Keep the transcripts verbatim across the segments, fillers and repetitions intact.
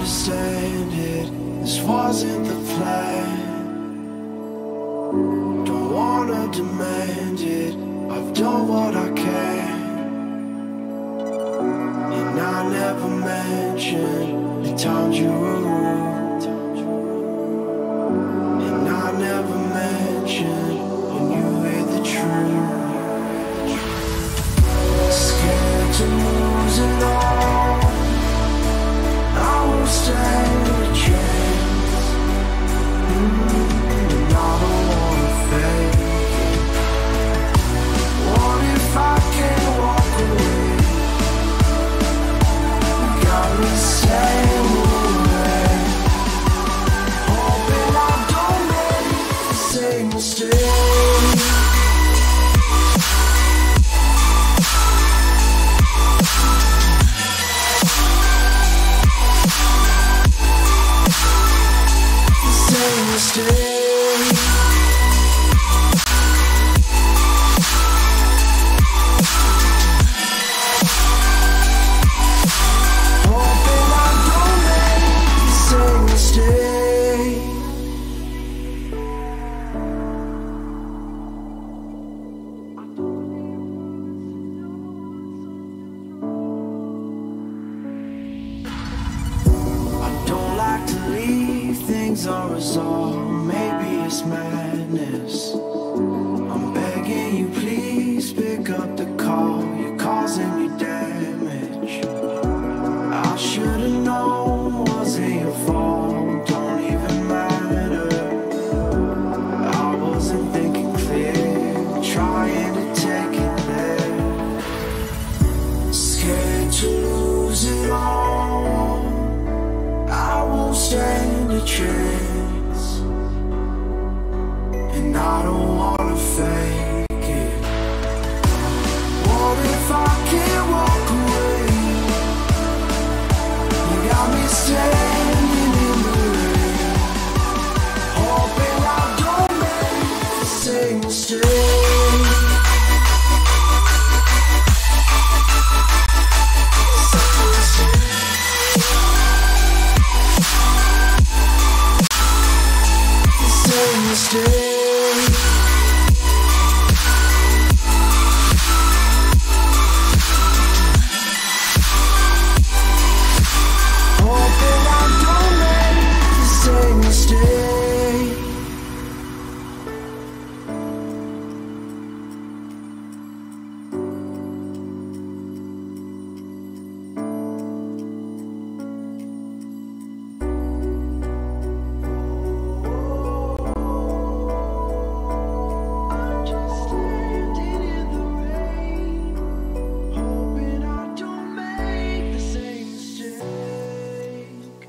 understand it. This wasn't the plan. Don't wanna demand it. I've done what I can. And I never mentioned the times you were rude. And I never mentioned when you hear the truth. Scared to lose it all. I won't stand a chance. mm, And I don't wanna fake it. What if I can't walk away? Got me saying away. Hoping I don't make the same mistake. Same mistake. Hoping I don't make the same mistake. I don't like to leave things unresolved. Maybe it's madness. I'm begging you, please pick up the call. You're causing me damage. I should've known, wasn't your fault. Don't even matter. I wasn't thinking clear, trying to take it there. Scared to lose it all. I won't stand a chance. And I don't wanna fake it. What if I can't walk away? You got me standing in the rain. Hoping I don't make the same mistake. Same mistake. Hoping I don't make the same mistake. I'm just standing in the rain, hoping I don't make the same mistake.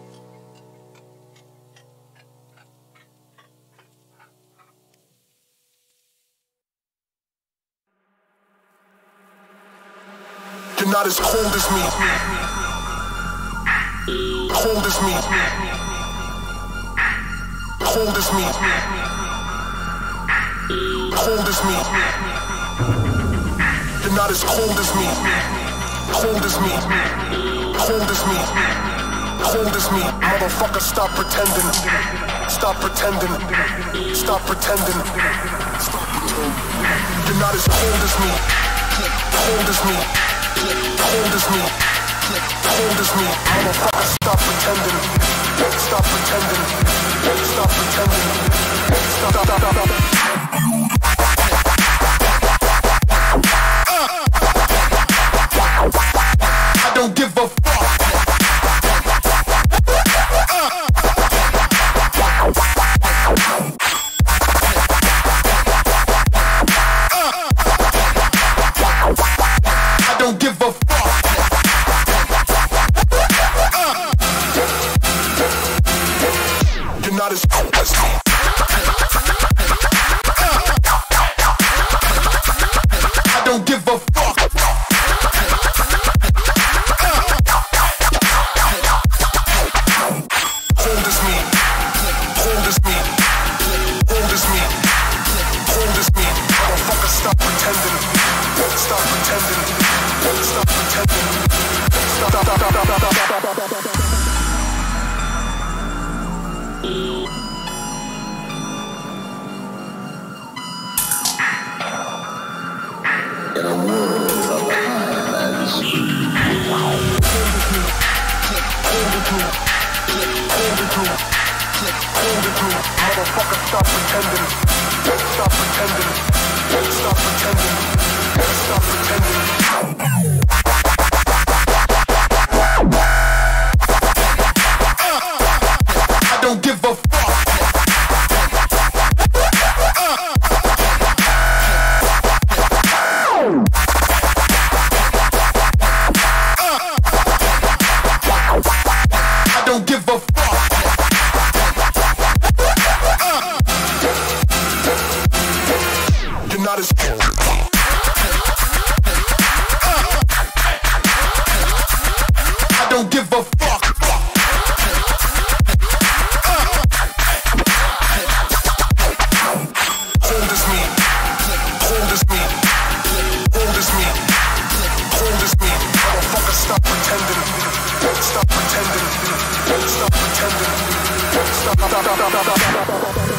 You're not as cold as me. Cold as me. Cold as me. Cold as me. You're not as cold as me. Cold as me. Cold as me. Cold as me. Motherfucker, stop pretending. Stop pretending. Stop pretending. Stop pretending. You're not as cold as me. Cold as me. Cold as me. Cold as me. Motherfucker, stop pretending. Stop pretending. Stop pretending. Stop, stop, stop, stop. I don't give a fuck. I don't give a fuck. You're not as cold as me. I don't give a fuck. Cold as me. Cold as me. Cold as me. Cold as me. Motherfucker, stop pretending. Stop pretending. Stop pretending. Stop, stop, stop, stop, stop, stop, stop, stop, stop. Motherfucker, stop pretending. Stop pretending. Stop pretending. Stop pretending. I don't give a fuck. I don't give a fuck. You're not as I don't give a fuck. Hold this me. Hold this me. Hold this me. Hold this me. Motherfucker, stop pretending. Stop pretending. Stop pretending. Stop, stop, stop, stop, stop, stop.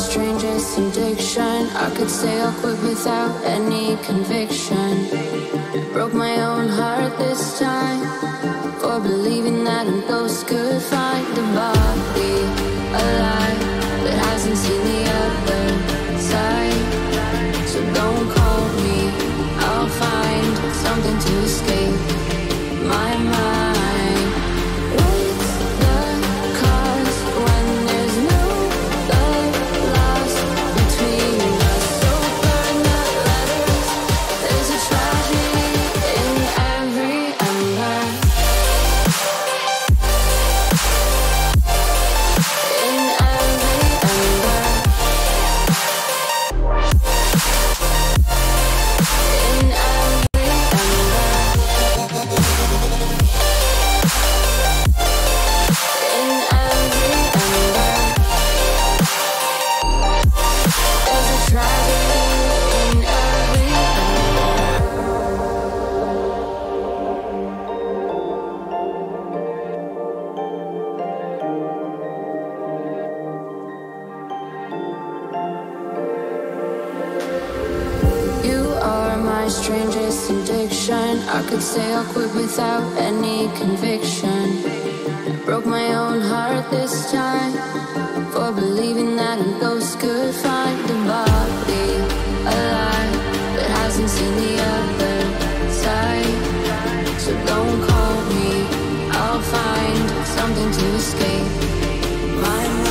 strangest addiction. I could say I'll quit without any conviction. Broke my own heart this time for believing that a ghost could find a body alive that hasn't seen the other side. So don't call me, I'll find something to escape my mind. What's the cause when there's no love lost between us? So burn the letters, there's a tragedy in every ember. In every ember. In every ember. In every ember. There's a tragedy in every You are my strangest addiction. I could say I'll quit without any conviction. Broke my own heart this time for believing that a ghost could find a body alive that hasn't seen the other side. So don't call me, I'll find something to escape my mind.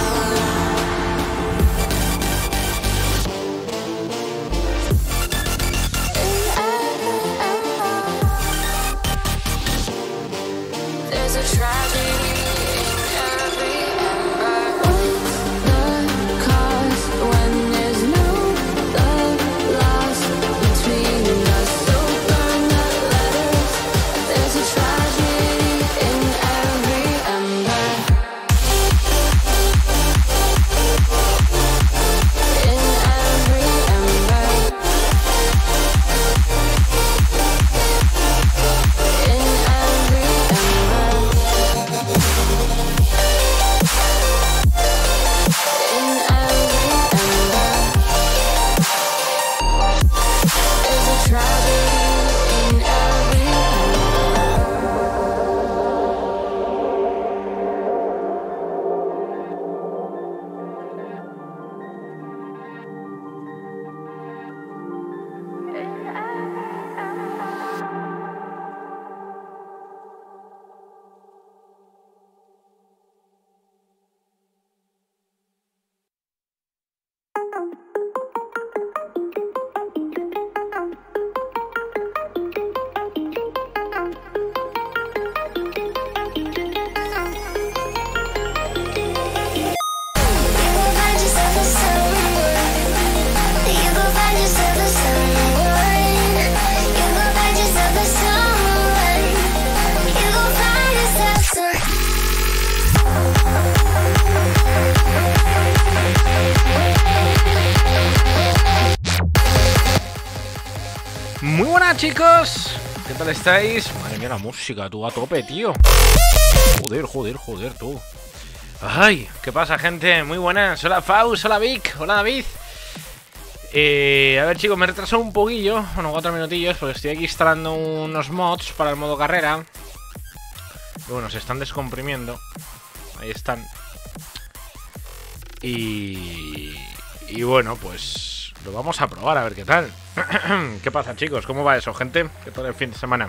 There's a tragedy in every ember. What's the cause when there's no love lost between us? So burn the letters. There's a tragedy in every ember. In every ember. In every ember. In every ember. There's a tragedy in every Muy buenas, chicos, ¿qué tal estáis? Madre mía, la música, tú a tope, tío. Joder, joder, joder, tú. Ay, ¿qué pasa, gente? Muy buenas, hola Faust, hola Vic, hola David. eh, A ver, chicos, me he retrasado un poquillo. Bueno, cuatro minutillos, porque estoy aquí instalando unos mods para el modo carrera. Y bueno, se están descomprimiendo. Ahí están. Y... Y bueno, pues lo vamos a probar, a ver qué tal. ¿Qué pasa, chicos? ¿Cómo va eso, gente? ¿Qué tal el fin de semana?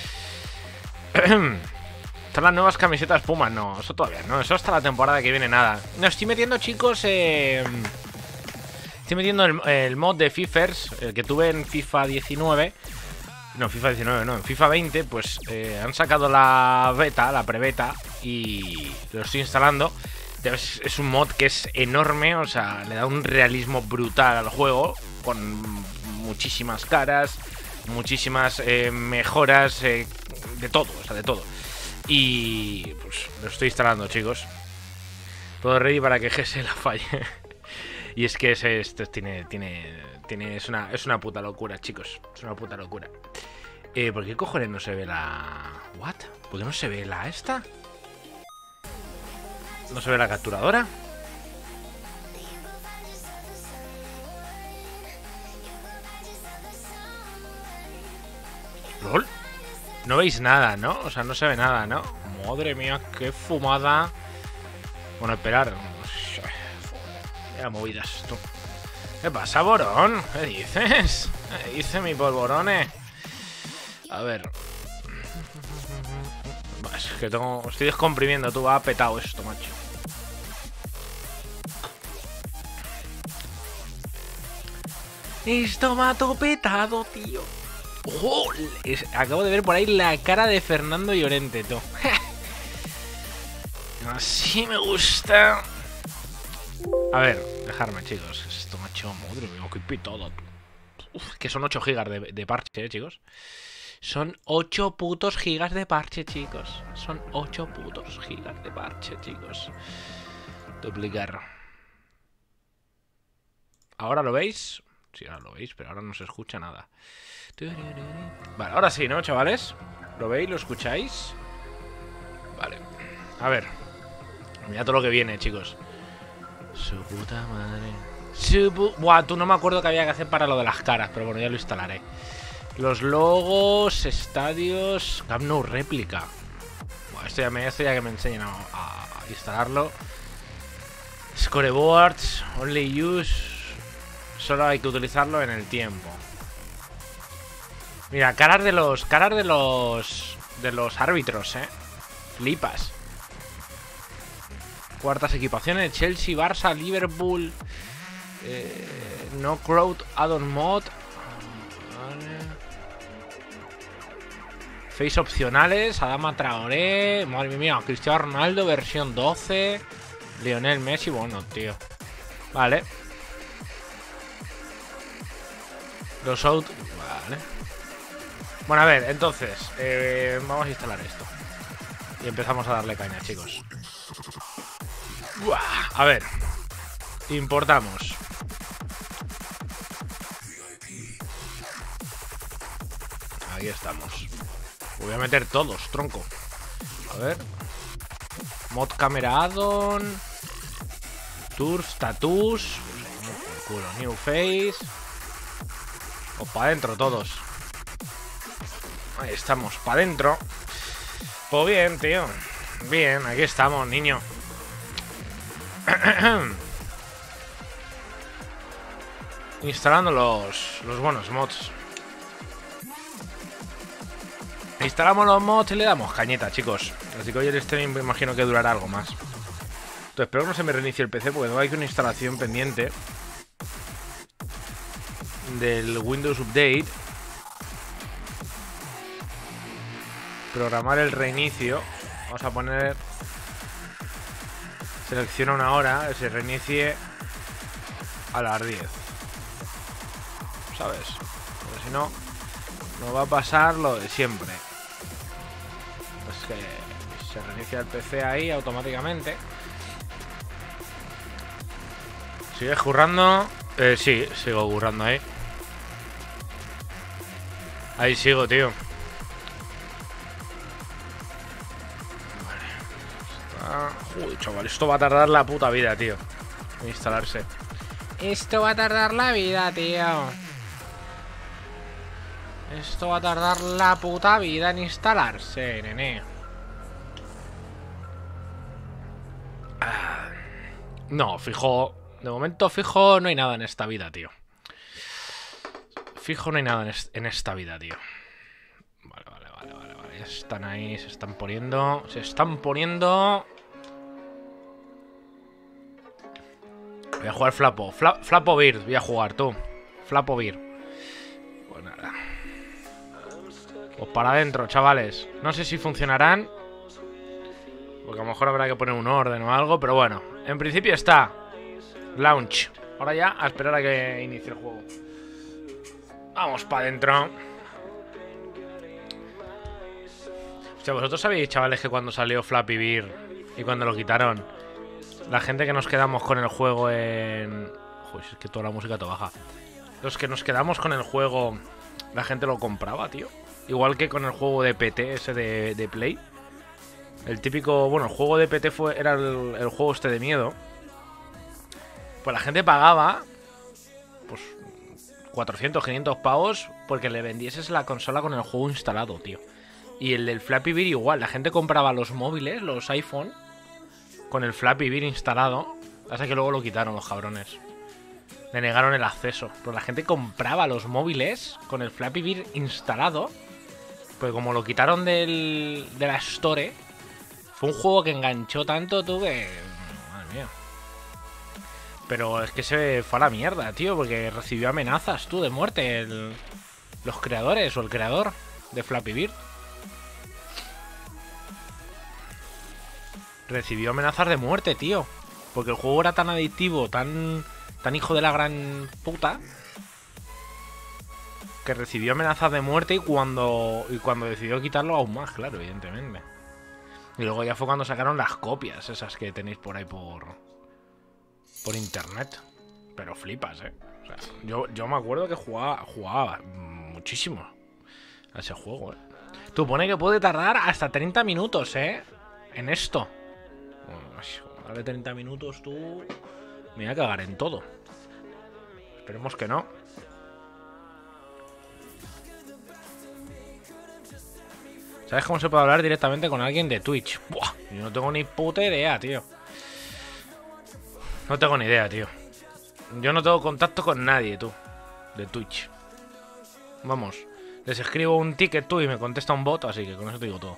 ¿Están las nuevas camisetas Puma? No, eso todavía no. Eso hasta la temporada que viene nada. No, estoy metiendo, chicos, eh... estoy metiendo el, el mod de Fifers, el que tuve en FIFA diecinueve. No, FIFA diecinueve no, en FIFA veinte. Pues eh, han sacado la beta, la prebeta, y lo estoy instalando. Es, es un mod que es enorme, o sea, le da un realismo brutal al juego, con muchísimas caras, muchísimas eh, mejoras, eh, de todo, o sea, de todo. Y pues lo estoy instalando, chicos. Todo ready para que G S la falle. Y es que ese, este tiene, tiene, tiene, es una, es una puta locura, chicos. Es una puta locura. Eh, ¿por qué cojones no se ve la... ¿What? ¿Por qué no se ve la esta? ¿No se ve la capturadora? No veis nada, ¿no? O sea, no se ve nada, ¿no? Madre mía, qué fumada. Bueno, esperar. Vaya movidas esto. ¿Qué pasa, Borón? ¿Qué dices? ¿Qué dice mi polvorone? A ver. Es que tengo... Estoy descomprimiendo, tú. Ha petado esto, macho. Esto me ha petado, tío. ¡Ojo! Acabo de ver por ahí la cara de Fernando Llorente, tú. Así me gusta. A ver, dejarme, chicos. Esto, macho, madre mía, qué petado, tú. Uf, que son ocho gigas de, de parche, eh, chicos. Son ocho putos gigas de parche, chicos. Son ocho putos gigas de parche, chicos. Duplicar. ¿Ahora lo veis? Sí, ahora lo veis, pero ahora no se escucha nada. Vale, ahora sí, ¿no, chavales? ¿Lo veis? ¿Lo escucháis? Vale. A ver. Mira todo lo que viene, chicos. Su puta madre. Su pu... Buah, tú no me acuerdo qué había que hacer para lo de las caras, pero bueno, ya lo instalaré. Los logos, estadios... Camp Nou réplica. Buah, esto ya, me, esto ya que me enseñen a, a instalarlo. Scoreboards, only use... Solo hay que utilizarlo en el tiempo. Mira, caras de los... Caras de los... De los árbitros, eh. Flipas. Cuartas equipaciones. Chelsea, Barça, Liverpool. Eh, no Crowd Add-on Mod. Vale. Face opcionales. Adama Traoré. Madre mía. Cristiano Ronaldo, versión doce. Lionel Messi. Bueno, tío. Vale. Los out... Vale. Bueno, a ver, entonces eh, vamos a instalar esto. Y empezamos a darle caña, chicos. Buah, a ver. Importamos. Ahí estamos. Voy a meter todos, tronco. A ver. Mod camera add-on. Tours, tattoos. Culo, new face. O para adentro todos. Ahí estamos, para adentro. Pues bien, tío. Bien, aquí estamos, niño. Instalando los, los buenos mods. Instalamos los mods y le damos cañeta, chicos. Así que hoy el stream me imagino que durará algo más. Entonces espero que no se me reinicie el P C, porque tengo aquí una instalación pendiente del Windows Update. Programar el reinicio. Vamos a poner... Selecciona una hora, que se reinicie a las diez. ¿Sabes? Porque si no, nos va a pasar lo de siempre. Es que se reinicia el P C ahí automáticamente. ¿Sigues currando? Eh, sí, sigo currando ahí. Ahí sigo, tío. Uy, chaval, esto va a tardar la puta vida, tío. En instalarse. Esto va a tardar la vida, tío. Esto va a tardar la puta vida en instalarse, nene. Ah. No, fijo. De momento, fijo, no hay nada en esta vida, tío. Fijo, no hay nada en, est en esta vida, tío. Vale, vale, vale, vale, vale. Ya están ahí, se están poniendo. Se están poniendo. Voy a jugar Flapo. Fla Flapo Beard, voy a jugar, tú. Flapo Beard. Pues nada. Pues para adentro, chavales. No sé si funcionarán, porque a lo mejor habrá que poner un orden o algo, pero bueno. En principio está. Launch. Ahora ya a esperar a que inicie el juego. Vamos para adentro. Hostia, vosotros sabéis, chavales, que cuando salió Flappy Beard y cuando lo quitaron, la gente que nos quedamos con el juego en... Joder, es que toda la música te baja. Los que nos quedamos con el juego, la gente lo compraba, tío. Igual que con el juego de P T, ese de, de Play. El típico... Bueno, el juego de P T fue, era el, el juego este de miedo. Pues la gente pagaba... Pues... cuatrocientos, quinientos pavos porque le vendieses la consola con el juego instalado, tío. Y el del Flappy Bird igual. La gente compraba los móviles, los iPhone, con el Flappy Bird instalado. Hasta que luego lo quitaron los cabrones. Le negaron el acceso. Pero la gente compraba los móviles con el Flappy Bird instalado. Pues como lo quitaron del, de la Store, fue un juego que enganchó tanto, tú, que... Madre mía. Pero es que se fue a la mierda, tío, porque recibió amenazas, tú, de muerte. El, los creadores o el creador de Flappy Bird. Recibió amenazas de muerte, tío. Porque el juego era tan adictivo, tan, tan hijo de la gran puta, que recibió amenazas de muerte y cuando, y cuando decidió quitarlo aún más, claro, evidentemente. Y luego ya fue cuando sacaron las copias, esas que tenéis por ahí por, por internet. Pero flipas, ¿eh? O sea, yo, yo me acuerdo que jugaba, jugaba muchísimo a ese juego, ¿eh? Tú pone que puede tardar hasta treinta minutos, ¿eh? En esto. Dale treinta minutos, tú. Me voy a cagar en todo. Esperemos que no. ¿Sabes cómo se puede hablar directamente con alguien de Twitch? Buah, yo no tengo ni puta idea, tío. No tengo ni idea, tío. Yo no tengo contacto con nadie, tú, de Twitch. Vamos, les escribo un ticket, tú, y me contesta un bot, así que con eso te digo todo.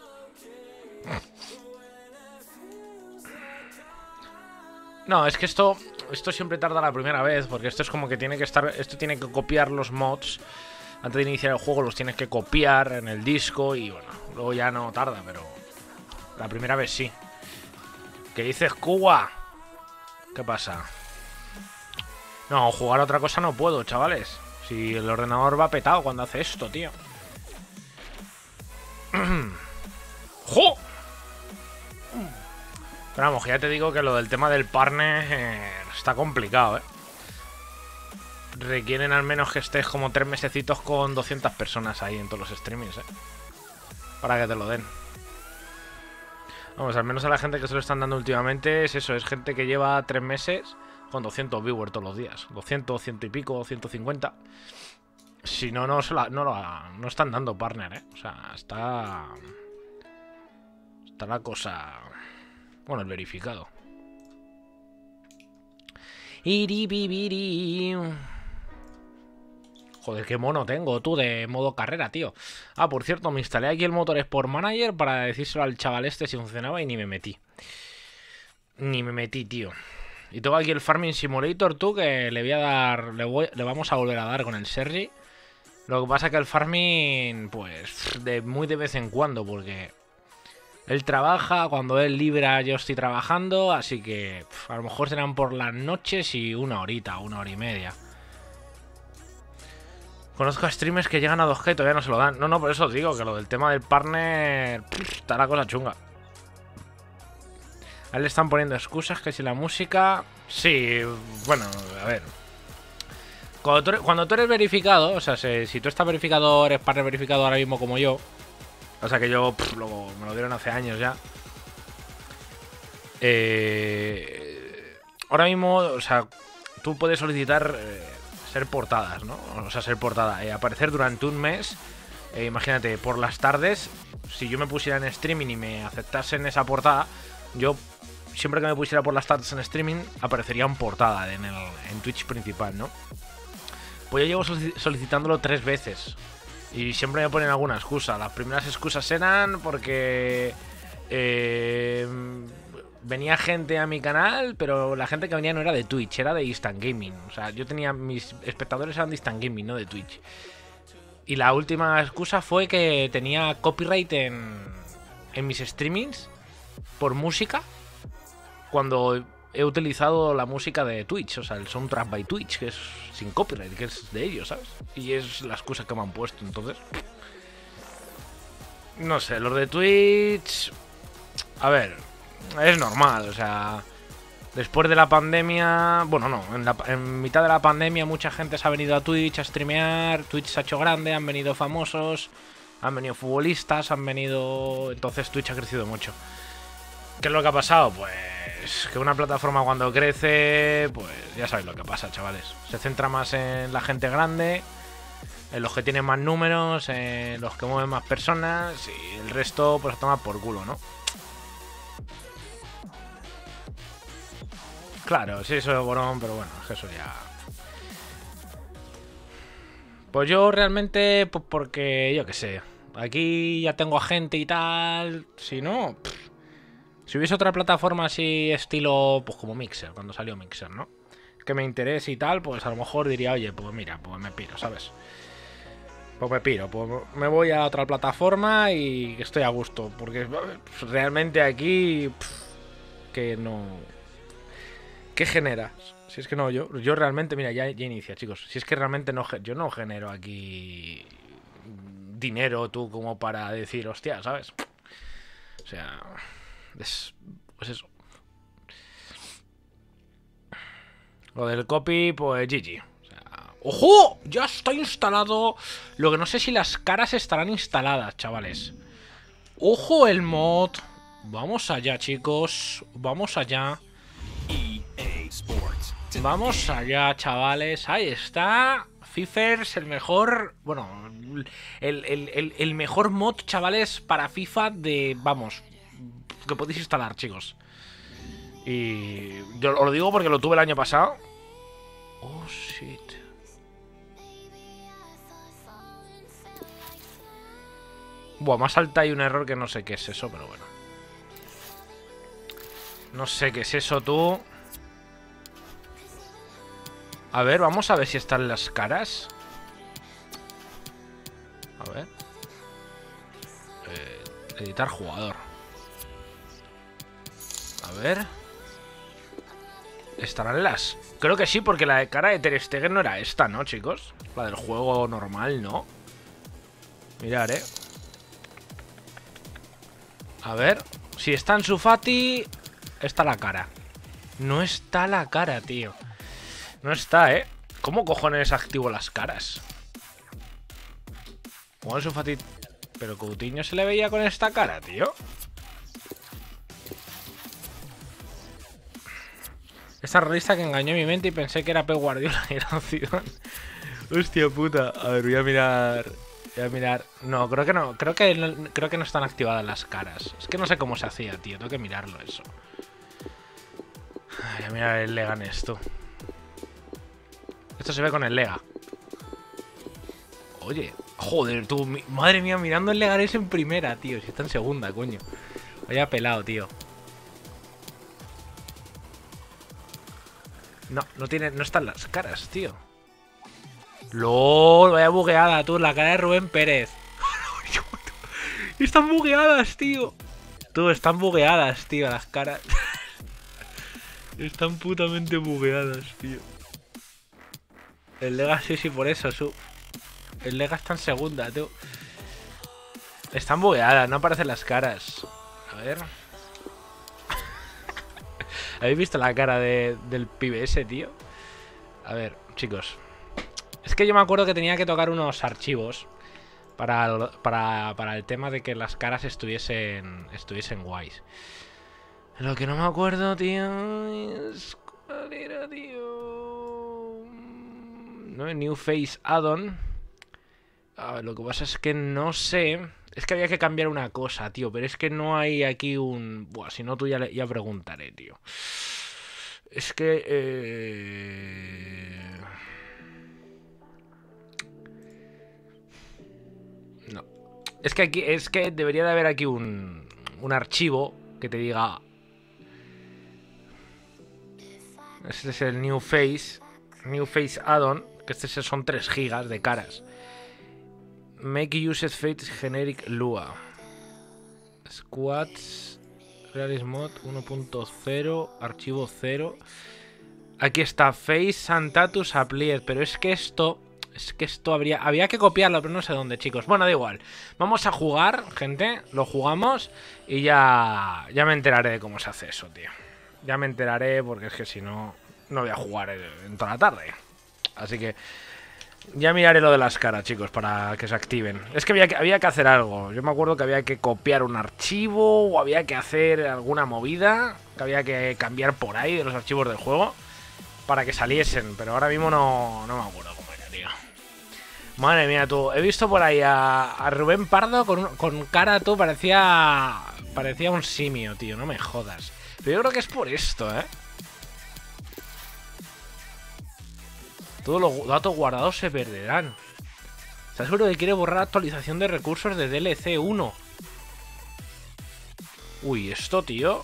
No, es que esto esto siempre tarda la primera vez, porque esto es como que tiene que estar, esto tiene que copiar los mods. Antes de iniciar el juego los tienes que copiar en el disco y bueno, luego ya no tarda, pero la primera vez sí. ¿Qué dices, Cuba? ¿Qué pasa? No, jugar a otra cosa no puedo, chavales. Si el ordenador va petado cuando hace esto, tío. ¡Jo! Pero vamos, ya te digo que lo del tema del partner eh, está complicado, ¿eh? Requieren al menos que estés como tres mesecitos con doscientas personas ahí en todos los streamings, ¿eh? Para que te lo den. Vamos, al menos a la gente que se lo están dando últimamente es eso, es gente que lleva tres meses con doscientos viewers todos los días. doscientos, ciento y pico, ciento cincuenta. Si no, no, se la, no, lo, no están dando partner, ¿eh? O sea, está... Está la cosa... Bueno, el verificado. Iribibiri. Joder, qué mono tengo, tú, de modo carrera, tío. Ah, por cierto, me instalé aquí el Motor Sport Manager para decírselo al chaval este si funcionaba y ni me metí. Ni me metí, tío. Y tengo aquí el Farming Simulator, tú, que le voy a dar... Le, voy, le vamos a volver a dar con el Sergi. Lo que pasa es que el Farming, pues, de muy de vez en cuando, porque... Él trabaja, cuando él libra yo estoy trabajando, así que pff, a lo mejor serán por las noches y una horita, una hora y media. Conozco a streamers que llegan a dos G y todavía no se lo dan. No, no, por eso os digo que lo del tema del partner pff, está la cosa chunga. A él le están poniendo excusas, que si la música... Sí, bueno, a ver. Cuando tú eres, cuando tú eres verificado, o sea, si, si tú estás verificado, eres partner verificado ahora mismo como yo... O sea que yo pff, lo, me lo dieron hace años ya. Eh, ahora mismo, o sea, tú puedes solicitar eh, ser portadas, ¿no? O sea, ser portada. Eh, aparecer durante un mes. Eh, imagínate, por las tardes, si yo me pusiera en streaming y me aceptasen esa portada, yo, siempre que me pusiera por las tardes en streaming, aparecería en portada en, el, en Twitch principal, ¿no? Pues yo llevo solicitándolo tres veces. Y siempre me ponen alguna excusa. Las primeras excusas eran porque eh, venía gente a mi canal, pero la gente que venía no era de Twitch, era de Instant Gaming. O sea, yo tenía... Mis espectadores eran de Instant Gaming, no de Twitch. Y la última excusa fue que tenía copyright en, en mis streamings por música cuando he utilizado la música de Twitch, o sea, el soundtrack by Twitch, que es sin copyright, que es de ellos, ¿sabes? Y es la excusa que me han puesto, entonces... No sé, los de Twitch... A ver, es normal, o sea... Después de la pandemia... Bueno, no, en, la, en mitad de la pandemia mucha gente se ha venido a Twitch a streamear, Twitch se ha hecho grande, han venido famosos, han venido futbolistas, han venido... Entonces Twitch ha crecido mucho. ¿Qué es lo que ha pasado? Pues que una plataforma cuando crece, pues ya sabéis lo que pasa, chavales. Se centra más en la gente grande En los que tienen más números, en los que mueven más personas, y el resto pues a tomar por culo, ¿no? Claro, sí, eso es borón, pero bueno, es que eso ya... Pues yo realmente, pues porque, yo qué sé, aquí ya tengo a gente y tal, si no... Pff, si hubiese otra plataforma así estilo, pues como Mixer, cuando salió Mixer, ¿no? Que me interese y tal, pues a lo mejor diría, oye, pues mira, pues me piro, ¿sabes? Pues me piro, pues me voy a otra plataforma y estoy a gusto, porque realmente aquí, pff, que no... ¿Qué genera? Si es que no, yo, yo realmente, mira, ya, ya inicia, chicos. Si es que realmente no, yo no genero aquí dinero, tú, como para decir, hostia, ¿sabes? O sea, es, pues eso. Lo del copy, pues G G. O sea, ¡ojo! Ya está instalado. Lo que no sé si las caras estarán instaladas, chavales. ¡Ojo el mod! Vamos allá, chicos. Vamos allá. Vamos allá, chavales. Ahí está. Fifers, el mejor... Bueno, el, el, el, el mejor mod, chavales, para FIFA de... Vamos, que podéis instalar, chicos. Y yo os lo digo porque lo tuve el año pasado. Oh, shit. Buah, más alta hay un error que no sé qué es eso, pero bueno. No sé qué es eso, tú. A ver, vamos a ver si están las caras. A ver. Eh, editar jugador. A ver. ¿Estarán las? Creo que sí, porque la de cara de Ter Stegen no era esta, ¿no, chicos? La del juego normal, ¿no? Mirad, eh. A ver. Si está en Ansu Fati, está la cara. No está la cara, tío. No está, ¿eh? ¿Cómo cojones activo las caras? ¿Cómo Ansu Fati? Pero Coutinho se le veía con esta cara, tío. Esta realista que engañó mi mente y pensé que era Pep Guardiola y era Zidane. Hostia puta. A ver, voy a mirar. Voy a mirar. No, creo que no. Creo que no, creo que no están activadas las caras. Es que no sé cómo se hacía, tío. Tengo que mirarlo eso. Voy a mirar el Leganés, tú. Esto se ve con el Lega. Oye, joder, tú. Mi, madre mía, mirando el Leganés en primera, tío. Si está en segunda, coño. Vaya pelado, tío. No, no tiene, no están las caras, tío. LOL, vaya bugueada, tú. La cara de Rubén Pérez. Están bugueadas, tío. Tú, están bugueadas, tío, las caras. Están putamente bugueadas, tío. El Lega, sí, sí, por eso, su. El Lega está en segunda, tú. Están bugueadas, no aparecen las caras. A ver. ¿Habéis visto la cara de, del pibe ese, tío? A ver, chicos. Es que yo me acuerdo que tenía que tocar unos archivos para, para, para el tema de que las caras estuviesen, estuviesen guays. Lo que no me acuerdo, tío, es... ¿Cuál era, tío? No, New Face Add-on. A ver, lo que pasa es que no sé... Es que había que cambiar una cosa, tío. Pero es que no hay aquí un... Buah, si no tú ya, le, ya preguntaré, tío. Es que... Eh... No. Es que aquí... Es que debería de haber aquí un... Un archivo que te diga... Este es el New Face. New Face Add-on. Que este son tres gigas de caras. Make Used Face Generic Lua. Squads. Realist Mod uno punto cero. Archivo cero. Aquí está Face and Tattoo Applied. Pero es que esto... Es que esto habría... Había que copiarlo, pero no sé dónde, chicos. Bueno, da igual. Vamos a jugar, gente. Lo jugamos. Y ya... Ya me enteraré de cómo se hace eso, tío. Ya me enteraré porque es que si no... No voy a jugar en toda la tarde. Así que... Ya miraré lo de las caras, chicos, para que se activen. Es que había, que había que hacer algo. Yo me acuerdo que había que copiar un archivo o había que hacer alguna movida que había que cambiar por ahí de los archivos del juego para que saliesen. Pero ahora mismo no, no me acuerdo cómo era, tío. Madre mía, tú. He visto por ahí a, a Rubén Pardo con, con cara, tú, parecía... Parecía un simio, tío. No me jodas. Pero yo creo que es por esto, ¿eh? Todos los datos guardados se perderán. ¿Estás seguro que quiere borrar actualización de recursos de D L C uno? Uy, esto, tío.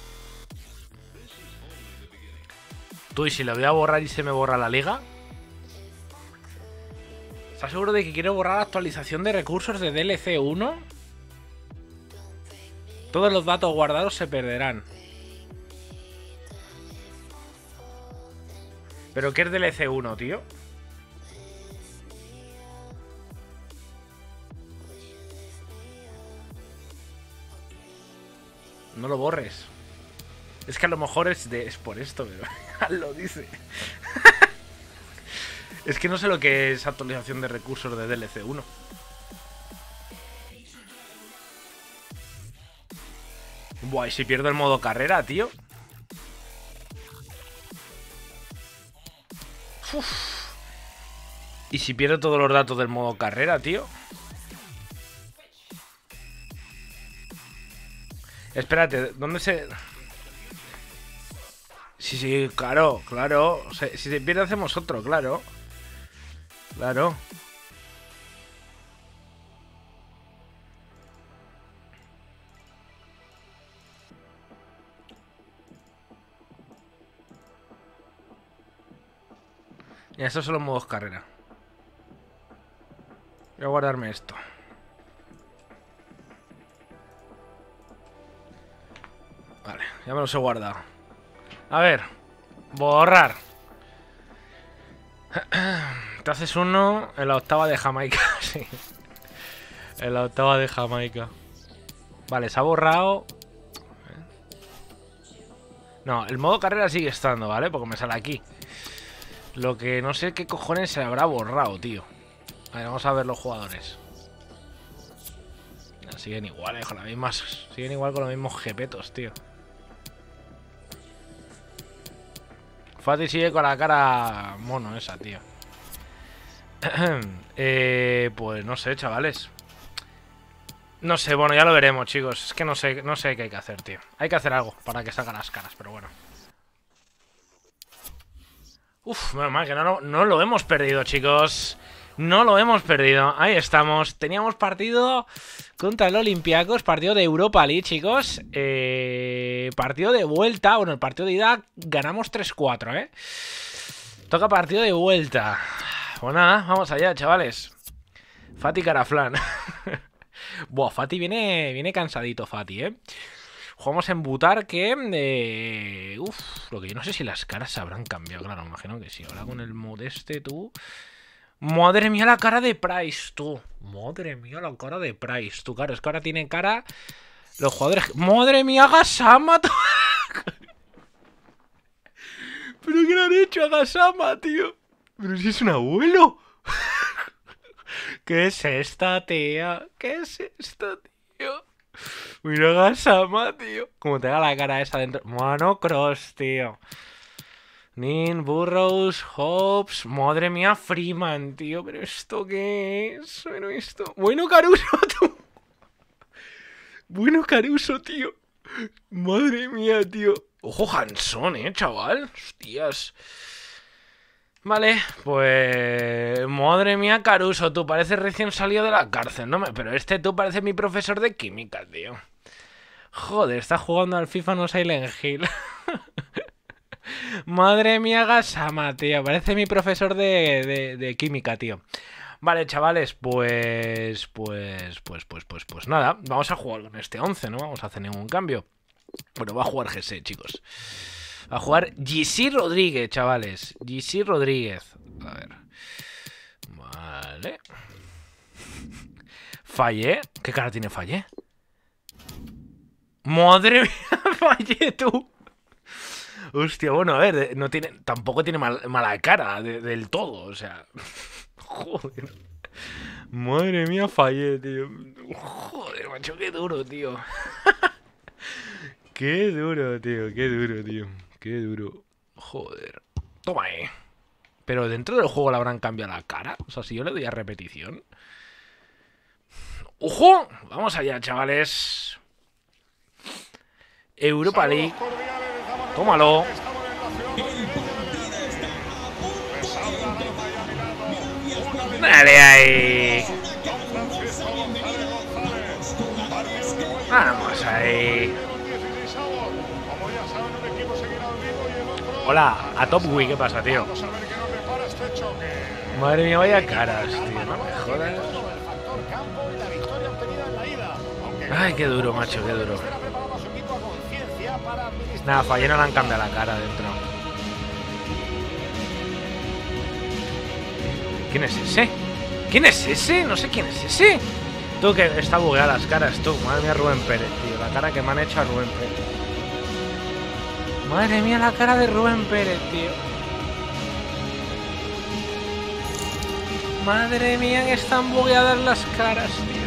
Tú, ¿y si lo voy a borrar y se me borra la liga? ¿Estás seguro de que quiere borrar actualización de recursos de D L C uno? Todos los datos guardados se perderán. ¿Pero qué es D L C uno, tío? No lo borres. Es que a lo mejor es, de, es por esto, pero lo dice. Es que no sé lo que es actualización de recursos de D L C uno. Buah, ¿y si pierdo el modo carrera, tío? Uf. ¿Y si pierdo todos los datos del modo carrera, tío? Espérate, ¿dónde se...? Sí, sí, claro, claro. O sea, si se pierde hacemos otro, claro. Claro. Y estos son los modos carrera. Voy a guardarme esto. Vale, ya me los he guardado. A ver, borrar. Te haces uno en la octava de Jamaica. Sí. En la octava de Jamaica. Vale, se ha borrado. No, el modo carrera sigue estando, ¿vale? Porque me sale aquí. Lo que no sé qué cojones se habrá borrado, tío. A ver, vamos a ver los jugadores. Siguen iguales, con las mismas. Siguen igual con los mismos jepetos, tío. Fati sigue con la cara mono esa, tío. eh, pues no sé, chavales. No sé, bueno, ya lo veremos, chicos. Es que no sé, no sé qué hay que hacer, tío. Hay que hacer algo para que salgan las caras, pero bueno. Uf, menos mal que no, no, no lo hemos perdido, chicos. No lo hemos perdido. Ahí estamos. Teníamos partido contra el Olympiacos. Partido de Europa League, chicos. Eh, partido de vuelta. Bueno, el partido de ida ganamos tres cuatro, ¿eh? Toca partido de vuelta. Pues nada, vamos allá, chavales. Fati Caraflán. Buah, Fati viene, viene cansadito, Fati, ¿eh? Jugamos en Butarque. Eh... Uf, lo que yo no sé si las caras se habrán cambiado. Claro, me imagino que sí. Ahora con el mod este, tú... Madre mía la cara de Price, tú. Madre mía la cara de Price, tú. Claro, es que ahora tienen cara los jugadores... Madre mía, Gasama, tú. ¿Pero qué le han hecho a Gasama, tío? Pero si es un abuelo. ¿Qué es esta, tía? ¿Qué es esta, tío? Mira Gasama, tío. Como te da la cara esa dentro. Mano Cross, tío. Nin, Burrows, Hobbs. Madre mía, Freeman, tío. ¿Pero esto qué es? Bueno, esto... Bueno, Caruso, tú. Bueno, Caruso, tío. Madre mía, tío. Ojo, Hanson, eh, chaval. Hostias. Vale, pues... Madre mía, Caruso, tú pareces recién salido de la cárcel, ¿no? Pero este tú parece mi profesor de química, tío. Joder, está jugando al FIFA no Silent Hill. Madre mía, Gasama, tío. Parece mi profesor de, de, de química, tío. Vale, chavales, pues... Pues, pues, pues, pues, pues nada. Vamos a jugar con este once, ¿no? Vamos a hacer ningún cambio. Bueno, va a jugar G C, chicos. Va a jugar G C Rodríguez, chavales. G C Rodríguez. A ver. Vale. Fallé. ¿Qué cara tiene Fallé? Madre mía, Fallé, tú. Hostia, bueno, a ver, no tiene, tampoco tiene mal, mala cara de, del todo, o sea. Joder. Madre mía, Fallé, tío. Joder, macho, qué duro, tío. Qué duro, tío, qué duro, tío. Qué duro. Joder. Toma ahí. Pero dentro del juego le habrán cambiado la cara. O sea, si yo le doy a repetición. ¡Ojo! Vamos allá, chavales. Europa League. Tómalo. Dale ahí. Vamos ahí. Hola, a Top Wii, ¿qué pasa, tío? Madre mía, vaya caras, tío, no me jodas. Ay, qué duro, macho, qué duro. Nada, fallé, no le han cambiado la cara dentro. ¿Quién es ese? ¿Quién es ese? No sé quién es ese. Tú, que está bugueada las caras, tú. Madre mía, Rubén Pérez, tío. La cara que me han hecho a Rubén Pérez. Madre mía, la cara de Rubén Pérez, tío. Madre mía, que están bugueadas las caras, tío.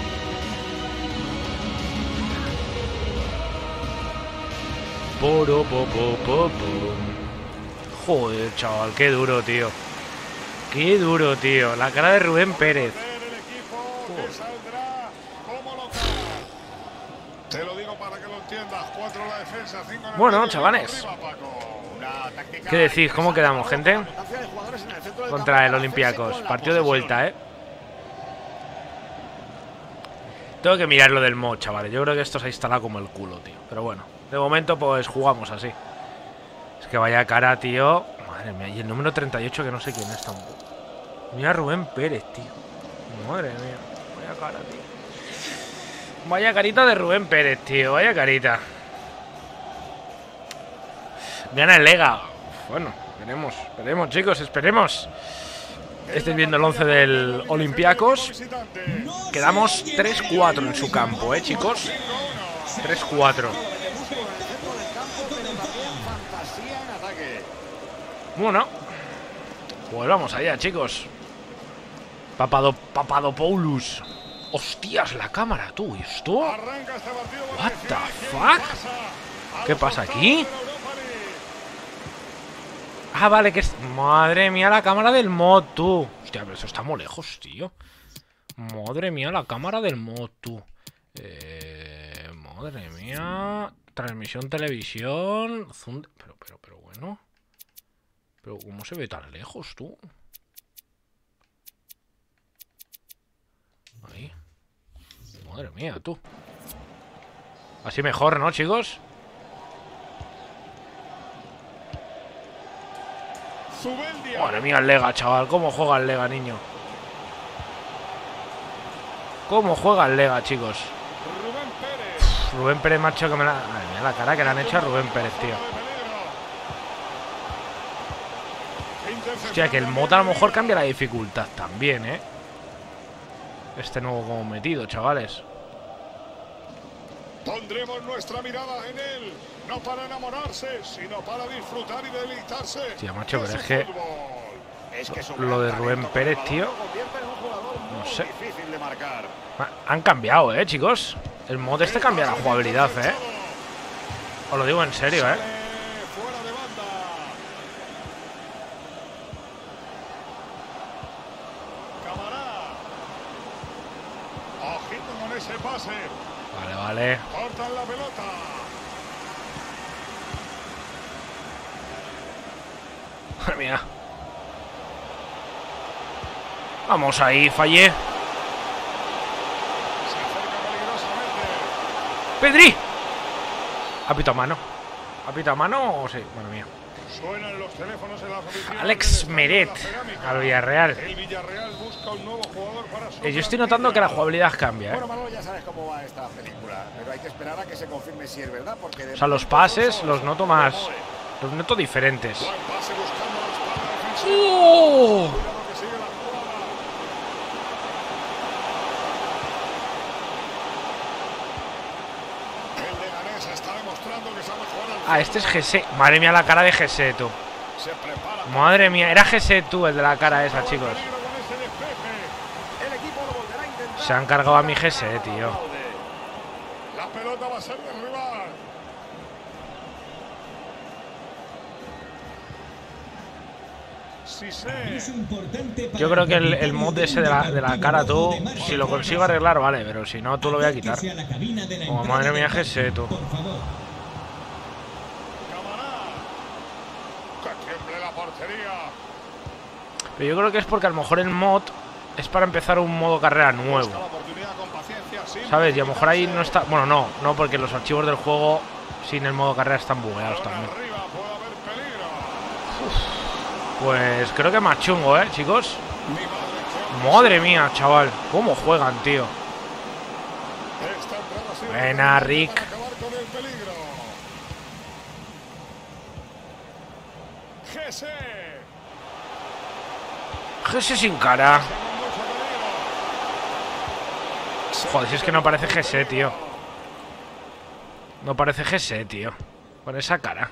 Poro, po, po, po, po. Joder, chaval, qué duro, tío. Qué duro, tío. La cara de Rubén Pérez. Te lo digo para que lo entiendas. Cuatro la defensa, cinco en el Bueno, medio, chavales. arriba, Paco. ¿Qué decís? ¿Cómo quedamos, gente? Contra el Olympiacos. Partido de vuelta, ¿eh? Tengo que mirar lo del mod, chavales. Yo creo que esto se ha instalado como el culo, tío. Pero bueno, de momento pues jugamos así. Es que vaya cara, tío. Madre mía, y el número treinta y ocho que no sé quién es tampoco. Mira Rubén Pérez, tío. Madre mía, vaya cara, tío. Vaya carita de Rubén Pérez, tío. Vaya carita. Gana el Lega. Bueno, veremos, esperemos, chicos, esperemos. Estáis viendo el once del Olympiacos. Quedamos tres cuatro en su campo, eh, chicos. tres cuatro. Bueno, pues vamos allá, chicos. Papado, Papadopoulos. Hostias, la cámara, tú. ¿Y esto? What the fuck? ¿Qué pasa aquí? Ah, vale, que es... Madre mía, la cámara del mod, tú. Hostia, pero eso está muy lejos, tío. Madre mía, la cámara del mod, tú. Eh... Madre mía. Transmisión, televisión... Zoom... Pero, pero, pero bueno. Pero, ¿cómo se ve tan lejos, tú? Ahí. Madre mía, tú. Así mejor, ¿no, chicos? Madre mía, el Lega, chaval. ¿Cómo juega el Lega, niño? ¿Cómo juega el Lega, chicos? Rubén Pérez. Rubén Pérez, macho, que me la... Madre mía, la cara que le han hecho a Rubén Pérez, tío. Hostia, que el mod a lo mejor cambia la dificultad también, ¿eh? Este nuevo como metido, chavales. Pondremos nuestra mirada en él, no para enamorarse, sino para disfrutar y deleitarse. Hostia, macho, pero es que... Es que Lo de Rubén Pérez, tío... No sé. difícil de marcar. Han cambiado, ¿eh, chicos? El mod este cambia la jugabilidad, ¿eh? Os lo digo en serio, ¿eh? Fuera de banda. Camará. Ojito con ese pase. Vale, vale. Cortan la pelota. Madre mía. Vamos ahí, fallé. Se acerca peligrosamente. ¡Pedri! ¿Apito a mano? ¿Apito a mano o sí? Madre mía. Suenan los teléfonos en las oficinas. Alex Meret, al Villarreal. El Villarreal busca un nuevo jugador para su Eh, yo estoy notando que la jugabilidad cambia, ¿eh? Bueno, Manolo, ya sabes cómo va esta película, pero hay que esperar a que se confirme si es verdad, porque... de O sea, los momento pases son- los noto más... Los noto diferentes. Buen pase buscando la espalda defensiva. ¡Oh! Cuidado que sigue la jugada. El Leganés está demostrando que sabe jugar al Ah, este es G S. Madre mía, la cara de G S, tú. Se prepara. Madre mía, era G S, tú, el de la cara esa, chicos. Peligro con ese despeje. El equipo lo volverá a intentar. Se han cargado a mi G S, tío. La pelota va a ser del rival. Sí sé. Yo creo que el, el mod ese de la, de la cara, tú, si lo consigo arreglar, vale, pero si no, tú lo voy a quitar. Oh, madre mía, G S, tú. Camará. Que tiemble la portería. Pero yo creo que es porque a lo mejor el mod es para empezar un modo carrera nuevo. Busca la oportunidad con paciencia, sin ¿Sabes? Y a lo mejor ahí no precipitarse. está... Bueno, no, no, porque los archivos del juego sin el modo carrera están bugueados Balón también. arriba, puede haber peligro. Pues creo que más chungo, ¿eh, chicos? Mi madre, qué Madre mía, chaval. ¿Cómo juegan, tío? Esta entrada ha sido Buena, determinante Rick. para acabar con el peligro. G S. G S sin cara. Con mucho peligro. Joder, si es que no parece G S, tío. No parece G S, tío. Con esa cara.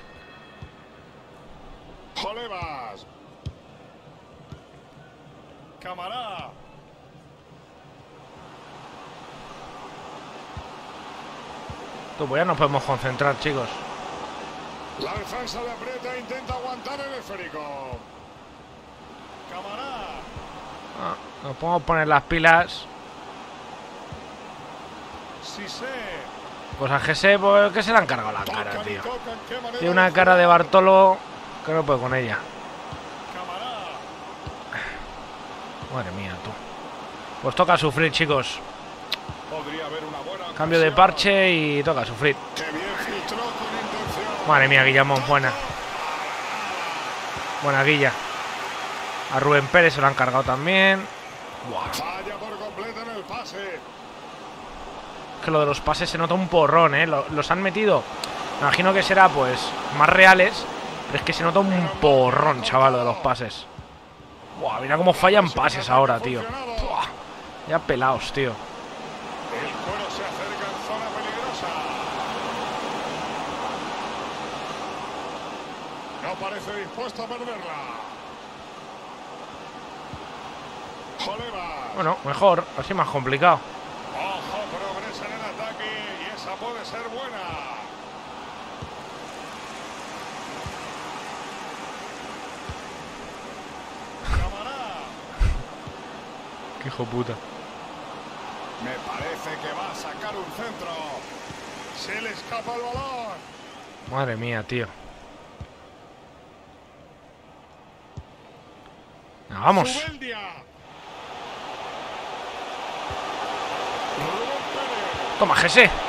Jolevas. Camará. Tú, pues ya nos podemos concentrar, chicos. La defensa le aprieta e intenta aguantar el esférico. Camará. Ah, nos podemos poner las pilas. Sí sé. Pues a G S, pues que se le han cargado la cara, Tocan y tío. tocan, qué manera Tiene una de cara de jugar. Bartolo que no puedo con ella. Camará. Madre mía, tú. Pues toca sufrir, chicos. Podría haber una buena Cambio de ocasión. parche y toca sufrir. Qué bien filtró con intención. Madre mía, Guillamón, buena. Buena Guilla. A Rubén Pérez se lo han cargado también. Buah, Falla por completo en el pase. que lo de los pases se nota un porrón, ¿eh? Lo- Los han metido. Me imagino que será, pues, más reales. Pero es que se nota un porrón, chaval, lo de los pases. Buah, mira cómo fallan pases ahora, tío. Buah, ya pelados, tío. El cuero se acerca en zona peligrosa. No parece dispuesto a perderla. Joleva. Bueno, mejor, así más complicado. Ojo, progresa en el ataque y esa puede ser buena. Camará. Qué hijo puta. Me parece que va a sacar un centro. Se le escapa el balón. Madre mía, tío. Ah, vamos. Zubeldia. Rubén Pérez. Toma, G S. Jesse.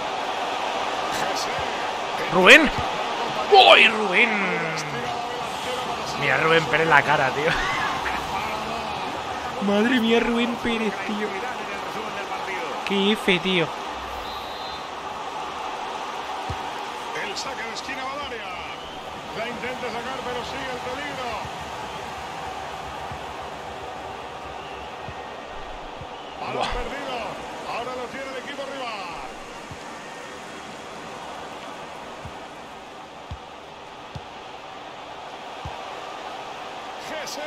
Rubén. ¡Uy, Rubén! Estirada delantera para salir. Mira Rubén Pérez la cara, tío. Madre mía, Rubén Pérez, tío. Qué F, tío. El saque de esquina va al área. La intenta sacar, pero sigue el peligro. Balón perdido. Ahora lo tiene el equipo rival. Jesse.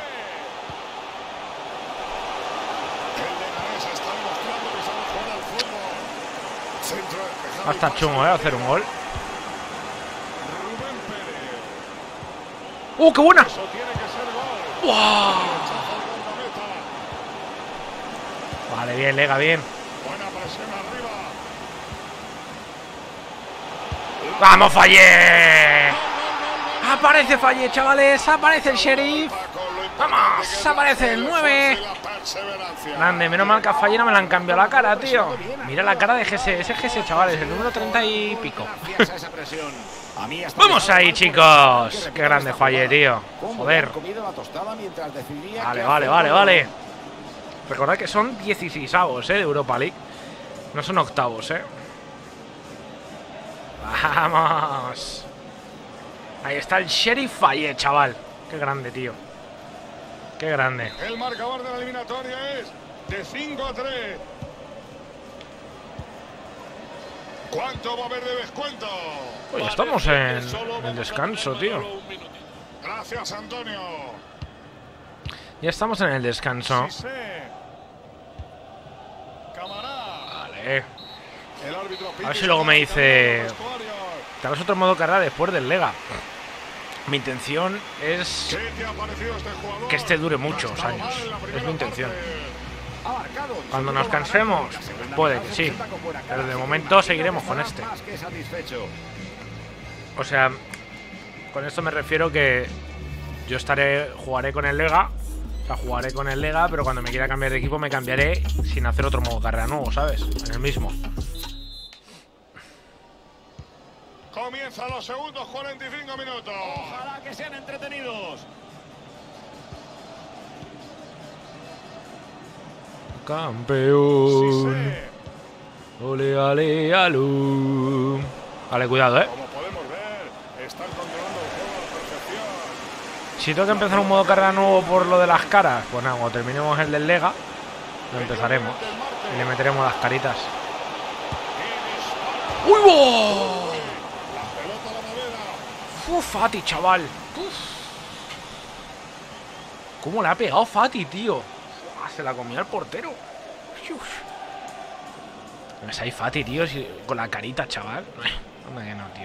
El Leganés está demostrando que sabe jugar al fútbol. Centro despejado Va a y estar pase chungo, ¿eh? Hacer un gol. Rubén Pérez. ¡Uh, qué buena! Eso tiene que ser gol. ¡Wow! Rechaza el guardameta. Vale, bien, Lega, bien. Buena presión arriba. ¡Vamos, Fallé! ¡Aparece Fallé, chavales! ¡Aparece el sheriff! ¡Vamos! ¡Aparece el nueve! Grande, menos mal que a Fallé no me le han cambiado la cara, tío. Mira la cara de G S, ese G S, chavales, el número treinta y pico. ¡Vamos ahí, chicos! ¡Qué grande Fallé, tío! Joder. Vale, vale, vale, vale. Recordad que son dieciseisavos, ¿eh? De Europa League. No son octavos, ¿eh? ¡Vamos! Ahí está el Sheriff Fallé, chaval. Qué grande, tío. Qué grande. El marcador de la eliminatoria es de cinco a tres. ¿Cuánto va a haber de descuento? Oye, estamos en el descanso, tío. Gracias, Antonio. Ya estamos en el descanso. Sí sé. Camará. Vale. El árbitro A ver si luego me dice... ¿Te harás otro modo carrera después del Lega? Mi intención es ¿Qué te ha parecido este jugador? que este dure muchos No ha estado años. mal en la primera Es mi intención. parte. Ha marcado un Cuando segundo nos gol cansemos, la segunda puede mitad que se sí. presenta con buena cara, Pero de así que momento el seguiremos con estará este. más que satisfecho. O sea, con esto me refiero que yo estaré, jugaré con el Lega. O sea, jugaré con el Lega, pero cuando me quiera cambiar de equipo me cambiaré sin hacer otro modo carrera nuevo, ¿sabes? En el mismo. Comienzan los segundos cuarenta y cinco minutos. Ojalá que sean entretenidos. Campeón. Sí, Ole, ale, alú. Vale, cuidado, eh. como podemos ver, están controlando el juego a la perfección. Si tengo que empezar un modo carrera nuevo por lo de las caras, pues nada, cuando terminemos el del Lega, lo empezaremos. Y le meteremos las caritas. ¡Uy, bo! La pelota a la madera. ¡Uf, Fati, chaval! Uf. ¿Cómo le ha pegado Fati, tío? Uf, se la comió el portero. Uf. ¿Ves ahí Fati, tío? Si- con la carita, chaval. Anda que no, tío.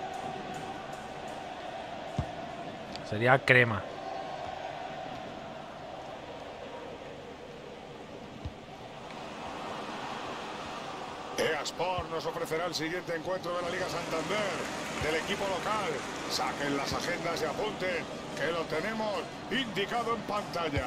Sería crema. EA Sport nos ofrecerá el siguiente encuentro de la Liga Santander del equipo local. Saquen las agendas y apunten que lo tenemos indicado en pantalla.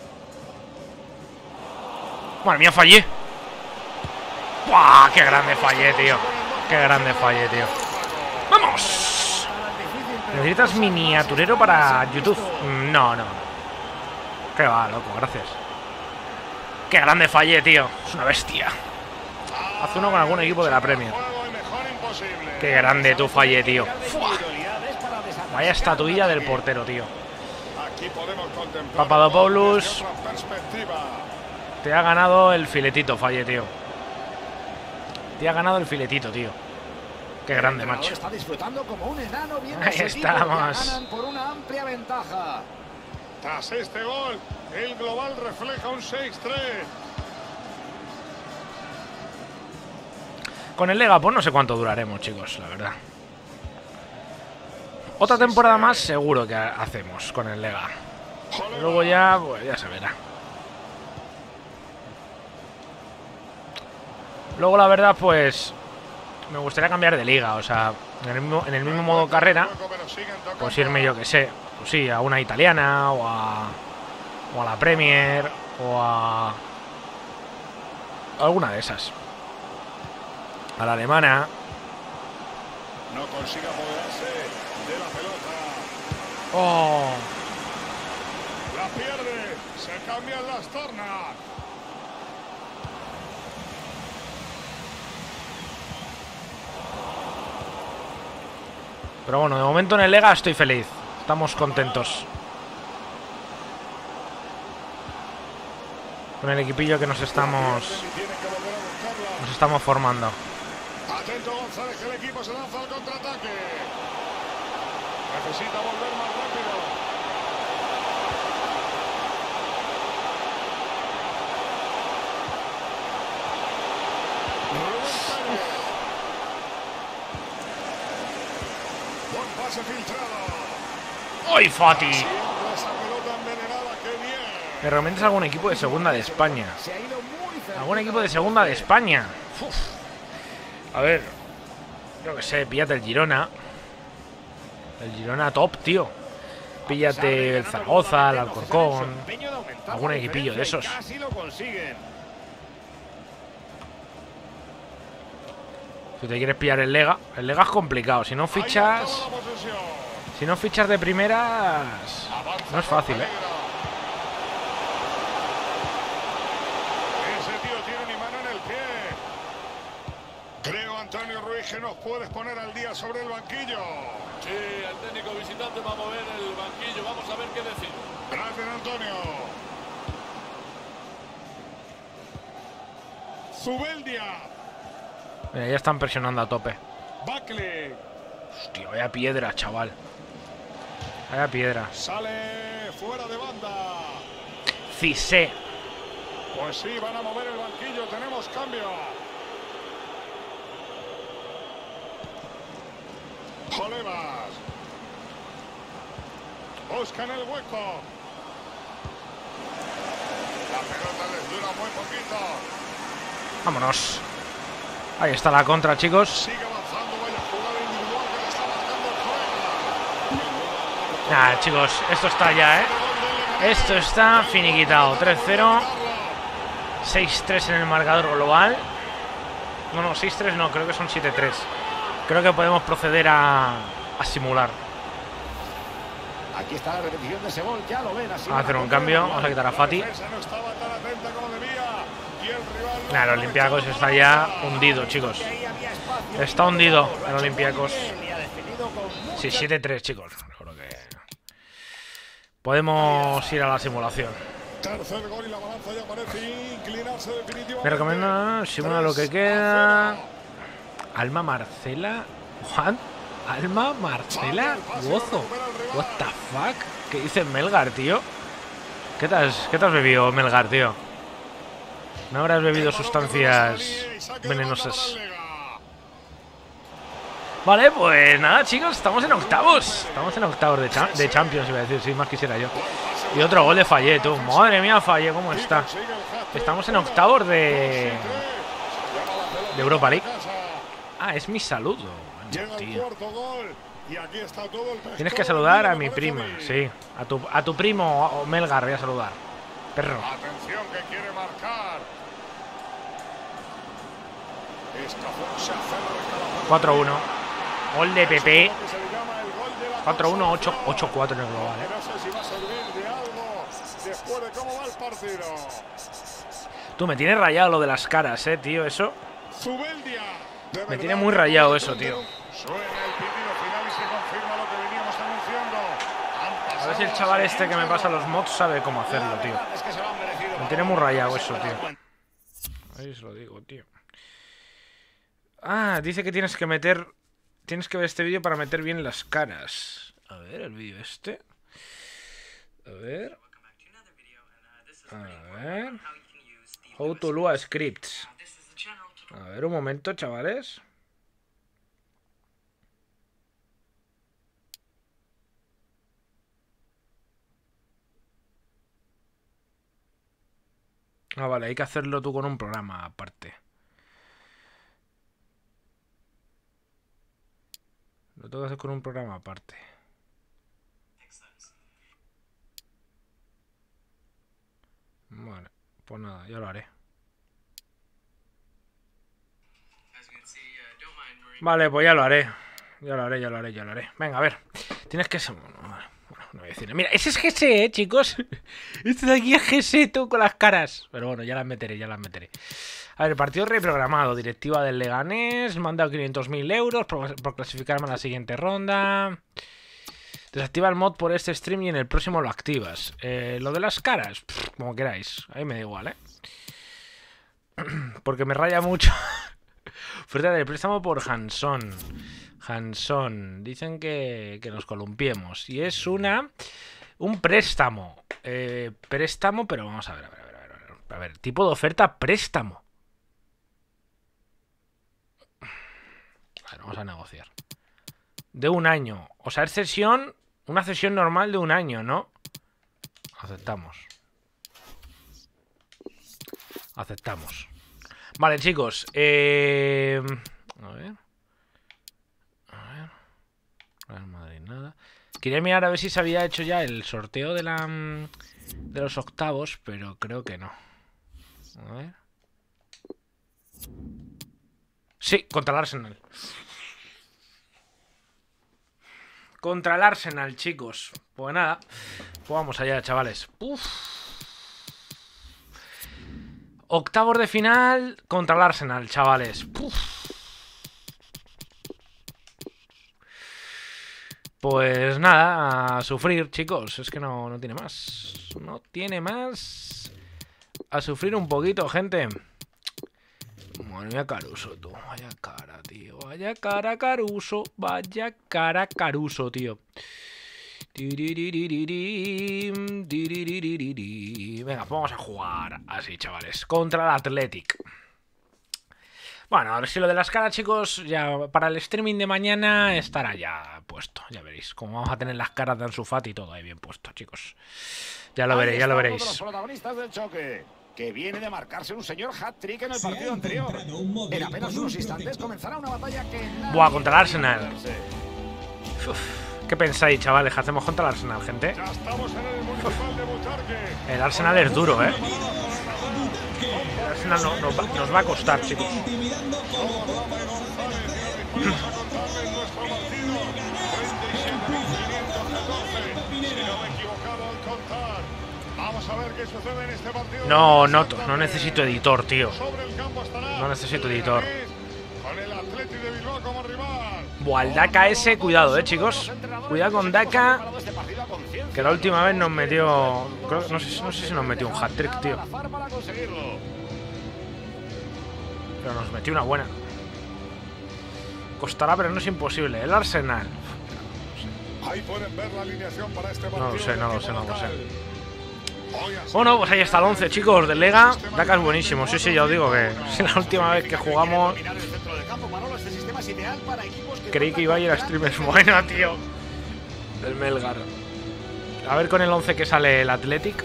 Madre mía, fallé. ¡Buah! ¡Qué grande fallé, tío! ¡Qué grande fallé, tío! ¡Vamos! ¿Necesitas miniaturero para YouTube? Mm, No, no. Qué va, loco, gracias. ¡Qué grande fallé, tío! Es una bestia. Haz uno con algún equipo de la Premier. Juego y mejor imposible. ¡Qué grande tú fallé, tío! ¡Fua! Individualidades para desatascar Vaya estatuilla del portero, tío. Aquí podemos contemplar Papadopoulos. desde otra perspectiva. Te ha ganado el filetito, falle, tío. Te ha ganado el filetito, tío. Qué grande, El entrenador macho. está disfrutando como un enano viendo Ahí a su equipo, estamos. que ganan por una amplia ventaja. Tras este gol, el global refleja un seis tres. Con el Lega, pues no sé cuánto duraremos, chicos, la verdad. Otra temporada más seguro que hacemos con el Lega. Luego ya, pues ya se verá. Luego, la verdad, pues me gustaría cambiar de liga. O sea, en el mismo, en el mismo modo carrera, pues irme, yo que sé, pues sí, a una italiana o a, o a la Premier o a alguna de esas. A la alemana. No consigue apoderarse de la pelota. Oh, La pierde. Se cambian las tornas. pero bueno, de momento en el Lega estoy feliz. Estamos contentos con el equipillo que nos estamos Y tiene que volver a buscarla. nos estamos formando. Atento González, que el equipo se lanza al contraataque. Necesita volver más rápido. Rubén Pérez. Buen pase filtrado. ¡Ay, Fati! Siempre esa pelota envenenada, qué bien. ¿Me recomiendas algún equipo de segunda de España? Se ha ido muy cerca. ¿Algún equipo de segunda de España? Uf. A ver, yo que sé, píllate el Girona. El Girona top, tío. Píllate el Zaragoza, el Alcorcón. Algún equipillo de esos. Casi lo consiguen. Si te quieres pillar el Lega, el Lega es complicado. Si no fichas, Ahí está la posesión. si no fichas de primeras, Avanza no es fácil, Rafa ¿eh? Negra. Ese tío tiene mi mano en el pie. Creo, Antonio Ruiz, que nos puedes poner al día sobre el banquillo. Sí, el técnico visitante va a mover el banquillo. Vamos a ver qué decir. Gracias, Antonio. Zubeldia. Mira, ya están presionando a tope. Buckley. Hostia, vaya piedra, chaval. Vaya piedra. Sale fuera de banda. Cissé. Pues sí, van a mover el banquillo. Tenemos cambio. Jolevas. Buscan el hueco. La pelota les dura muy poquito. Vámonos. Ahí está la contra, chicos. Sigue avanzando, vaya jugada individual que le está marcando el Nada, chicos, esto está ya, ¿eh? Esto está finiquitado. tres cero. seis tres en el marcador global. No, no, seis tres no, creo que son siete tres. Creo que podemos proceder a, a simular. Aquí está la repetición de ese gol, ya lo ven así. Vamos a hacer un cambio, vamos a quitar a Fati. Nada, el Olympiacos está ya hundido, chicos. Está hundido el Olympiacos. Sí, siete tres, chicos. Creo que podemos ir a la simulación. Tercer gol y la balanza ya parece inclinarse definitivamente. Me recomiendo simular lo que queda. Alma Marcela. Juan. Alma Marcela Gozo. What the fuck? ¿Qué dice Melgar, tío? ¿Qué te has, qué te has bebido, Melgar, tío? ¿No habrás bebido sustancias venenosas? Vale, pues nada, chicos, estamos en octavos. Estamos en octavos de, cha de Champions, iba a decir, sí, más quisiera yo. Y otro gol de Fallé, tú. Madre mía, Fallé, ¿cómo está? Estamos en octavos de... de Europa League. Ah, es mi saludo. Bueno, tío. Tienes que saludar a mi prima, sí. A tu, a tu primo, Melgar, voy a saludar. Perro. Atención que quiere marcar. cuatro uno. Gol de Pepe. cuatro uno, ocho cuatro en el global, ¿eh? No sé si va a servir de algo después de cómo va el partido. Tú, me tienes rayado lo de las caras, eh, tío, eso. Zubeldia. Me tiene muy rayado eso, tío. Suena el pitido final y se confirma lo que veníamos anunciando. A ver si el chaval este que me pasa los mods sabe cómo hacerlo, tío. Me tiene muy rayado eso, tío. Ahí os lo digo, tío. Ah, dice que tienes que meter... Tienes que ver este vídeo para meter bien las caras. A ver, el vídeo este. A ver. A ver. How to Lua Scripts. A ver, un momento, chavales. Ah, vale, hay que hacerlo tú con un programa aparte. Lo tengo que hacer con un programa aparte. Vale, pues nada, ya lo haré. Vale, pues ya lo haré. Ya lo haré, ya lo haré, ya lo haré. Venga, a ver. Tienes que ser... Bueno, no voy a decir... Mira, ese es G S, eh, chicos. Este de aquí es G S, tú, con las caras. Pero bueno, ya las meteré, ya las meteré. A ver, partido reprogramado. Directiva del Leganés. Me han dado quinientos mil euros por, por clasificarme a la siguiente ronda. Desactiva el mod por este stream y en el próximo lo activas. Eh, lo de las caras, pff, como queráis. Ahí me da igual, ¿eh? Porque me raya mucho. Oferta de préstamo por Hanson. Hanson. Dicen que, que nos columpiemos. Y es una... Un préstamo. Eh, préstamo, pero vamos a ver, a ver, a ver, a ver, a ver. A ver, tipo de oferta, préstamo. A ver, vamos a negociar. De un año. O sea, es cesión... Una cesión normal de un año, ¿no? Aceptamos. Aceptamos. Vale, chicos. Eh... A ver. A ver. Real Madrid, nada. Quería mirar a ver si se había hecho ya el sorteo de la... de los octavos, pero creo que no. A ver. Sí, contra el Arsenal. Contra el Arsenal, chicos. Pues nada. Pues vamos allá, chavales. Uf. Octavos de final contra el Arsenal, chavales. Uf. Pues nada, a sufrir, chicos. Es que no, no tiene más. No tiene más. A sufrir un poquito, gente. Madre mía, Caruso, tú. Vaya cara, tío. Vaya cara, Caruso. Vaya cara, Caruso, tío. Venga, vamos a jugar así, chavales. Contra el Athletic. Bueno, a ver si lo de las caras, chicos, ya para el streaming de mañana estará ya puesto. Ya veréis cómo vamos a tener las caras de Ansu Fati y todo ahí bien puesto, chicos. Ya lo veréis, ya lo veréis. Los protagonistas del choque, que viene de marcarse un señor hat-trick en el partido anterior. En apenas unos instantes comenzará una batalla que... Buah, contra el Arsenal. Uf, ¿qué pensáis, chavales? ¿Qué hacemos contra el Arsenal, gente? Ya estamos en el municipal de Butarque. El Arsenal es duro, ¿eh? El Arsenal no, nos, va, nos va a costar, chicos. Vamos a ver qué sucede en este partido. No, no, no necesito editor, tío. No necesito editor. Con el Athletic de Bilbao como rival. Buah, el Daka ese, cuidado, eh, chicos. Cuidado con Daka. Que la última vez nos metió... Creo, no, sé, no sé si nos metió un hat-trick, tío. Pero nos metió una buena. Costará, pero no es imposible. El Arsenal. Ahí pueden ver la alineación para este partido. No lo sé, no lo sé, no lo sé. Bueno, pues ahí está el once, chicos, del Lega. Daka es buenísimo, sí, sí, ya os digo que es la última vez que jugamos. Creí que iba a ir a streamers. Bueno, tío. Del Melgar. A ver con el once que sale el Athletic.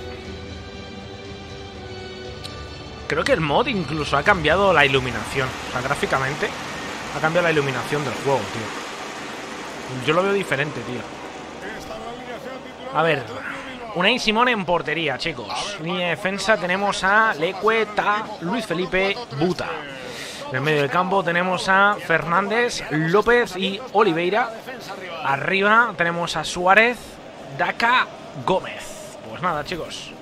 Creo que el mod incluso ha cambiado la iluminación. O sea, gráficamente ha cambiado la iluminación del juego, tío. Yo lo veo diferente, tío. A ver, Unai Simón en portería, chicos. Línea de defensa tenemos a Leque, Ta, Luis Felipe, Buta. En el medio del campo tenemos a Fernández, López y Oliveira. Arriba tenemos a Suárez, Daka, Gómez. Pues nada, chicos.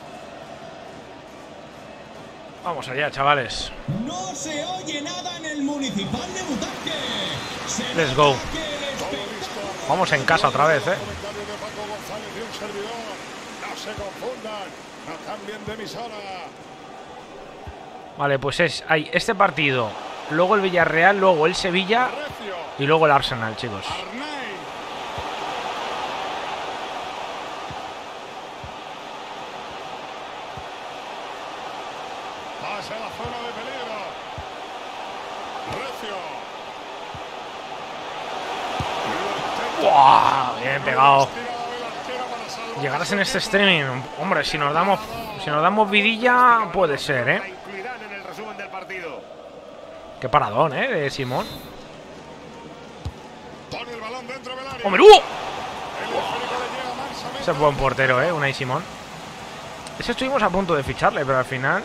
Vamos allá, chavales. No se oye nada en el municipal de Butarque. Let's go. Vamos en casa otra vez, eh. No se confundan, no cambien de emisora. Vale, pues es hay este partido, luego el Villarreal, luego el Sevilla y luego el Arsenal, chicos. Pasa la zona de peligro. Recio. ¡Wow! Bien pegado. Llegarás en este streaming. Hombre, si nos damos si nos damos vidilla, puede ser, ¿eh? Qué paradón, ¿eh? De Simón. ¡Hombre! ¡Uh! Ese es buen portero, ¿eh? Unai Simón. Ese estuvimos a punto de ficharle, pero al final...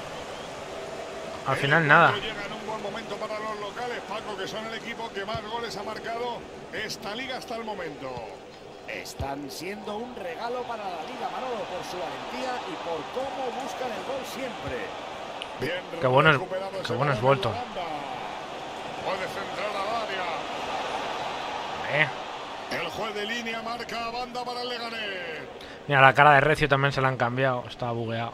Al final nada. Llega en un buen momento para los locales, Paco, que son el equipo que más goles ha marcado esta liga hasta el momento. Están siendo un regalo para la liga, Manolo, por su valentía y por cómo buscan el gol siempre. Bien, qué bueno es, qué bueno es Bolton. Puede centrar al área. Eh. El juez de línea marca a banda para el Leganés. Mira, la cara de Recio también se la han cambiado. Está bugueado.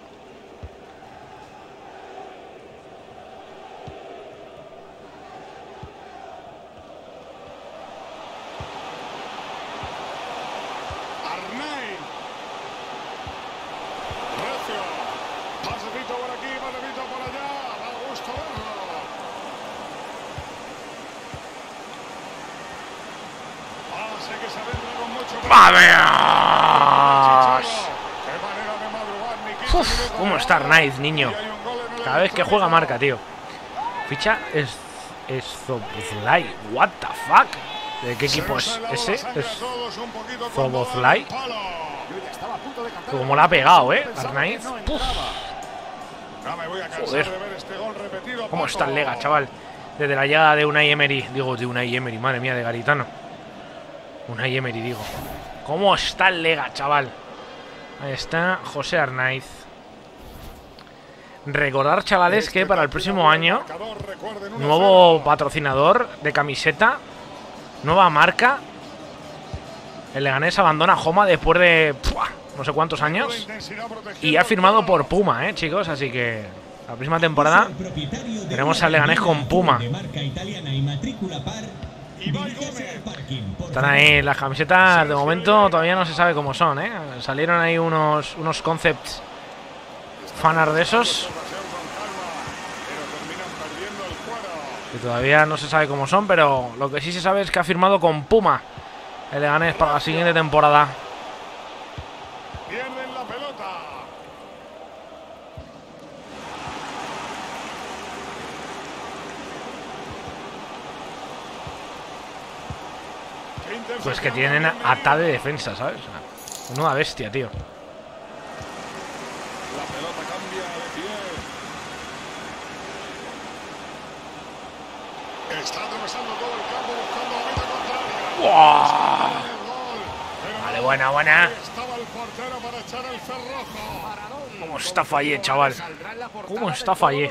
¡Vamos! Uf, ¿cómo está Arnaiz, niño? Cada vez que juega marca, tío. Ficha es... es Zobozlai. What the fuck? ¿De qué equipo es ese? Es Zobozlai. Como la ha pegado, ¿eh? Arnaiz. Uf. Joder. ¿Cómo está el Lega, chaval? Desde la llegada de Unai Emery. Digo, de Unai Emery, madre mía, de Garitano. Unai Emery, digo. ¿Cómo está el Lega, chaval? Ahí está José Arnaiz. Recordar, chavales, que para el próximo año, nuevo patrocinador de camiseta, nueva marca. El Leganés abandona Joma después de ¡pua! No sé cuántos años. Y ha firmado por Puma, eh, chicos. Así que la próxima temporada tenemos al Leganés con Puma. Están ahí las camisetas, de momento todavía no se sabe cómo son, ¿eh? Salieron ahí unos, unos concepts fanar de esos. Que todavía no se sabe cómo son, pero lo que sí se sabe es que ha firmado con Puma el Leganés para la siguiente temporada. Pierden la pelota. Pues que tienen ata de defensa, ¿sabes? Una bestia, tío. La pelota cambia de pie. Está atravesando todo el campo buscando la meta contraria. ¡Wow! Vale, buena, buena. Estaba el portero para echar el cerrojo. ¿Cómo está fallé, chaval? ¿Cómo está fallé?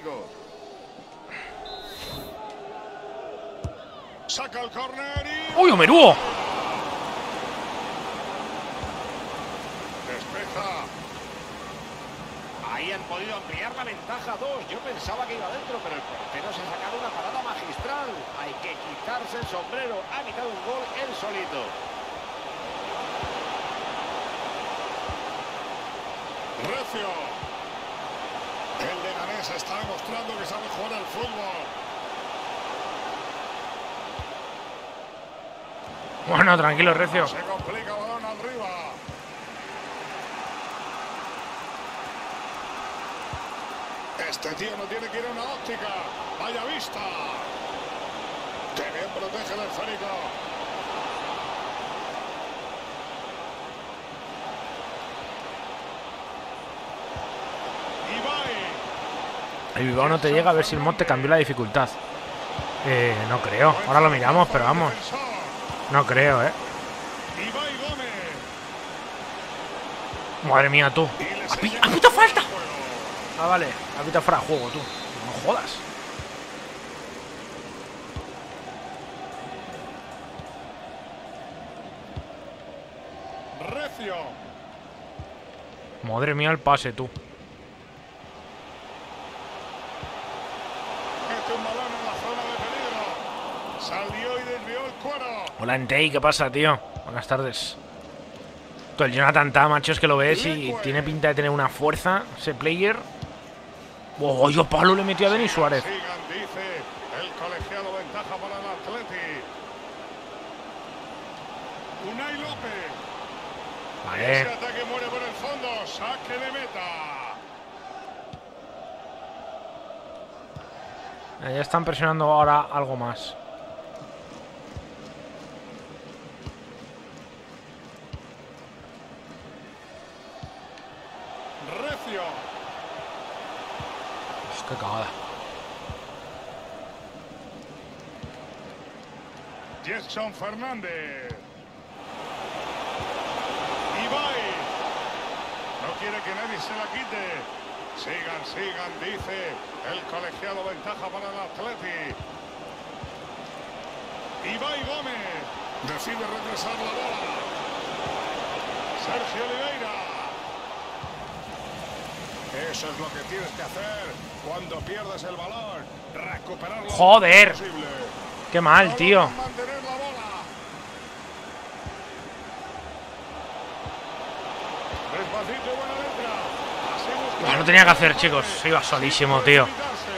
Saca el córner y... ¡Uy, Omeruo! Despeja. Ahí han podido ampliar la ventaja a dos. Yo pensaba que iba adentro, pero el portero se ha sacado una parada magistral. Hay que quitarse el sombrero. Ha quitado un gol él solito. Recio. El Leganés está demostrando que sabe jugar al fútbol. Bueno, tranquilo, Recio. Se complica, balón arriba. Este tío no tiene que ir a una óptica. Vaya vista. Que bien protege el esférico. El Bilbao no te llega, a ver si el mod te cambió la dificultad. Eh, no creo. Ahora lo miramos, pero vamos. No creo, eh. Madre mía, tú. ¡Ha pitado falta! Ah, vale. Ha pitado fuera de juego, tú. No jodas. Recio. Madre mía, el pase, tú. Mete un balón en la zona de peligro. Salió y desvió el cuero. Hola, Entei, ¿qué pasa, tío? Buenas tardes. Tú, el Jonathan Ta, macho, es que lo ves y tiene pinta de tener una fuerza, ese player. ¡Oh, yo palo le metió a Denis Suárez! Sigan, dice el colegiado, ventaja para el Atleti. Unai López. Vale. Ese ataque muere por el fondo. Saque de meta. Ya están presionando ahora algo más. Recio. Oh, qué cagada. Jetson Fernández. Ibai. No quiere que nadie se la quite. Sigan, sigan, dice el colegiado, ventaja para el Atleti. Ibai Gómez. Decide retrasar la bola. Sergio Oliveira. Eso es lo que tienes que hacer cuando pierdes el balón. Recuperarlo. ¡Joder! ¡Qué mal, tío! Mantener la bola. Despacito, buena letra. Así busca- Buah, no tenía que hacer, chicos. Se iba solísimo, tío.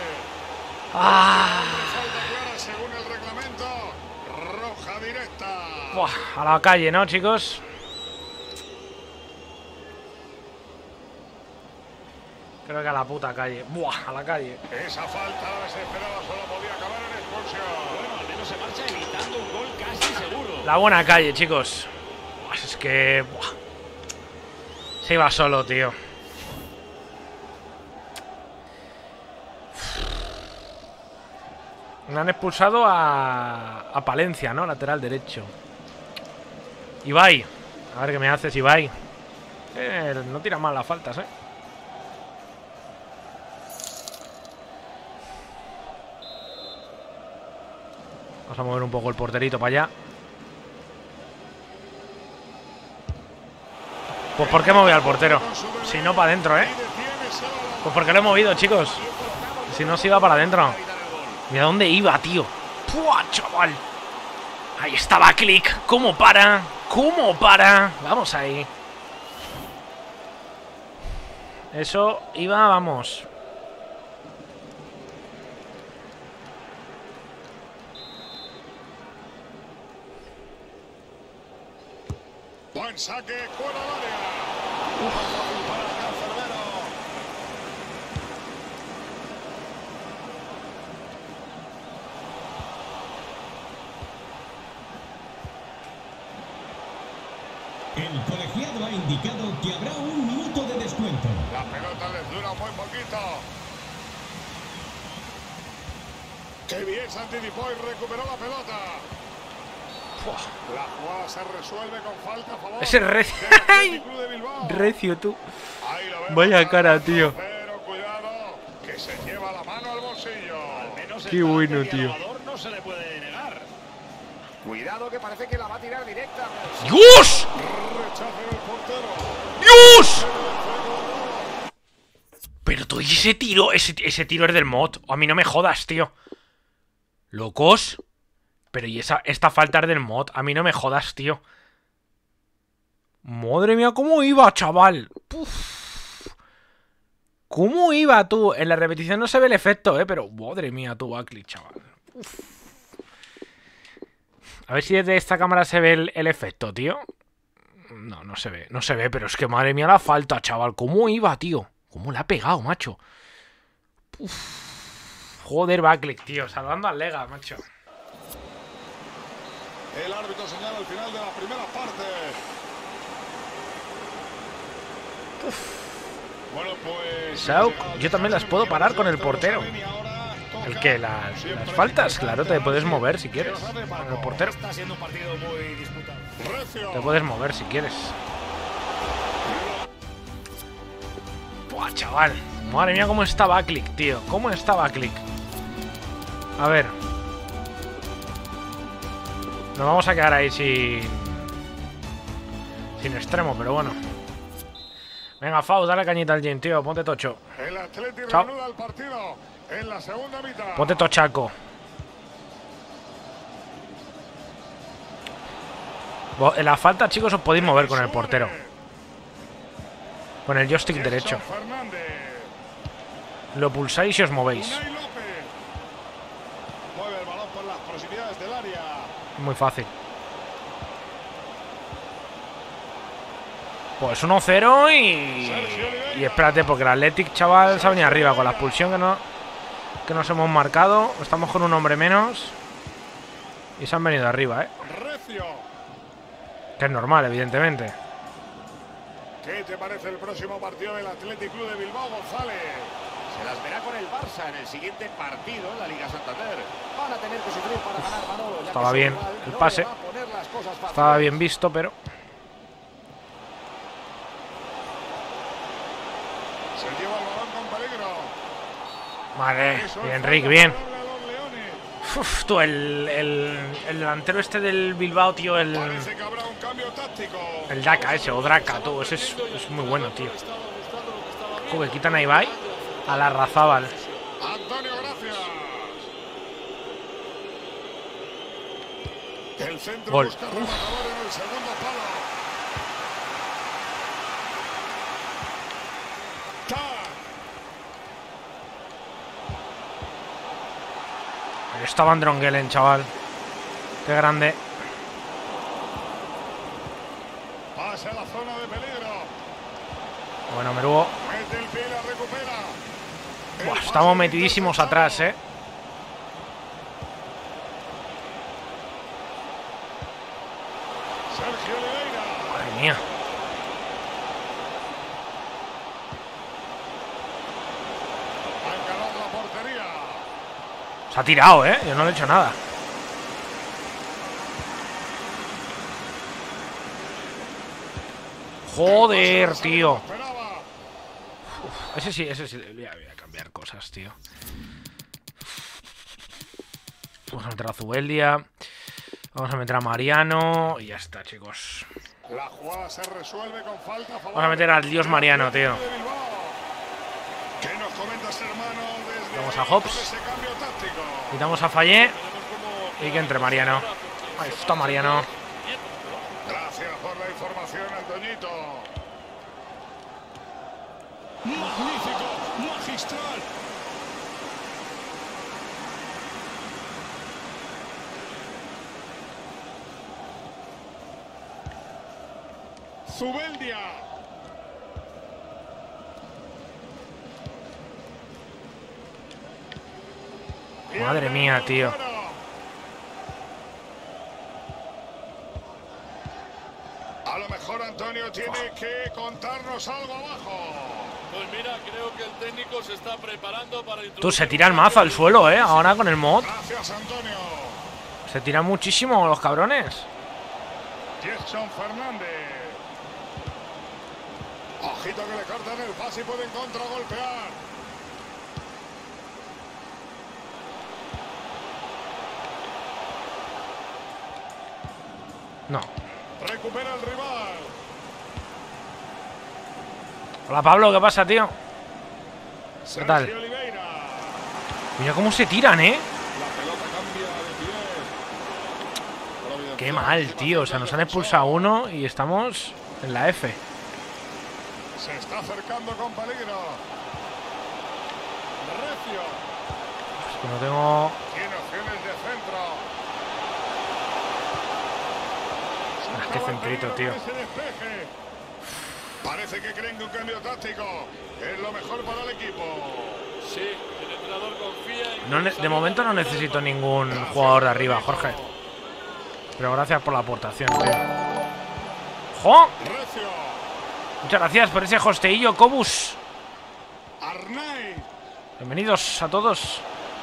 ¡Ah! Falta clara según el reglamento. Roja directa. Buah, a la calle, ¿no, chicos? Creo que a la puta calle. Buah, a la calle. Esa falta desesperada solo podía acabar en expulsión. Bueno, al menos se marcha evitando un gol casi seguro. La buena calle, chicos. Buah, es que... Buah. Se iba solo, tío. Me han expulsado a... A Palencia, ¿no? Lateral derecho. Ibai. A ver qué me haces, Ibai. Eh, no tira mal las faltas, ¿eh? Vamos a mover un poco el porterito para allá. Pues ¿por qué moví al portero? Si no, para adentro, ¿eh? Pues porque lo he movido, chicos. Si no, se iba para adentro. Mira dónde iba, tío. ¡Pua, chaval! Ahí estaba, click. ¿Cómo para? ¿Cómo para? Vamos ahí. Eso iba, vamos. El saque fuera del área. Para el cancerbero. El colegiado ha indicado que habrá un minuto de descuento. La pelota les dura muy poquito. ¡Qué bien se anticipó y recuperó la pelota! La jugada se resuelve con falta a favor. Ese recio. Recio, tú. Vaya cara, tío. Pero cuidado, que se lleva la mano al bolsillo. Al menos qué bueno, tío. No se le puede negar. Cuidado, que parece que la va a tirar directa. ¡Dios! Rechace del portero. ¡Dios! Pero tú, ¿y ese tiro? Ese, ese tiro es del mod. A mí no me jodas, tío. ¿Locos? Pero y esa, esta falta es del mod. A mí no me jodas, tío. Madre mía, ¿cómo iba, chaval? Uf. ¿Cómo iba, tú? En la repetición no se ve el efecto, eh. Pero, madre mía, tú, Backlick, chaval. Uf. A ver si desde esta cámara se ve el, el efecto, tío. No, no se ve. No se ve, pero es que madre mía la falta, chaval. ¿Cómo iba, tío? ¿Cómo le ha pegado, macho? Uf. Joder, Backlick, tío. Salvando al Lega, macho. El árbitro señala al final de la primera parte. Uf. Bueno, pues... Sauk, yo también las puedo parar con el portero. ¿El qué? Las, las faltas, claro, te puedes mover si quieres. Con el portero. Está siendo un partido muy disputado. Te puedes mover si quieres. Buah, chaval. Madre mía, cómo está Backlick, tío. ¿Cómo está Backlick? A ver. Nos vamos a quedar ahí sin... Sin extremo, pero bueno. Venga, Fau, dale cañita al gym, tío. Ponte tocho. El Atleti Chao. reanuda el partido en la segunda mitad. Ponte tochaco. En la falta, chicos, os podéis mover con el portero. Con el joystick derecho. Lo pulsáis y os movéis. Mueve el balón por las proximidades del área. Muy fácil. Pues uno cero y... Y espérate, porque el Athletic, chaval, se ha venido arriba con la expulsión que, no, que nos hemos marcado. Estamos con un hombre menos. Y se han venido arriba, ¿eh? Que es normal, evidentemente. ¿Qué te parece el próximo partido del Athletic Club de Bilbao, González? Se las verá con el Barça en el siguiente partido en la Liga Santander. Van a tener que sufrir para ganar, Manolo. Ya Estaba que bien igual el no pase. le va a poner las cosas fáciles. Estaba bien visto, pero... Se lleva el balón con peligro. Madre, bien, Rick, bien. Uf, tú, el, el, el delantero este del Bilbao, tío, el... Parece que habrá un cambio táctico. El Daka ese, o Draka, tú, ese es, es muy bueno, tío. Joder, quitan a Ibai a la Razábal. Antonio, gracias. El centro Gol. busca rematador en el segundo palo. Ahí está Van Drongelen, chaval. Qué grande. Pasa a la zona de peligro. Bueno, Merugo. Mete el pie y la recupera. Buah, estamos metidísimos atrás, eh. Sergio Oliveira. Madre mía. Ha encarado la portería. Se ha tirado, eh. Yo no le he hecho nada. Joder, tío. Uf, ese sí, ese sí. Voy a, voy a cambiar cosas, tío. Vamos a meter a Zubeldia. Vamos a meter a Mariano. Y ya está, chicos. La jugada se resuelve con falta a favor. Vamos a meter al dios Mariano, tío. ¿Qué nos comentas, hermano, desde Vamos a Hobbs. ese cambio táctico? Quitamos a Fallé. Y que entre Mariano. Ahí está Mariano. Gracias por la información, Antoñito. Magnífico, magistral. Zubeldia. Madre mía, tío. A lo mejor Antonio tiene que contarnos algo abajo. Pues mira, creo que el técnico se está preparando para... Tú, se tiran mazo al suelo, ¿eh? Ahora con el mod. Gracias, Antonio. Se tiran muchísimo los cabrones. Jason Fernández. Ojito que le cortan el pase y pueden contragolpear. No. Recupera el rival. Hola, Pablo, ¿qué pasa, tío? ¿Qué tal? Sergio Oliveira. Mira cómo se tiran, ¿eh? La pelota cambia de pie. Qué mal, tío. O sea, nos han expulsado uno y estamos en la F. Se está acercando con peligro. Recio. Es que no tengo... Tiene opciones de centro. Ah, qué centrito, tío. Ese despeje. Parece que creen que un cambio táctico es lo mejor para el equipo. Sí, el entrenador confía en... No ne- de momento no necesito ningún jugador de arriba, Jorge. Pero gracias por la aportación, tío. ¡Jo! Recio. Muchas gracias por ese hosteillo, Cobus. Arnaiz. Bienvenidos a todos. Desde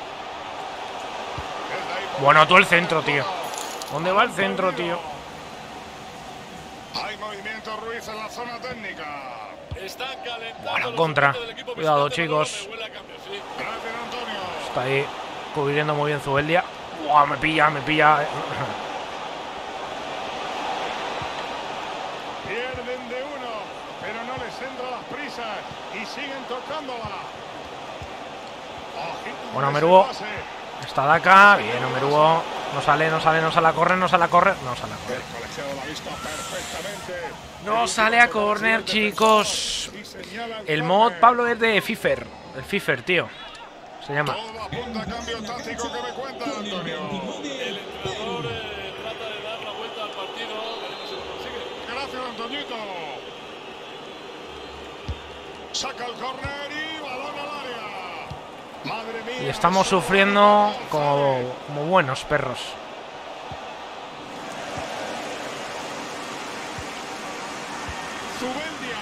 ahí por- Bueno, tú el centro, tío. ¿Dónde va el centro, tío? Hay movimiento Ruiz en la zona técnica. Están calentando Bueno, los contra. hombres del equipo Cuidado, visitante, chicos. me huele a cambio, sí. Gracias, Antonio. Está ahí cubriendo muy bien Zubeldia. Buah, me pilla, me pilla. Pierden de uno, pero no les entran las prisas y siguen tocándola. Ojito con Bueno, ese Meruo. pase. Está de acá. Bien, Omeruo. No sale, no sale, no sale a correr, no sale a correr. No sale a El correr. colegiado lo ha visto perfectamente. No sale a corner, chicos. Y señala El córner. mod, Pablo, es de Fifer. El Fifer, tío. Se llama. Todo apunta a cambio táctico que me cuenta Antonio. El entrenador eh, trata de dar la vuelta al partido, veremos si lo consigue. Gracias, Antoñito. Saca el córner y balón al área. Madre mía. Y estamos sufriendo como, como buenos perros. Zubeldia.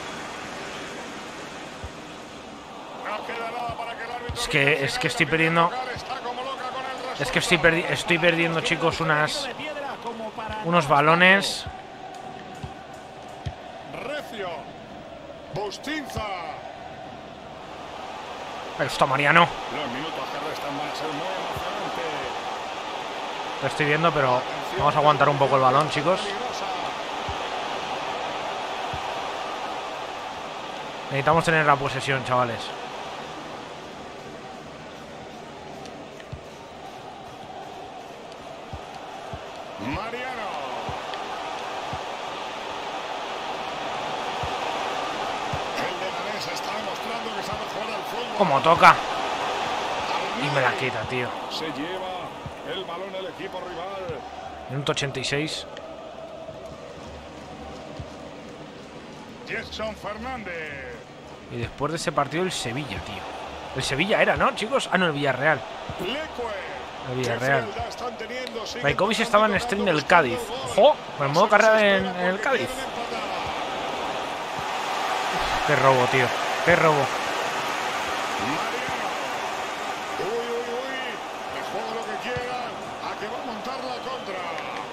No queda nada para que el árbitro Es que, es que estoy perdiendo. está como loca con el resultado. Es que estoy, perdi- estoy perdiendo, chicos, unas unos balones. Recio. Bustinza. Ahí está Mariano. Los minutos que restan van a ser muy emocionantes. Lo estoy viendo, pero vamos a aguantar un poco el balón, chicos. Peligrosa. Necesitamos tener la posesión, chavales. Mariano. El Leganés está demostrando que sabe jugar al fútbol. Como toca. Y me la quita, tío. Se lleva el balón el equipo rival. Minuto ochenta y seis. Jason Fernández. Y después de ese partido, el Sevilla, tío. El Sevilla era, ¿no, chicos? Ah, no, el Villarreal. Leque. El Villarreal. Qué frialdad están teniendo, siguen Rajkovic tocando estaba en y stream tocando, del Cádiz. buscando el Ojo, gol. con el modo Los carrera saques en, esperan en el porque Cádiz. quieren empatar. Qué robo, tío. Qué robo. Mariano. Uy, uy, uy. Que juegue lo que quiera. A que va a montar la contra.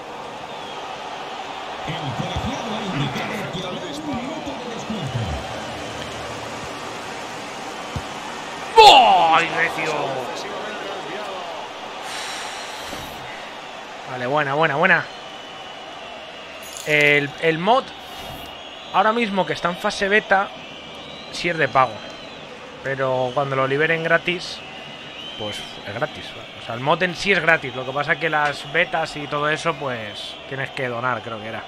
El colegiado ha indicado que habrá un minuto de descuento. ¡Ay, recio! Excesivamente desviado. Vale, buena, buena, buena. El, el mod, ahora mismo que está en fase beta, sí es de pago. Pero cuando lo liberen gratis, pues es gratis. O sea, el mod en sí es gratis. Lo que pasa es que las betas y todo eso, pues tienes que donar, creo que era.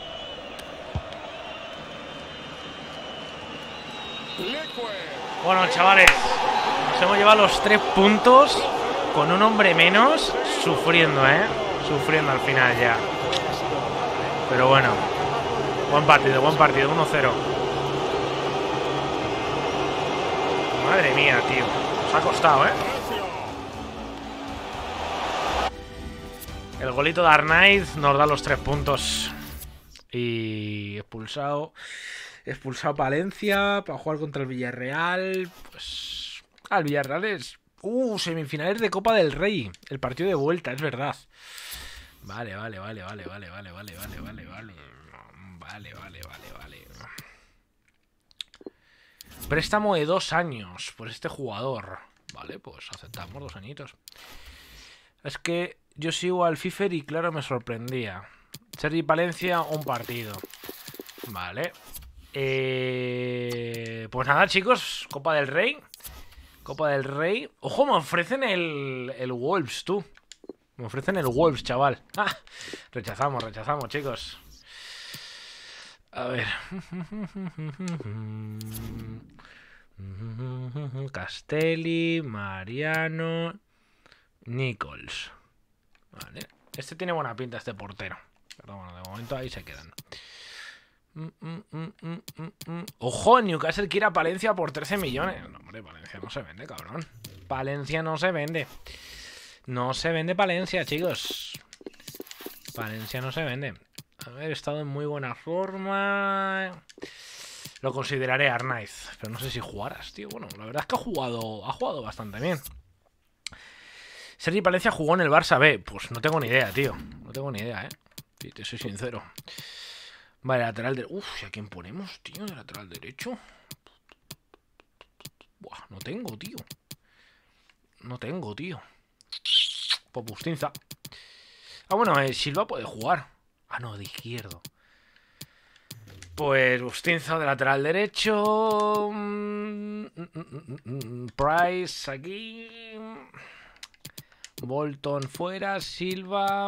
Leque. Bueno, chavales, nos hemos llevado los tres puntos con un hombre menos, sufriendo, ¿eh? Sufriendo al final ya. Pero bueno, Buen partido, buen partido, uno cero. Madre mía, tío. Nos ha costado, ¿eh? El golito de Arnaiz nos da los tres puntos. Y expulsado. Expulsado Palencia para jugar contra el Villarreal. Pues... Ah, el Villarreal es... Uh, semifinales de Copa del Rey. El partido de vuelta, es verdad. Vale, vale, vale, vale, vale, vale, vale, vale, vale, vale. Vale, vale, vale, vale. Préstamo de dos años por este jugador. Vale, pues aceptamos dos añitos. Es que yo sigo al FIFA y claro, me sorprendía. Sergi Palencia, un partido. Vale. Eh... Pues nada, chicos. Copa del Rey. Copa del Rey. Ojo, me ofrecen el, el Wolves, tú. Me ofrecen el Wolves, chaval. Ah, rechazamos, rechazamos, chicos. A ver. Castelli, Mariano, Nichols. Vale. Este tiene buena pinta, este portero. Pero bueno, de momento ahí se quedan. Mm, mm, mm, mm, mm. Ojo, Newcastle quiere a Palencia por trece millones. No, hombre, Palencia no se vende, cabrón. Palencia no se vende. No se vende Palencia, chicos. Palencia no se vende. A ver, he estado en muy buena forma. Lo consideraré Arnaiz. Pero no sé si jugaras, tío. Bueno, la verdad es que ha jugado, ha jugado bastante bien. Sergi Palencia jugó en el Barça B. Pues no tengo ni idea, tío. No tengo ni idea, eh. Sí, te soy sincero. Vale, lateral derecho. Uf, ¿y a quién ponemos, tío? De lateral derecho. Buah, no tengo, tío. No tengo, tío. Pues Bustinza. Ah, bueno, eh, Silva puede jugar. Ah, no, de izquierdo. Pues Bustinza de lateral derecho. Price aquí. Bolton fuera. Silva.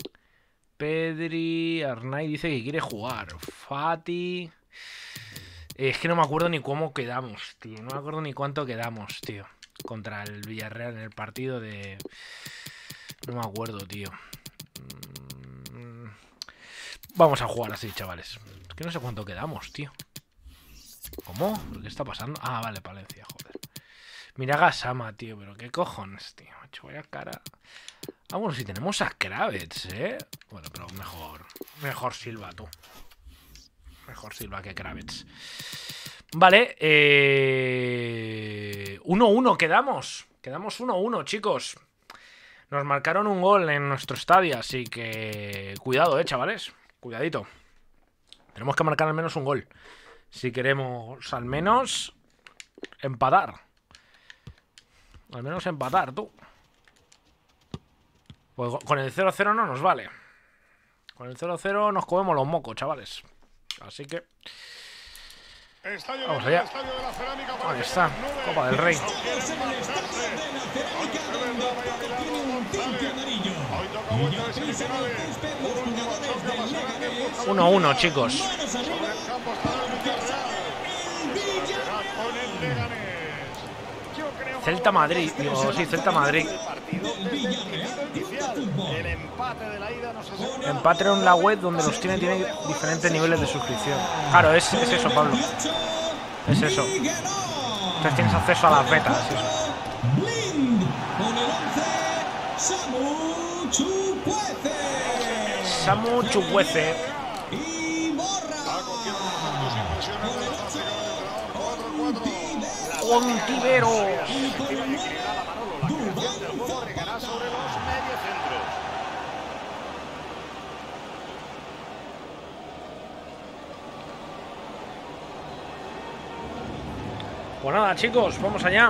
Pedri. Arnaiz dice que quiere jugar. Fati. Es que no me acuerdo ni cómo quedamos, tío. No me acuerdo ni cuánto quedamos, tío. Contra el Villarreal en el partido de... No me acuerdo, tío. Vamos a jugar así, chavales. Es que no sé cuánto quedamos, tío. ¿Cómo? ¿Qué está pasando? Ah, vale, Palencia, joder. Mira Gassama, tío. Pero qué cojones, tío. Macho, vaya cara. Ah, bueno, si tenemos a Kravets, ¿eh? Bueno, pero mejor... Mejor Silva, tú. Mejor Silva que Kravets. Vale, eh... uno uno quedamos. Quedamos uno uno, chicos. Nos marcaron un gol en nuestro estadio, así que... Cuidado, eh, chavales. Cuidadito. Tenemos que marcar al menos un gol. Si queremos al menos... Empatar. Al menos empatar, tú. Pues con el cero cero no nos vale. Con el cero cero nos comemos los mocos, chavales. Así que... Vamos allá. Ahí está, Copa del Rey. uno uno, chicos. Celta Madrid, digo, sí, Celta Madrid. En Patreon, la web donde los tienen tiene diferentes niveles de suscripción. Claro, es, es eso, Pablo. Es eso. Entonces tienes acceso a las betas, es eso. Samu Chukwueze. Ontiveros. Pues nada, chicos, vamos allá.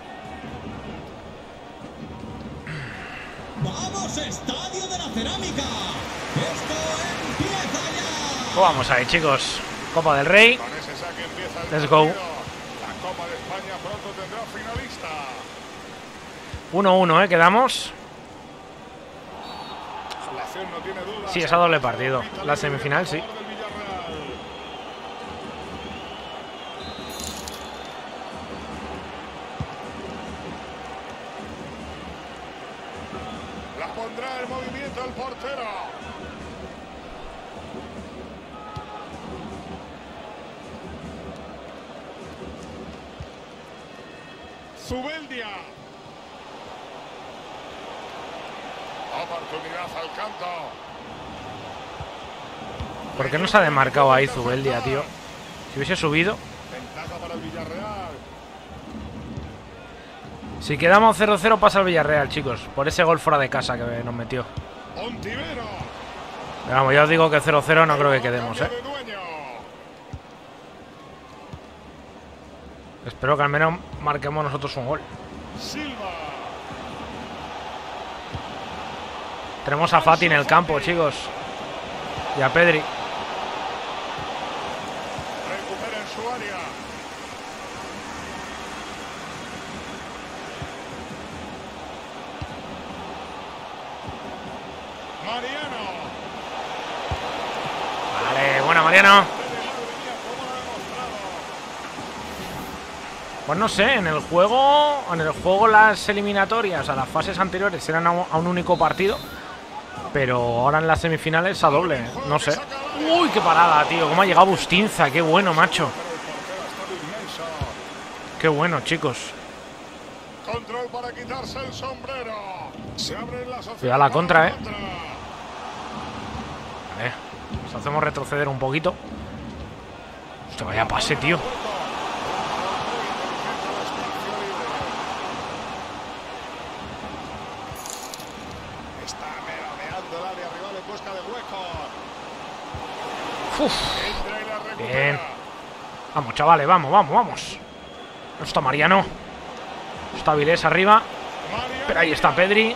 Vamos, Estadio de la Cerámica. Esto empieza ya. Pues vamos ahí, chicos. Copa del Rey. Let's go. uno uno, ¿eh? Quedamos. Sí, es a doble partido. La semifinal, sí. La pondrá el movimiento el portero. Zubeldia. Oportunidad al canto. ¿Por qué no se ha demarcado ahí Zubeldia, tío? Si hubiese subido. Ventaja para el Villarreal. Si quedamos cero cero pasa el Villarreal, chicos. Por ese gol fuera de casa que nos metió. Ontivero. Pero vamos, ya os digo que cero cero no creo que quedemos, ¿eh? Espero que al menos marquemos nosotros un gol. Silva. Tenemos a Fati en el campo, chicos. Y a Pedri. Recupera en su área. Mariano. Vale, buena Mariano. Pues no sé, en el juego, en el juego las eliminatorias, o sea, las fases anteriores eran a un, a un único partido, pero ahora en las semifinales a doble, no sé. Uy, qué parada, tío, cómo ha llegado Bustinza, qué bueno, macho. Qué bueno, chicos. Control para quitarse el sombrero. Se abre la Cuidado la contra, eh. Vale, nos hacemos retroceder un poquito. Hostia, vaya pase, tío. Uf. Bien. Vamos, chavales, vamos, vamos, vamos. No está Mariano. Está Vilés arriba. Pero ahí está Pedri.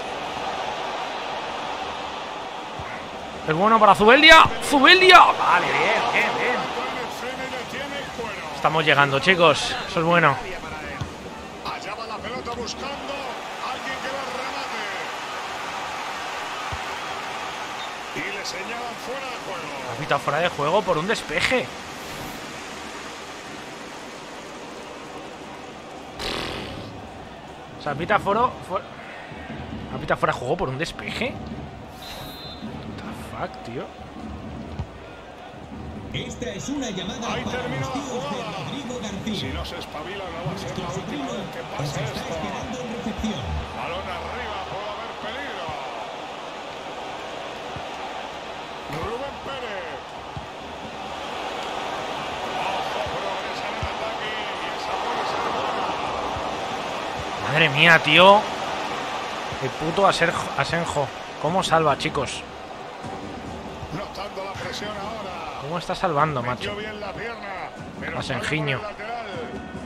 Es bueno para Zubeldia. ¡Zubeldia! Vale, bien, bien, bien. Estamos llegando, chicos. Eso es bueno. Allá va la pelota buscando alguien que la remate. Y le señalan fuera de juego. Ha pitado fuera de juego por un despeje. O sea, pita fuera, fuera. Ha pitado fuera de juego por un despeje. What the fuck, tío. Esta es una llamada Ahí para termina los la tíos de jugada. Rodrigo García. Si no se espabila, no va a ser Nuestro la última sobrino vez que os pase está esto. esperando en recepción. Balón arriba, puede haber peligro. Rubén Pérez. Ojo, progresa en el ataque y esa puede ser buena. Madre mía, tío. El puto Asenjo. Asenjo. ¿Cómo salva, chicos? Notando la presión ahora. ¿Cómo está salvando, Metió macho? bien la pierna, pero Asenjiño. sale por el lateral.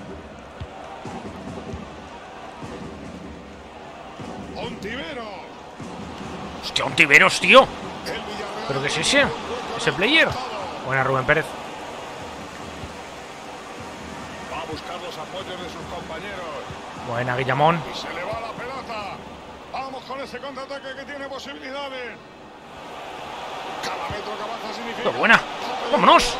Ontivero. Hostia, un Tiberos, tío. El Villarreal. ¿Pero qué es ese? ¿Ese player? Buena, Rubén Pérez. Va a buscar los apoyos de sus compañeros. Buena, Guillamón. Y se le va la pelota. Vamos con ese contraataque que tiene posibilidades. Cada metro que avanza significa. ¡Qué buena! ¡Vámonos!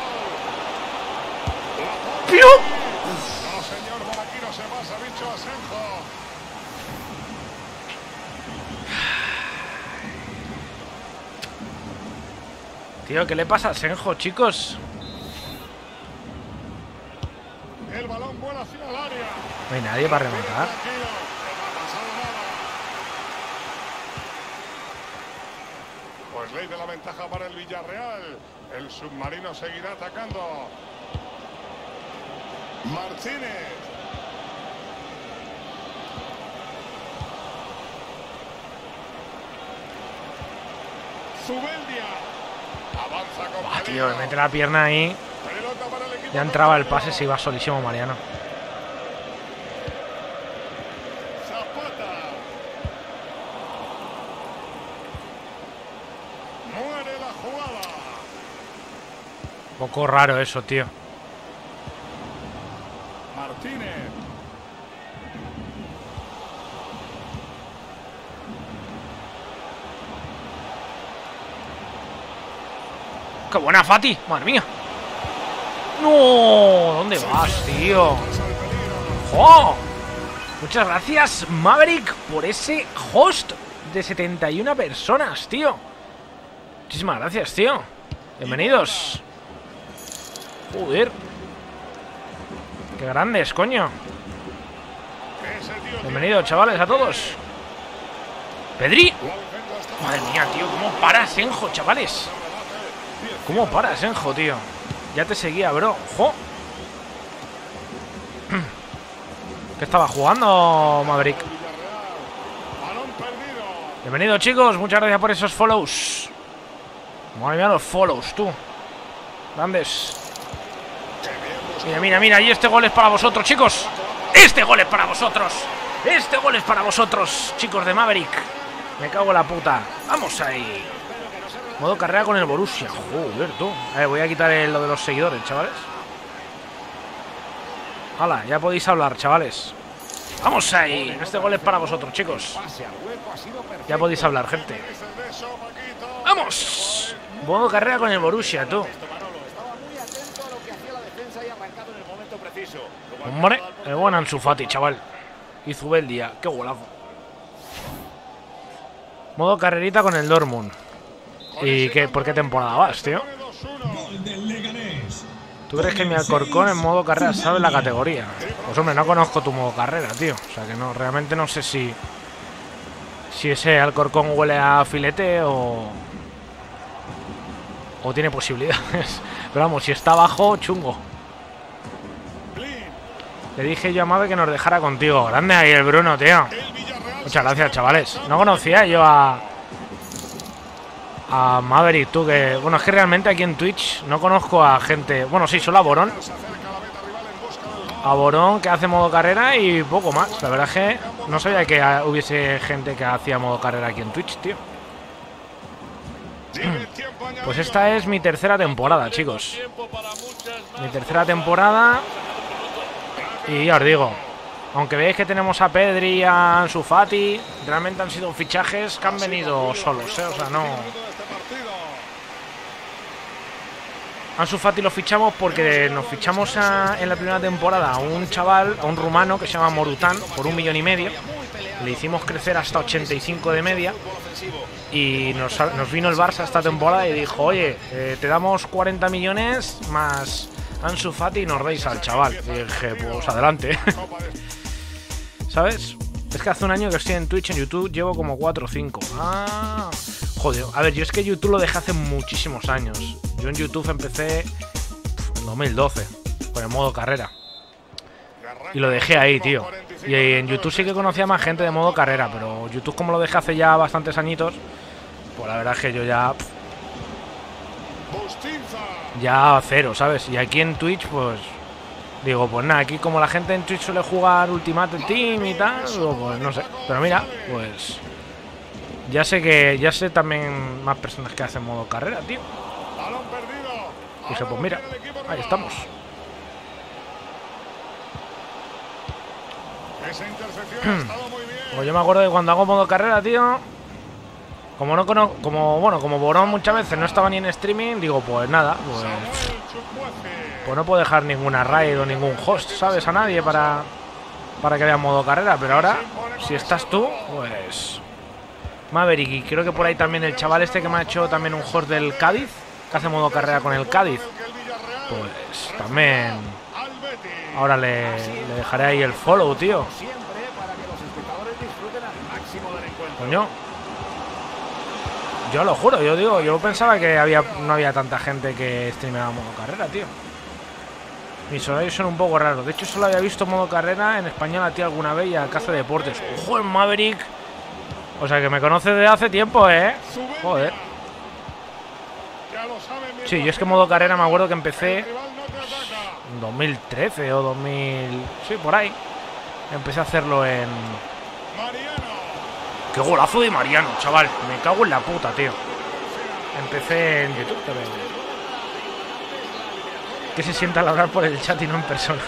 ¡Pío! ¡Pío! No, señor, por aquí no se pasa, bicho Asenjo. Tío, ¿qué le pasa a Asenjo, chicos? El balón vuela hacia el área. No hay nadie para rematar. Tranquilo, no ha pasado nada. Pues ley de la ventaja para el Villarreal. El submarino seguirá atacando. Martínez. Zubeldia. Avanza con Buah, tío, peligro. me mete la pierna ahí. Pelota para el equipo Ya entraba el contrario. pase, se iba solísimo Mariano. Zapata. Muere la jugada. Un poco raro eso, tío. Martínez. ¡Qué buena, Fati! ¡Madre mía! ¡No! ¿Dónde vas, tío? ¡Jo! Muchas gracias, Maverick, por ese host de setenta y una personas, tío. Muchísimas gracias, tío. Bienvenidos. Joder. Qué grandes, coño. Bienvenidos, chavales, a todos. Pedri. Madre mía, tío, ¿cómo paras, Enjo, chavales? ¿Cómo paras, Enjo, tío? Ya te seguía, bro. ¡Jo! ¿Qué estaba jugando, Maverick? Bienvenidos, chicos. Muchas gracias por esos follows. Madre mía, los follows, tú. Grandes. Mira, mira, mira. Y este gol es para vosotros, chicos. Este gol es para vosotros. Este gol es para vosotros, chicos de Maverick. Me cago en la puta. Vamos ahí. Modo carrera con el Borussia. Joder, tú. A ver, voy a quitar el, lo de los seguidores, chavales. Hala, ya podéis hablar, chavales. Vamos ahí. Este gol es para vosotros, chicos. Ya podéis hablar, gente. ¡Vamos! Modo carrera con el Borussia, tú. Hombre, el buen Ansu Fati, chaval. Hizo el día. Qué golazo. Modo carrerita con el Dortmund. ¿Y qué, por qué temporada vas, tío? ¿Tú crees que mi Alcorcón en modo carrera sabe la categoría? Pues hombre, no conozco tu modo carrera, tío. O sea que no, realmente no sé si Si ese Alcorcón huele a filete o O tiene posibilidades. Pero vamos, si está abajo, chungo. Le dije yo a Mave que nos dejara contigo. Grande ahí el Bruno, tío. Muchas gracias, chavales. No conocía yo a A Maverick, tú, que... Bueno, es que realmente aquí en Twitch no conozco a gente... Bueno, sí, solo a Borón. A Borón, que hace modo carrera y poco más. La verdad es que no sabía que hubiese gente que hacía modo carrera aquí en Twitch, tío. Pues esta es mi tercera temporada, chicos. Mi tercera temporada. Y ya os digo, aunque veis que tenemos a Pedri y a Ansu Fati, realmente han sido fichajes que han venido solos, ¿eh? O sea, no... Ansu Fati lo fichamos porque nos fichamos a, en la primera temporada a un chaval, a un rumano que se llama Morutan, por un millón y medio. Le hicimos crecer hasta ochenta y cinco de media. Y nos, nos vino el Barça esta temporada y dijo, oye, eh, te damos cuarenta millones más Ansu Fati y nos deis al chaval. Y dije, pues adelante. ¿Sabes? Es que hace un año que estoy en Twitch, en YouTube llevo como cuatro o cinco. Ah, joder, a ver, yo es que YouTube lo dejé hace muchísimos años. Yo en YouTube empecé en dos mil doce, con el modo carrera. Y lo dejé ahí, tío. Y en YouTube sí que conocía más gente de modo carrera, pero YouTube como lo dejé hace ya bastantes añitos, pues la verdad es que yo ya... Pff, ya cero, ¿sabes? Y aquí en Twitch, pues... Digo, pues nada, aquí como la gente en Twitch suele jugar Ultimate Team y tal, pues no sé. Pero mira, pues... Ya sé que... Ya sé también más personas que hacen modo carrera, tío. Y sé, pues mira, ahí estamos. Pues yo me acuerdo de cuando hago modo carrera, tío. Como no conozco, como bueno, como Borón muchas veces no estaba ni en streaming, digo, pues nada, pues, pues no puedo dejar ninguna raid o ningún host, ¿sabes? A nadie para para que vea modo carrera, pero ahora, si estás tú, pues Maverick, y creo que por ahí también el chaval este que me ha hecho también un host del Cádiz, que hace modo carrera con el Cádiz, pues también ahora le, le dejaré ahí el follow, tío. Coño. Yo lo juro, yo digo, yo pensaba que había no había tanta gente que streameaba modo carrera, tío. Mis horarios son un poco raros. De hecho, solo había visto modo carrera en español a ti alguna vez y a Caza Deportes. ¡Ojo, el Maverick! O sea, que me conoce desde hace tiempo, ¿eh? Joder. Sí, yo es que modo carrera me acuerdo que empecé en dos mil trece o dos mil... Sí, por ahí. Empecé a hacerlo en... ¡Qué golazo de Mariano, chaval! Me cago en la puta, tío. Empecé en YouTube también. Que se sienta al hablar por el chat y no en persona.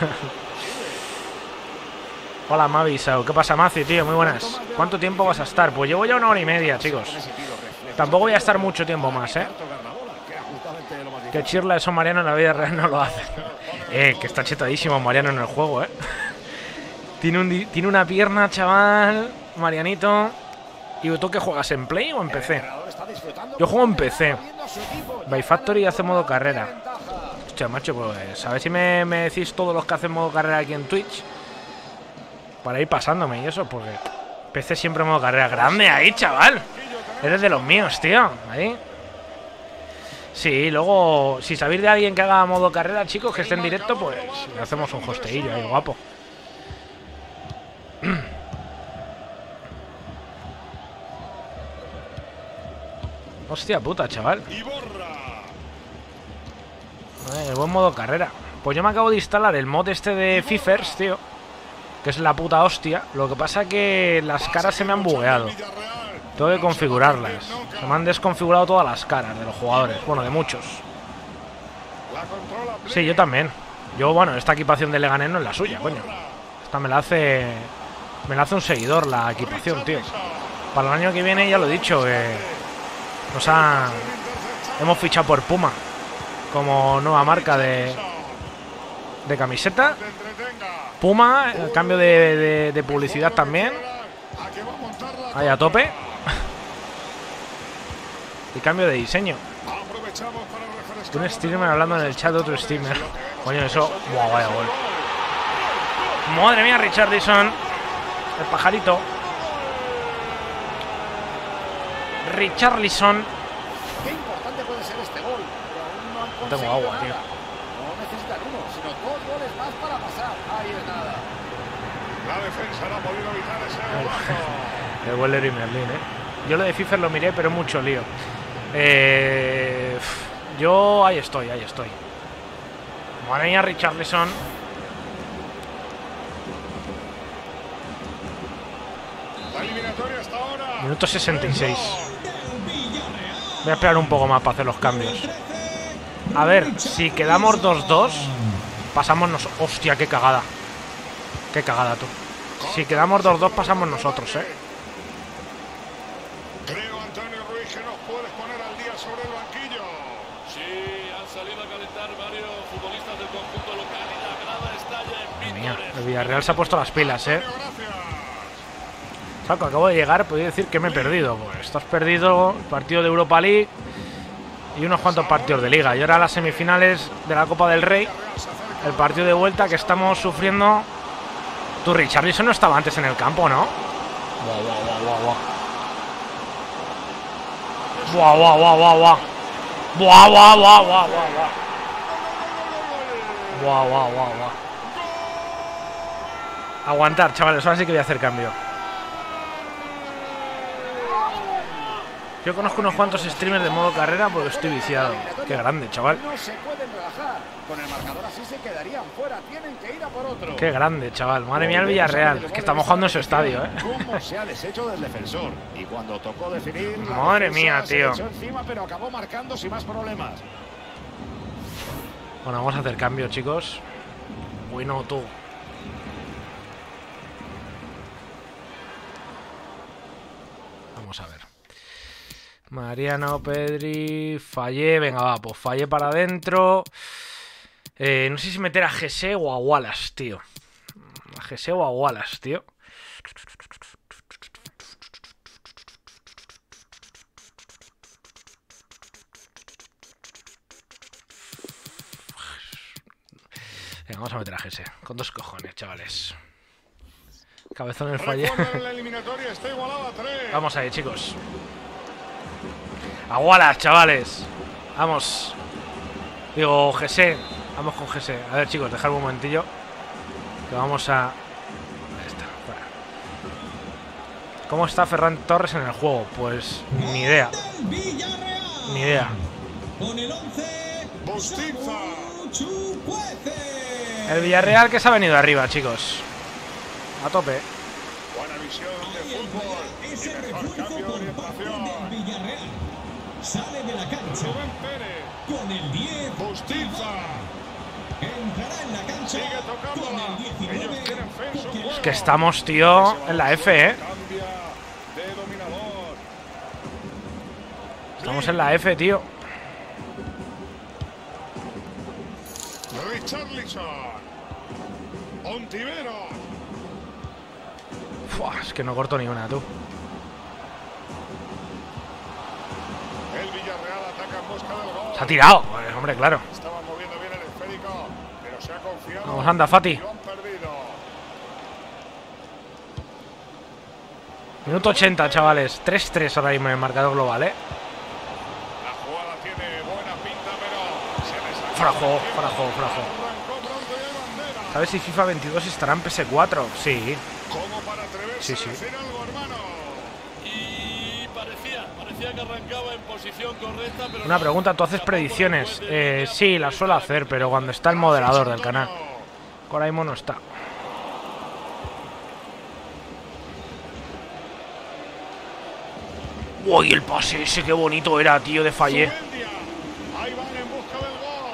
Hola, Mavi, Sao. ¿Qué pasa, Maci, tío? Muy buenas. ¿Cuánto tiempo vas a estar? Pues llevo ya una hora y media, chicos. Tampoco voy a estar mucho tiempo más, ¿eh? Que chirla eso Mariano en la vida real no lo hace. Eh, que está chetadísimo Mariano en el juego, ¿eh? Tiene, un, tiene una pierna, chaval. Marianito. ¿Y tú qué juegas? ¿En Play o en P C? Yo juego en P C. By Factory hace modo carrera. Hostia, macho, pues a ver si me, me decís todos los que hacen modo carrera aquí en Twitch. para ir pasándome y eso, porque P C siempre modo carrera. Grande ahí, chaval. Eres de los míos, tío. Ahí. Sí, luego, si sabéis de alguien que haga modo carrera, chicos, que esté en directo, pues le hacemos un hosteillo ahí, guapo. Hostia puta, chaval. Eh, buen modo carrera. Pues yo me acabo de instalar el mod este de Fifers, tío, que es la puta hostia. Lo que pasa que las caras se me han bugueado. Tengo que configurarlas. Se me han desconfigurado todas las caras de los jugadores. Bueno, de muchos. Sí, yo también. Yo, bueno, esta equipación de Leganés no es la suya, coño. Esta me la hace... Me la hace un seguidor, la equipación, tío. Para el año que viene, ya lo he dicho, que... Nos ha... Hemos fichado por Puma como nueva marca de... De camiseta. Puma, el cambio de, de, de publicidad también. Ahí a tope. Y cambio de diseño. Un streamer hablando en el chat de otro streamer. Coño, eso... Buah, vaya gol. Madre mía, Richarlison. El pajarito. Richarlison. Qué importante puede ser este gol. Pero aún no han No tengo conseguido agua, nada. tío. No necesitan uno, sino dos goles más para pasar. Ahí es nada. La defensa no ha podido evitar ese golazo. El Weller y Merlin, eh. Yo lo de FIFA lo miré, pero mucho lío. Eh, yo ahí estoy, ahí estoy. Madre mía, Richarlison. La eliminatoria hasta ahora. Minuto sesenta y seis. Voy a esperar un poco más para hacer los cambios. A ver, si quedamos dos dos, pasamos nosotros. Hostia, qué cagada. Qué cagada, tú. Si quedamos dos dos, pasamos nosotros, eh. Creo, Antonio Ruiz, que nos puedes poner al día sobre el banquillo. Sí, han salido a calentar varios futbolistas del conjunto local y la grada está ya en Mía, vítores. el Villarreal se ha puesto las pilas, eh. Gracias. Saco, acabo de llegar, podría decir que me he perdido. Pues estás perdido el partido de Europa League y unos cuantos partidos de Liga. Y ahora las semifinales de la Copa del Rey, el partido de vuelta que estamos sufriendo. Tu Richarlison no estaba antes en el campo, ¿no? Buah, buah, buah, buah, buah. Buah, buah, buah, buah, buah. Buah, buah, buah, buah, buah, buah. Buah, buah, buah, buah. Aguantar, chavales, ahora sí que voy a hacer cambio. Yo conozco unos cuantos streamers de modo carrera porque estoy viciado. Qué grande, chaval. No se pueden relajar. Con el marcador así se quedarían fuera. Tienen que ir a por otro. Qué grande, chaval. Madre mía, el Villarreal. Es que estamos jugando en su estadio, eh. ¿Cómo se ha deshecho del defensor? Y cuando tocó definir, la Madre defensa mía, se tío. le echó encima, pero acabó marcando sin más problemas. Bueno, vamos a hacer cambio, chicos. Bueno, tú. Vamos a ver. Mariano, Pedri, fallé. Venga, va, pues fallé para adentro. Eh, no sé si meter a G S o a Wallace, tío. A G S o a Wallace, tío. Venga, vamos a meter a G S. Con dos cojones, chavales. Cabezón el falle. Recuerden, la eliminatoria está igualada a tres. Vamos ahí, chicos. A Wallace, chavales. Vamos. Digo, G S. Vamos con G S. A ver, chicos, dejadme un momentillo. Que vamos a... Ahí está, fuera. ¿Cómo está Ferran Torres en el juego? Pues ni idea. Ni idea. Con el once, Bustinza. El Villarreal que se ha venido arriba, chicos. A tope. Buena visión de fútbol. ese Y mejor refuerzo cambio de por parte orientación. del Villarreal. Sale de la cancha Rubén Pérez. con el diez. Bustinza. Entrará en la cancha Sigue con tocándola. el diecinueve. Ellos quieren fe en su Coquelin. juego. Es que estamos, tío, en la F, eh. Cambia de dominador. Estamos en la F, tío. Richarlison. Ontivero. Fua, es que no corto ni una, tú. El Villarreal ataca en busca del gol. Se ha tirado. Pues, hombre, claro. Estaba moviendo bien el esférico, pero se ha confiado. Vamos, anda, Fati. Y lo han perdido. Minuto ochenta, chavales. tres tres ahora mismo en el marcador global, ¿eh? La jugada tiene buena pinta, pero se le sale. Frajo, frajo, frajo. ¿Sabes si FIFA veintidós estará en P S cuatro? Sí. Como para atreverse Sí, sí. a decir algo, hermano. Y parecía, parecía que arrancaba en posición correcta, pero Una no. pregunta, ¿tú haces predicciones? Eh, sí, las suelo hacer, pero cuando está el moderador del canal. Ahora mismo no está. Uy, el pase ese, qué bonito era, tío, de Fallé. Zumendia. Ahí van en busca del gol.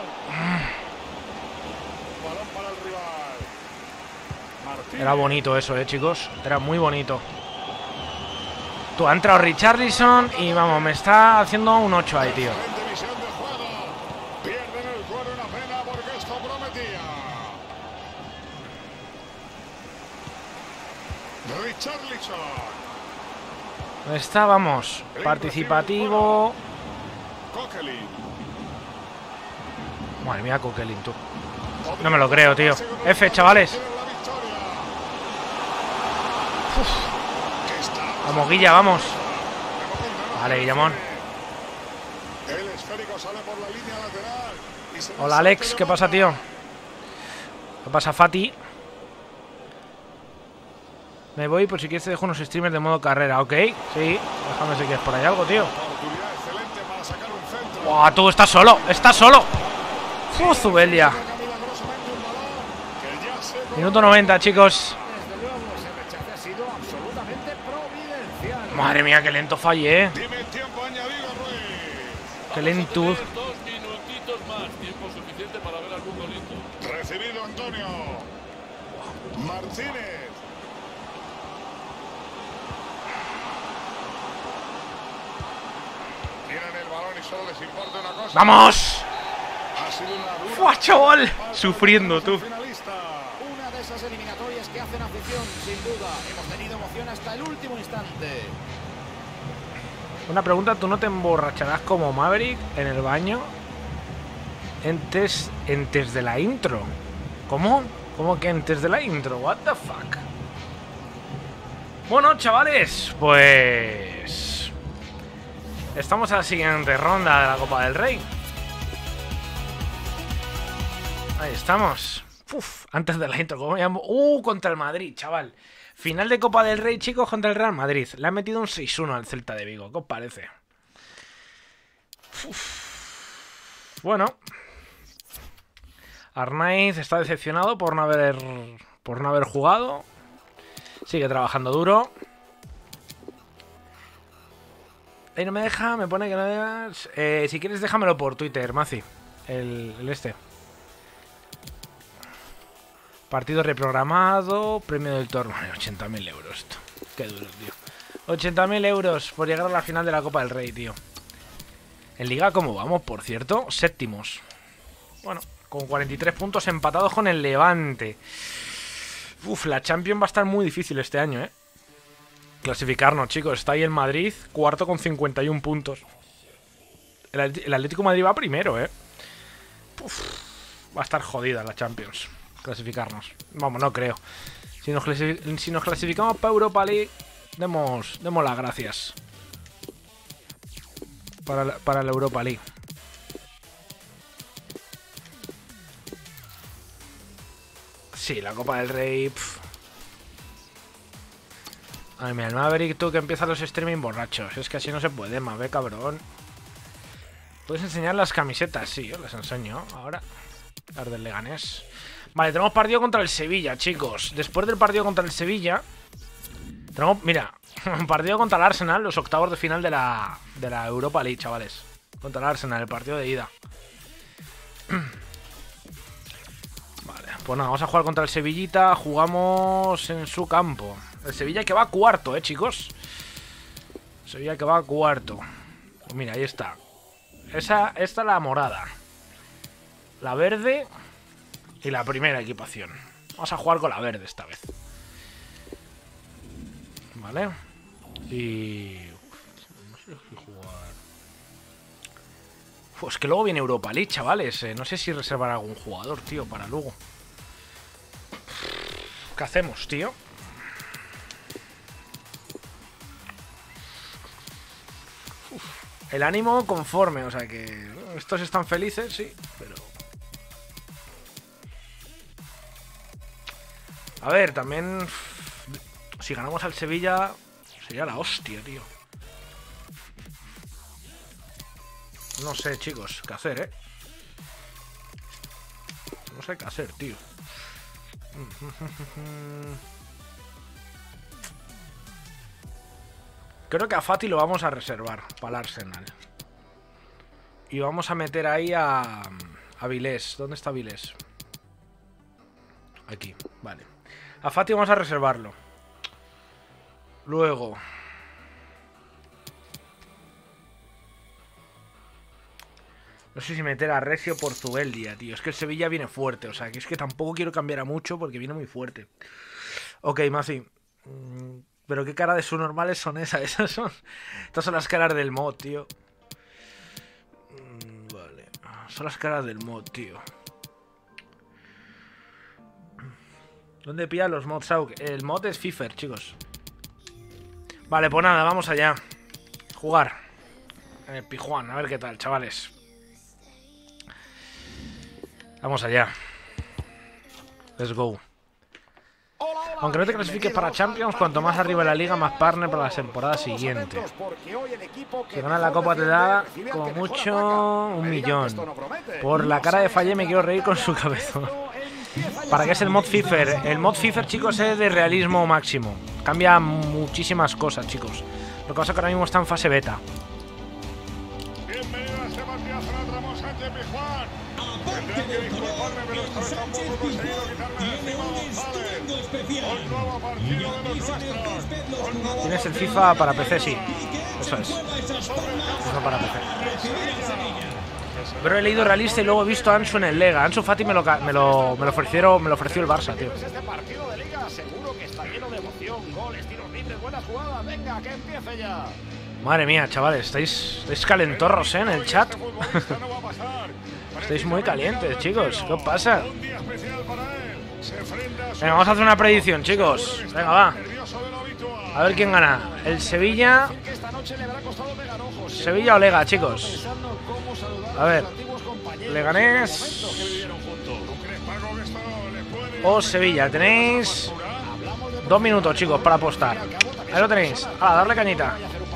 Balón para el rival. Martínez. Era bonito eso, eh, chicos. Era muy bonito. Tú, ha entrado Richarlison y vamos, me está haciendo un ocho ahí, tío. Excelente visión de juego. Pierden el cuero, una pena porque esto prometía. Richarlison. Está, vamos, participativo. Coquelin. Madre mía, Coquelin, tú. No me lo creo, tío. F, chavales. Vamos, Guilla, vamos. Vale, Guillamón. El esférico sale por la línea lateral. Y se Hola, Alex, ¿qué pasa, tío? ¿Qué pasa, Fati? Me voy, por si quieres te dejo unos streamers de modo carrera, ¿ok? Sí, déjame si quieres por ahí algo, tío. Oportunidad excelente para sacar un centro. ¡Buah, tú estás solo! ¡Estás solo! ¡Uh, Zubelia! Milagrosamente un balón que ya se Minuto noventa, chicos. Desde luego, ese rechace ha sido absolutamente providencial. Madre mía, qué lento fallé, ¿eh? Dime tiempo añadido, Ruiz. Qué lentud. Vamos a tener dos minutitos más, tiempo suficiente para ver algún golito. Recibido Antonio. Martínez. Tienen el balón y solo les importa una cosa. ¡Vamos! Ha sido una dura ¡Fua, chaval! para el Sufriendo, tú. finalista. Una de esas eliminatorias que hacen afición, sin duda. Hemos tenido emoción hasta el último instante. Una pregunta, ¿tú no te emborracharás como Maverick en el baño? Antes, antes de la intro. ¿Cómo? ¿Cómo que antes de la intro? What the fuck? Bueno, chavales, pues... estamos a la siguiente ronda de la Copa del Rey. Ahí estamos. Uf, antes de la intro, ¿cómo me llamo? Uh, contra el Madrid, chaval. Final de Copa del Rey, chicos, contra el Real Madrid. Le ha metido un seis uno al Celta de Vigo. ¿Qué os parece? Uf. Bueno. Arnaiz está decepcionado por no haber por no haber jugado. Sigue trabajando duro. Ahí no me deja, me pone que no debas. Eh, si quieres, déjamelo por Twitter, Maci. El, el este. Partido reprogramado. Premio del torneo. ochenta mil euros. Esto. Qué duro, tío. ochenta mil euros por llegar a la final de la Copa del Rey, tío. En Liga, ¿cómo vamos, por cierto? Séptimos. Bueno, con cuarenta y tres puntos empatados con el Levante. Uf, la Champions va a estar muy difícil este año, ¿eh? Clasificarnos, chicos. Está ahí el Madrid, cuarto con cincuenta y uno puntos. El, el Atlético de Madrid va primero, ¿eh? Uf, va a estar jodida la Champions. Clasificarnos. Vamos, no creo. Si nos, clasific si nos clasificamos para Europa League, demos, demos las gracias. Para la, para la Europa League. Sí, la Copa del Rey. Pff. Ay, mira, el Maverick, tú que empiezas los streaming borrachos. Es que así no se puede, Mave, cabrón. ¿Puedes enseñar las camisetas? Sí, yo las enseño ahora. Las del Leganés. Vale, tenemos partido contra el Sevilla, chicos. Después del partido contra el Sevilla tenemos, mira, un partido contra el Arsenal. Los octavos de final de la, de la Europa League, chavales. Contra el Arsenal, el partido de ida. Vale, pues nada, vamos a jugar contra el Sevillita. Jugamos en su campo. El Sevilla que va a cuarto, eh, chicos. Sevilla que va a cuarto. Pues mira, ahí está. Esa, esta es la morada. La verde y la primera equipación. Vamos a jugar con la verde esta vez. Vale. Y... no sé si jugar... Pues que luego viene Europa League, chavales. Eh, no sé si reservar algún jugador, tío, para luego. ¿Qué hacemos, tío? el ánimo conforme, o sea que estos están felices, sí, pero... A ver, también... Si ganamos al Sevilla, sería la hostia, tío. No sé, chicos, qué hacer, ¿eh? No sé qué hacer, tío. Creo que a Fati lo vamos a reservar para el Arsenal. Y vamos a meter ahí a... A Vilés. ¿Dónde está Vilés? Aquí, vale. A Fati vamos a reservarlo. Luego... No sé si meter a Recio por Zubeldia, tío. Es que el Sevilla viene fuerte. O sea, que es que tampoco quiero cambiar a mucho porque viene muy fuerte. Ok, Mazi. Pero qué cara de subnormales son esas. Esas son... Estas son las caras del mod, tío. Vale. Son las caras del mod, tío. ¿Dónde pillan los mods, Sauk? El mod es Fifer, chicos. Vale, pues nada, vamos allá. Jugar. En el Pijuán, a ver qué tal, chavales. Vamos allá. Let's go. Aunque no te clasifiques para Champions, cuanto más arriba en la liga, más partner para la temporada siguiente. Si ganas la Copa te da, como mucho, un millón. Por la cara de Falle me quiero reír con su cabezón. ¿Para qué es el mod Fifer? El mod Fifer, chicos, es de realismo máximo. Cambia muchísimas cosas, chicos. Lo que pasa es que ahora mismo está en fase beta. Bienvenido a este partidazo de Ramón Sánchez Pizjuán. Tendrán que disculparme, pero esta vez tampoco he conseguido quitarme de encima a González. Un nuevo partido de los nuestros. Tienes el FIFA para P C, sí. Eso es. FIFA para P C. Pero he leído realista y luego he visto a Ansu en el Lega. Ansu Fati me lo, me lo, me lo, ofrecieron, me lo ofreció el Barça, tío. Este partido de liga seguro que está lleno de emoción, goles, tiros libres, buenas jugadas. Venga, que empiece ya. Madre mía, chavales, estáis, estáis calentorros, ¿eh? En el chat. Estáis muy calientes, chicos. ¿Qué os pasa? Venga, vamos a hacer una predicción, chicos. Venga, va. A ver quién gana. El Sevilla. Sevilla o Lega, chicos. A ver. Leganés o Sevilla. Tenéis dos minutos, chicos, para apostar. Ahí lo tenéis. A darle cañita.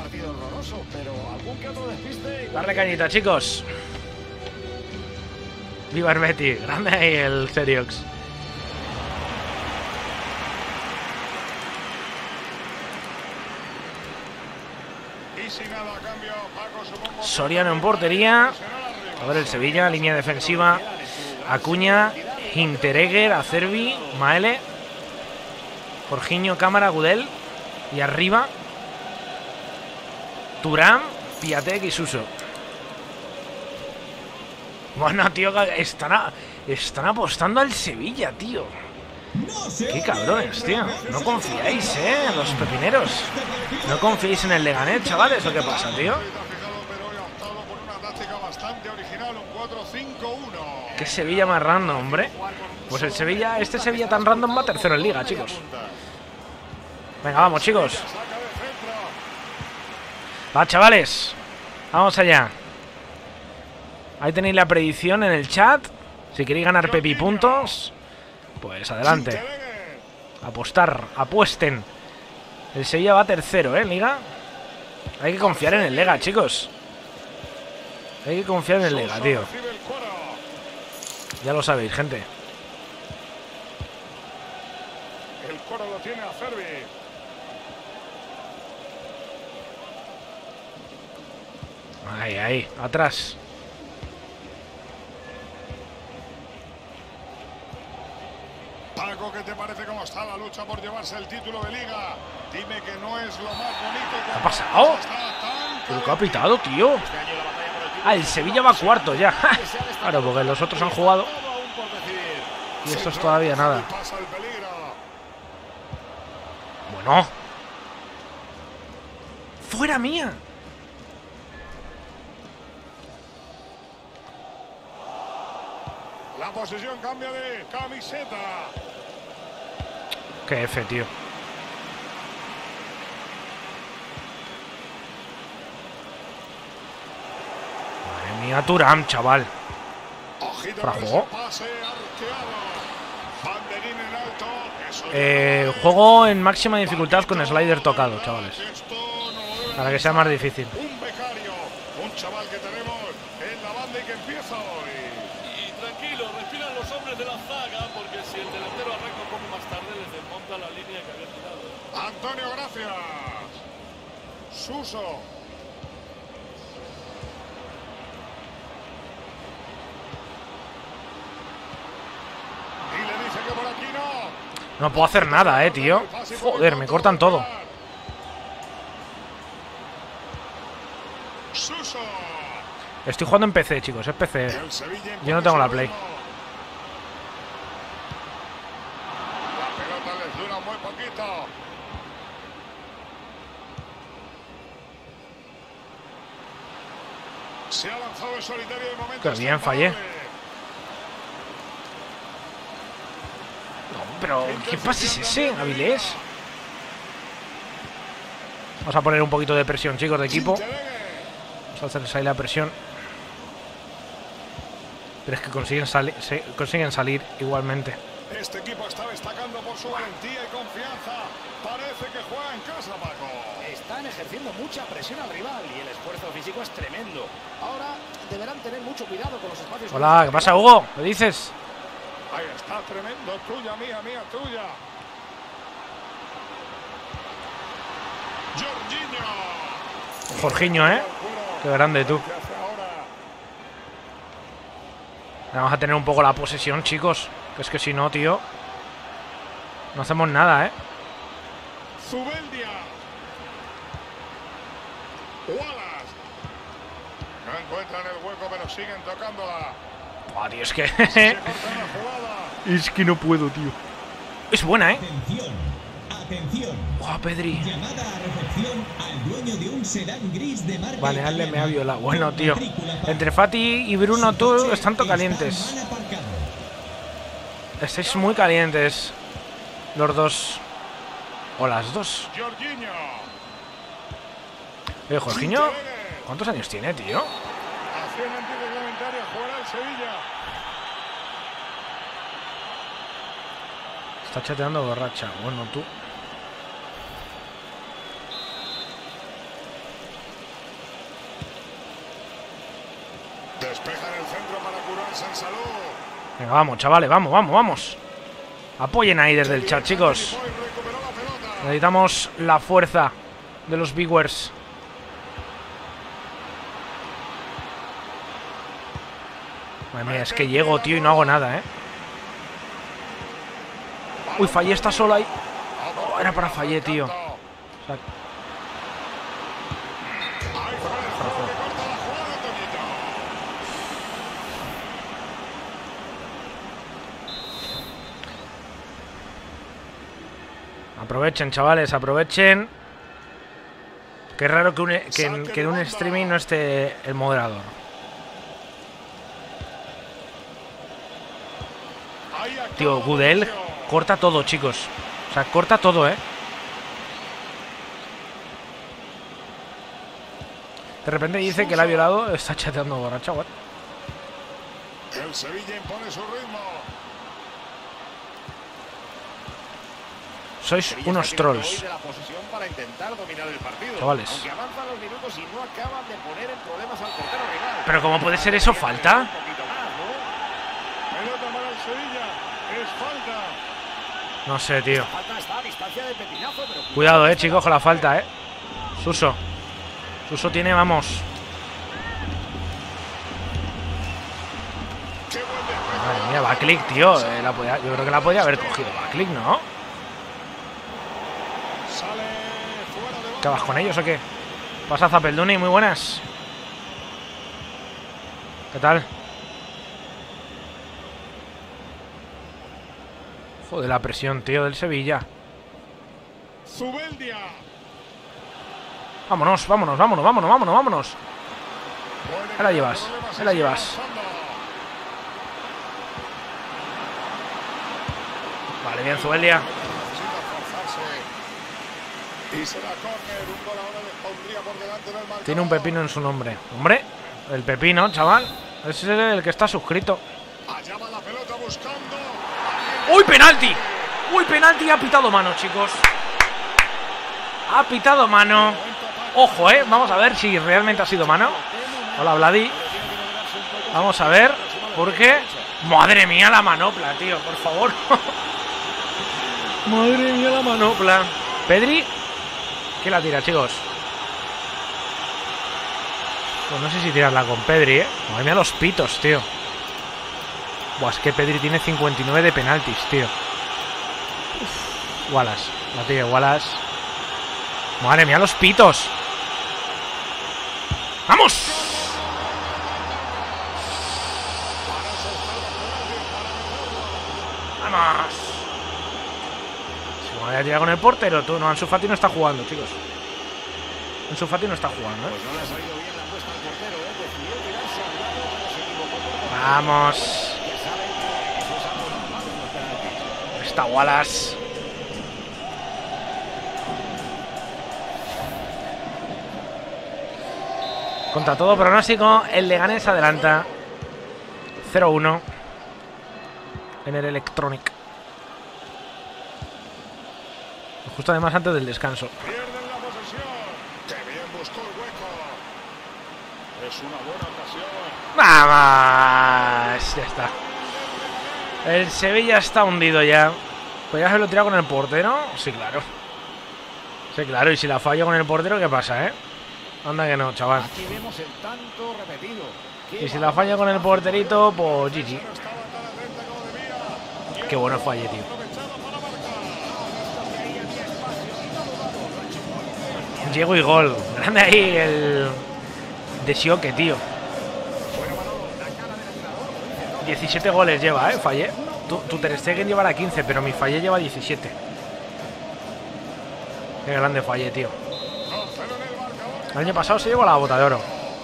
Darle cañita, chicos. Viva el Betty. Grande ahí el Seriox. Soriano en portería. A ver el Sevilla, línea defensiva. Acuña, Hinteregger, Acerbi, Maele, Jorginho, Cámara, Gudel. Y arriba Turán, Piatek y Suso. Bueno, tío, están, a, están apostando al Sevilla, tío. Qué cabrones, tío. No confiáis, eh, los pepineros. No confiáis en el Leganés, chavales, ¿o qué pasa, tío? Qué Sevilla más random, hombre. Pues el Sevilla, este Sevilla tan random va tercero en liga, chicos. Venga, vamos, chicos. Va, chavales. Vamos allá. Ahí tenéis la predicción en el chat. Si queréis ganar Pepi puntos, pues adelante. Apostar, apuesten. El Sevilla va tercero, ¿eh? Liga. Hay que confiar en el Lega, chicos. Hay que confiar en el Lega, tío. Ya lo sabéis, gente. El coro lo tiene Acerbi. Ahí, ahí, atrás. Paco, ¿qué te parece cómo está la lucha por llevarse el título de liga? Dime que no es lo más bonito. ¿Qué ha pasado? ¿Pero qué ha pitado, tío? Ah, el Sevilla va cuarto ya. Claro, porque los otros han jugado. Y estos todavía nada. Bueno. ¡Fuera mía! La posesión cambia de camiseta. Qué F, tío. mía, Thuram, chaval. Frajo. Eh, juego en máxima dificultad con slider tocado, chavales. Para que sea más difícil. Un becario, un chaval que tenemos en la banda y que empieza hoy. Y tranquilo, respiran los hombres de la zaga, porque si el delantero arranca un poco más tarde, les desmonta la línea que había tirado. Antonio, gracias. Suso. Y le dice que por aquí no. No puedo hacer nada, eh, tío. Joder, me cortan todo. Suso. Estoy jugando en P C, chicos, es P C. Yo no tengo la Play. La pelota les dura muy poquito. Se ha lanzado en solitario de momento. Qué bien, fallé. No, pero ¿qué pasa es ese, Avilés? Vamos a poner un poquito de presión, chicos, de equipo. Vamos a hacerles ahí la presión. Pero es que consiguen, sali se consiguen salir igualmente. Este equipo está destacando por su valentía y confianza. Parece que juega en casa, Paco. Están ejerciendo mucha presión al rival y el esfuerzo físico es tremendo. Ahora deberán tener mucho cuidado con los espacios. Hola, ¿qué pasa, Hugo? ¿Qué dices? Ahí está, tremendo. Tuya, mía, mía, tuya. Jorginho. Jorginho, ¿eh? Qué grande, tú. Vamos a tener un poco la posesión, chicos. Que es que si no, tío, no hacemos nada, ¿eh? Zubeldia. Wallace. No encuentran el hueco, pero siguen tocándola. Buah, tío, es que... es que no puedo, tío. Es buena, ¿eh? Atención, atención. Buah, Pedri. Llamada a recepción al dueño de un sedán gris de marca. Vale, Ale me ha violado. Bueno, tío. Entre Fati y Bruno, tú están calientes. Estáis muy calientes. Los dos. O las dos. Jorginho. Eh, Jorginho. ¿Cuántos años tiene, tío? Acción antirreglamentaria, jugará el Sevilla. Está chateando borracha. Bueno, tú. Despejan el centro para curarse en salud. Venga, vamos, chavales, vamos, vamos, vamos. Apoyen ahí desde el chat, chicos. Necesitamos la fuerza de los Biggers. Madre mía, es que llego, tío, y no hago nada, ¿eh? Uy, Fallé está solo ahí. Oh, era para Fallé, tío. O sea... Aprovechen, chavales, aprovechen. Qué raro que, un, que, en, que en un streaming no esté el moderador. Tío, Gudel corta todo, chicos. O sea, corta todo, ¿eh? De repente dice que la ha violado. Está chateando borracha, what? El Sevilla impone su ritmo. Sois unos trolls. Chavales. Pero ¿cómo puede ser eso? ¿Falta? No sé, tío. Cuidado, eh, chicos, con la falta, eh. Suso. Suso tiene, vamos. Madre mía, va click, tío. Eh, la podía, yo creo que la podía haber cogido. Va click, ¿no? ¿Qué vas con ellos o qué? Pasa Zapelduni, muy buenas. ¿Qué tal? Joder, la presión, tío, del Sevilla. Zubeldia. Vámonos, vámonos, vámonos, vámonos, vámonos, vámonos. Ahí la llevas, ahí la llevas. Vale, bien, Zubeldia. Y será córner, un gol ahora les pondría por delante del marcador. Tiene un pepino en su nombre. Hombre, El pepino, chaval. Ese es el que está suscrito. Allá va la pelota buscando. ¡Uy, penalti! ¡Uy, penalti! Ha pitado mano, chicos. Ha pitado mano. Ojo, eh. Vamos a ver si realmente ha sido mano. Hola, Vladi. Vamos a ver. ¿Por qué? Madre mía, la manopla, tío. Por favor. Madre mía, la manopla. Pedri. ¿Qué la tira, chicos? Pues no sé si tirarla con Pedri, eh. Madre mía, los pitos, tío. Buah, es que Pedri tiene cincuenta y nueve de penaltis, tío. Uf. Wallace. La tira Wallace. Madre mía, los pitos. ¡Vamos! ¡Vamos! Si me voy a tirar con el portero, tú no. Ansu Fati no está jugando, chicos. Ansu Fati no está jugando, ¿eh? Vamos. Está Wallace. Contra todo pronóstico, el Leganés adelanta cero uno en el Electronic. Justo además antes del descanso. Pierden la posesión. Que bien buscó el hueco. Es una buena ocasión. ¡Vamos! Ya está. El Sevilla está hundido ya. ¿Podrías haberlo tirado con el portero? Sí, claro. Sí, claro. Y si la fallo con el portero, ¿qué pasa, eh? Anda que no, chaval. Aquí vemos el tanto repetido. Y si la fallo con el porterito, pues G G. Qué bueno falle, tío. Llego y gol. Grande ahí el de Sioque, tío. diecisiete goles lleva, eh. Fallé. Tu, tu Ter Stegen llevará quince, pero mi Fallé lleva diecisiete. Qué grande Fallé, tío. El año pasado se llevó la bota de oro.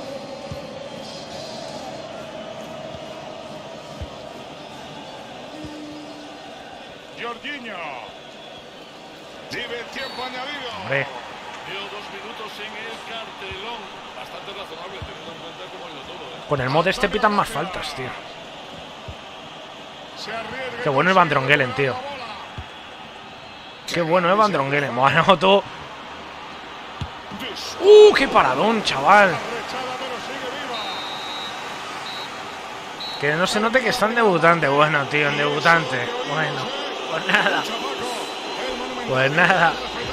Jorginho. Vive tiempo añadido. Hombre. Dio dos minutos en el cartelón. Bastante razonable teniendo en cuenta cómo ha ido todo, ¿eh? Con el mod este pitan más faltas, tío. Qué bueno es Van Drongelen, tío. Qué bueno es Van Drongelen. Bueno, tú. ¡Uh, qué paradón, chaval! Que no se note que está en debutante. Bueno, tío, en debutante. Bueno, pues nada. Pues nada.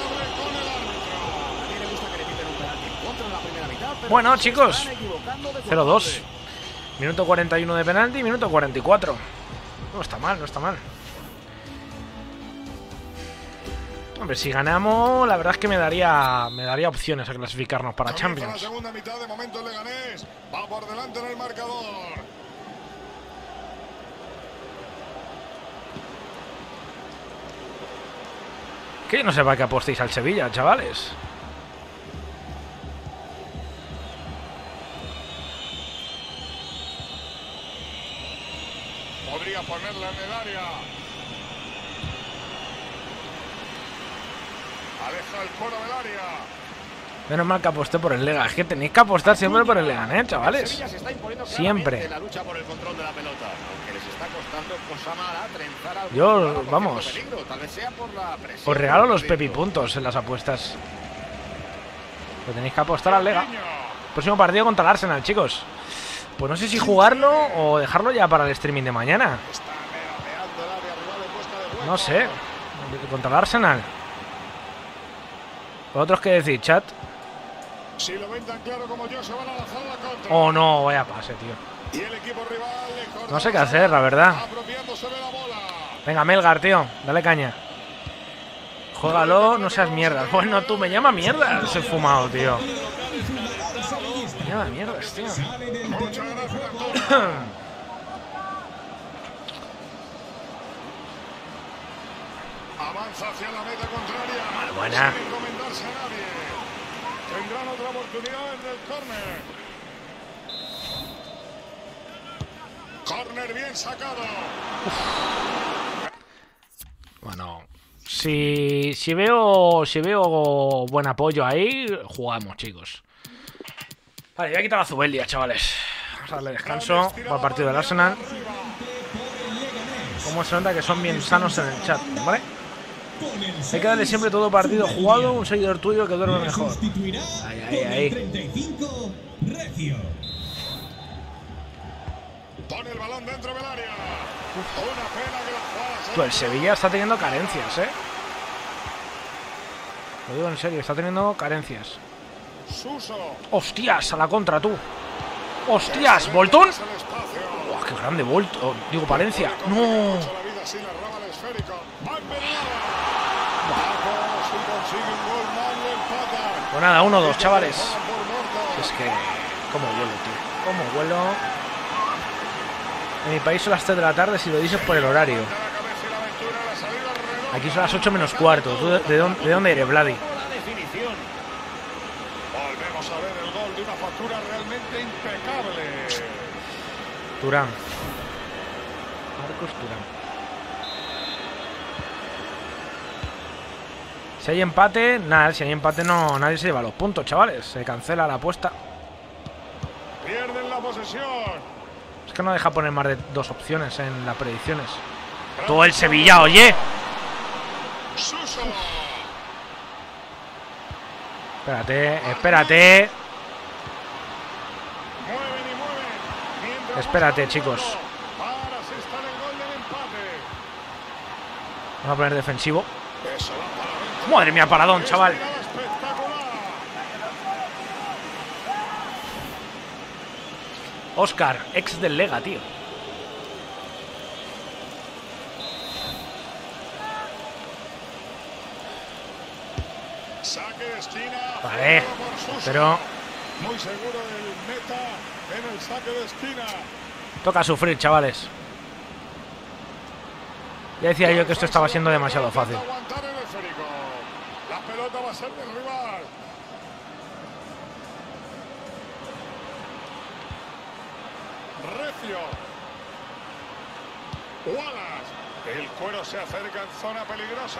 Bueno, chicos. cero dos. Minuto cuarenta y uno de penalti, minuto cuarenta y cuatro. No está mal, no está mal. Hombre, si ganamos, la verdad es que me daría me daría opciones a clasificarnos para Champions. La segunda mitad, de momento el Leganés va por delante en el marcador. Que yo no sepa que apostéis al Sevilla, chavales. Podría ponerla en el área. Aleja el coro del área. Menos mal que aposté por el Lega. Es que tenéis que apostar siempre por el Lega, ¿eh, chavales? Siempre. Yo, vamos, os regalo los pepipuntos en las apuestas. Pero tenéis que apostar al Lega. Próximo partido contra el Arsenal, chicos. Pues no sé si jugarlo o dejarlo ya para el streaming de mañana. No sé. Contra el Arsenal. ¿Vosotros qué decís, chat? Si lo ven tan claro como yo, se van a lanzar la contra. Oh, no, vaya pase, tío. Y el equipo rival le No sé qué hacer, la verdad. apropiándose de la bola. Venga, Melgar, tío. Dale caña. Juégalo, no seas mierda. Bueno, tú me llama mierda. Ese fumado, tío. Me llama mierdas, tío. Muchas gracias, Antonio. Avanza hacia la meta contraria. Vale, buena. Sin encomendarse a nadie. Tendrán otra oportunidad en el córner. Córner bien sacado. Bueno, si, si veo si veo buen apoyo ahí, jugamos, chicos. Vale, voy a quitar a Zubeldia, chavales. Vamos a darle descanso para el partido del Arsenal. Como se nota que son bien sanos en el chat, ¿vale? Hay que darle siempre todo partido jugado, un seguidor tuyo que duerme mejor. Ahí, ahí, ahí. Pone el balón dentro del área. Una pena que la jugada se... Tú, el Sevilla está teniendo carencias, ¿eh? Lo digo en serio, está teniendo carencias. Suso. ¡Hostias! A la contra, tú. ¡Hostias! ¿Boltón? ¡Oh, qué grande Bolt! Oh, digo, Valencia. ¡No! Pues nada, uno dos, chavales. Es que... ¿Cómo vuelo, tío? ¿Cómo vuelo? En mi país son las tres de la tarde, si lo dices por el horario. Aquí son las ocho menos cuarto. ¿Tú de, de, dónde, de dónde eres, Vladi? Volvemos a ver el gol de una factura realmente impecable. Turán. Marcos Turán. Si hay empate, nada, si hay empate no, nadie se lleva los puntos, chavales. Se cancela la apuesta. Pierden la posesión. Es que no deja poner más de dos opciones en las predicciones. Todo el Sevilla, oye. Suso. Espérate, espérate. Mueven y mueven. Mientras Espérate, chicos. para asestar el gol del empate. Vamos a poner defensivo. Eso va para adentro. Madre mía, paradón, chaval. Estirada espectacular. Oscar, ex del Lega, tío. Saque de esquina. Vale, pero Muy seguro el meta en el saque de esquina. toca sufrir, chavales. Ya decía yo que esto estaba siendo demasiado fácil. Aguantar el esférico. La pelota va a ser del rival. Recio. Wallace. El cuero se acerca en zona peligrosa.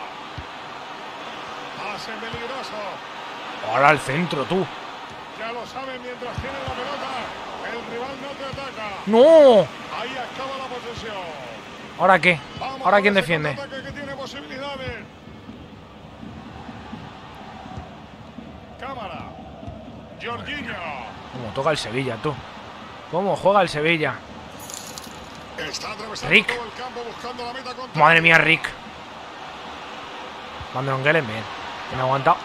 Pase peligroso. Ahora al centro, tú. Ya lo saben mientras tiene la pelota. El rival no te ataca. ¡No! Ahí acaba la posesión. ¿Ahora qué? Vamos ¿Ahora con quién ese defiende? contraataque que tiene posibilidades. Cámara. Jorginho. ¿Cómo toca el Sevilla, tú? ¿Cómo juega el Sevilla? Está atravesando Rick. todo el campo buscando la meta contra. Madre mía, Rick. Van der Ongelen, bien. Bien aguantado.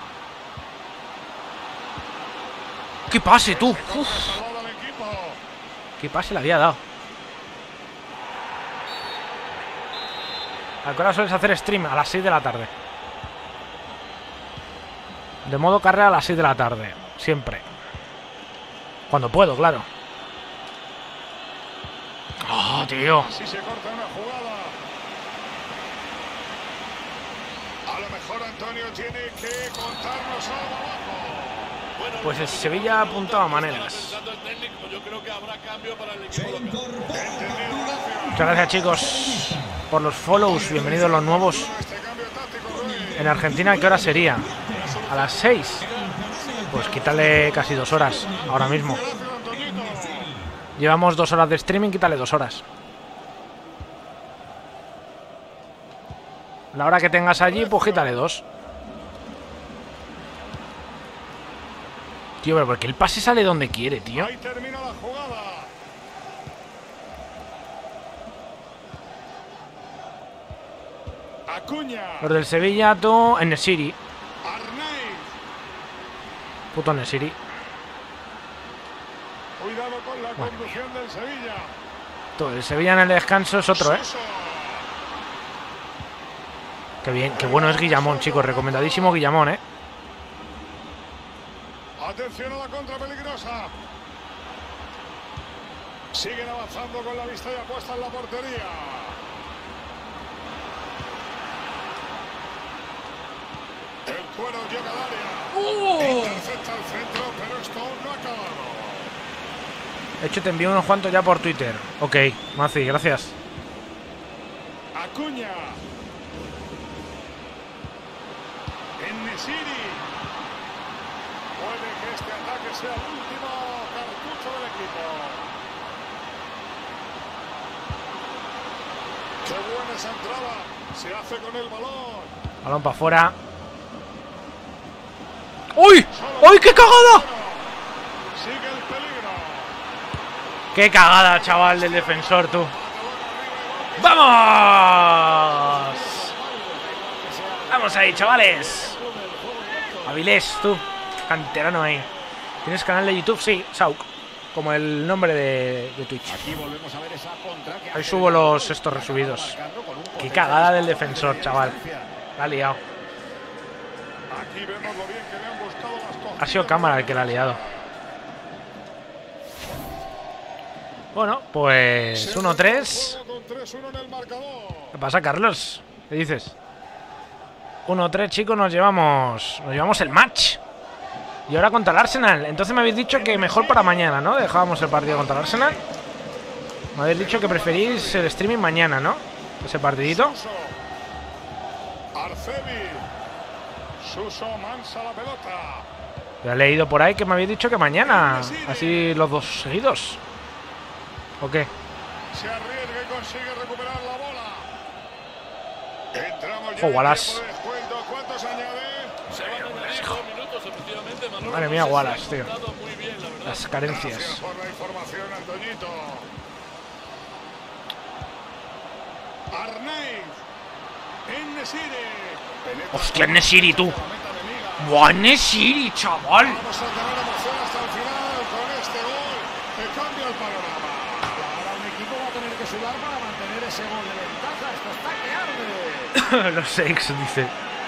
¡Qué pase, tú! Uf, Salvado al equipo. ¡Qué pase le había dado! ¿A qué hora sueles hacer stream? A las seis de la tarde. De modo carrera a las seis de la tarde. Siempre. Cuando puedo, claro. ¡Oh, tío! Así se corta una jugada. A lo mejor Antonio tiene que contarnos algo abajo. Bueno, Pues el Sevilla ha apuntado a maneras. pensando el técnico, yo creo que habrá cambio para el equipo local. Entendido, gracias. Muchas gracias, chicos, por los follows. Bienvenidos los nuevos. Este cambio táctico, Luis. En Argentina, ¿qué hora sería? ¿A las seis? Pues quítale casi dos horas ahora mismo. Gracias, Antonito. Llevamos dos horas de streaming, quítale dos horas. La hora que tengas allí, pues quítale dos. Tío, pero porque el pase sale donde quiere, tío. Ahí termina la jugada. Acuña. Los del Sevilla, tú, en el City. Arnaiz. Puto en el City. Cuidado con la conducción del Sevilla. Tú, el Sevilla en el descanso es otro, ¿eh? Suso. Qué bien, qué bueno es Guillamón, chicos. Recomendadísimo Guillamón, ¿eh? Atención a la contra peligrosa. Siguen avanzando con la vista ya puesta en la portería. El cuero llega al área. Intercepta al centro, pero esto aún no ha acabado. De hecho, te envío unos cuantos ya por Twitter. Ok, Maci, gracias. Acuña. En Nesiri. Puede que este ataque sea el último cartucho del equipo. Qué buena esa entrada. Se hace con el balón. Balón para afuera. ¡Uy! ¡Uy, qué cagada! Sigue el peligro. ¡Qué cagada, chaval, del defensor, tú! ¡Vamos! ¡Vamos ahí, chavales! Avilés, tú. Canterano ahí. ¿Tienes canal de YouTube? Sí, Sauk. Como el nombre de, de Twitch. Aquí volvemos a ver esa contra que Ahí subo los estos resubidos. ¡Qué cagada del defensor, chaval! La ha liado. Aquí vemos lo bien que le han buscado las cosas. Ha sido cámara el que la ha liado. Bueno, pues uno tres. ¿Qué pasa, Carlos? ¿Qué dices? uno tres, chicos, nos llevamos Nos llevamos el match. Y ahora contra el Arsenal. Entonces me habéis dicho que mejor para mañana, ¿no? Dejábamos el partido contra el Arsenal. Me habéis dicho que preferís el streaming mañana, ¿no? Ese partidito. Arcebi. Suso mansa la pelota. Ya he leído por ahí que me habéis dicho que mañana. Así los dos seguidos. ¿O qué? Se arriesga y consigue recuperar la bola. Entramos ¡Jo, Wallace! ¿Cuántos añade? Se van a añadir dos minutos, efectivamente, Manolo. Madre mía, Wallace, tío. Muy bien, la verdad. Las carencias. Gracias por la información, Antoñito. Arnaiz. En-Nesyri. ¡Hostia, En-Nesyri, tú! ¡Buah, En-Nesyri, chaval! Vamos a tener emoción hasta el final con este gol que cambia el panorama. Ahora un equipo va a tener que sudar para mantener ese gol de ventaja. Esto está que arde. Los ex, dice.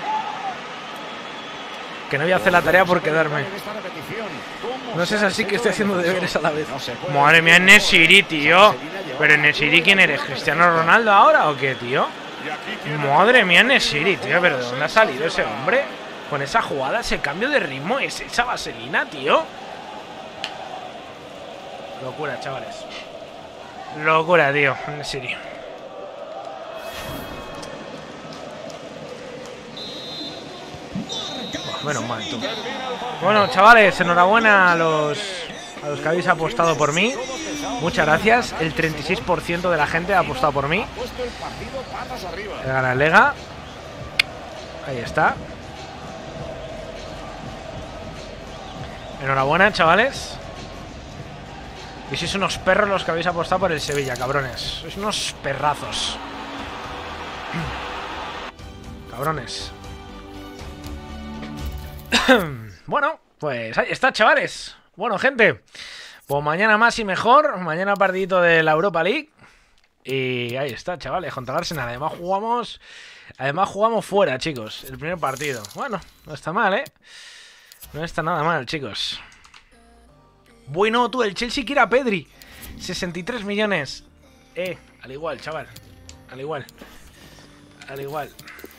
Que no voy a hacer la tarea por quedarme. No sé si es así que estoy haciendo deberes a la vez. Madre mía, En-Nesyri, tío. Pero En-Nesyri, ¿quién eres? ¿Cristiano Ronaldo ahora o qué, tío? Madre mía, En-Nesyri, tío. ¿Pero de dónde ha salido ese hombre? Con esa jugada, ese cambio de ritmo, es esa vaselina, tío. Locura, chavales. Locura, tío. En-Nesyri. Menos mal, tú. Bueno, chavales, enhorabuena a los, a los que habéis apostado por mí. Muchas gracias. El treinta y seis por ciento de la gente ha apostado por mí. Gana el Lega. Ahí está. Enhorabuena, chavales. Y sois unos perros los que habéis apostado por el Sevilla, cabrones. Sois unos perrazos. Cabrones. Bueno, pues ahí está, chavales. Bueno, gente, pues mañana más y mejor. Mañana partidito de la Europa League. Y ahí está, chavales, contra el Arsenal. Además jugamos Además jugamos fuera, chicos. El primer partido. Bueno, no está mal, ¿eh? No está nada mal, chicos. Bueno, tú, el Chelsea quiere a Pedri. sesenta y tres millones. Eh, al igual, chaval. Al igual. Al igual.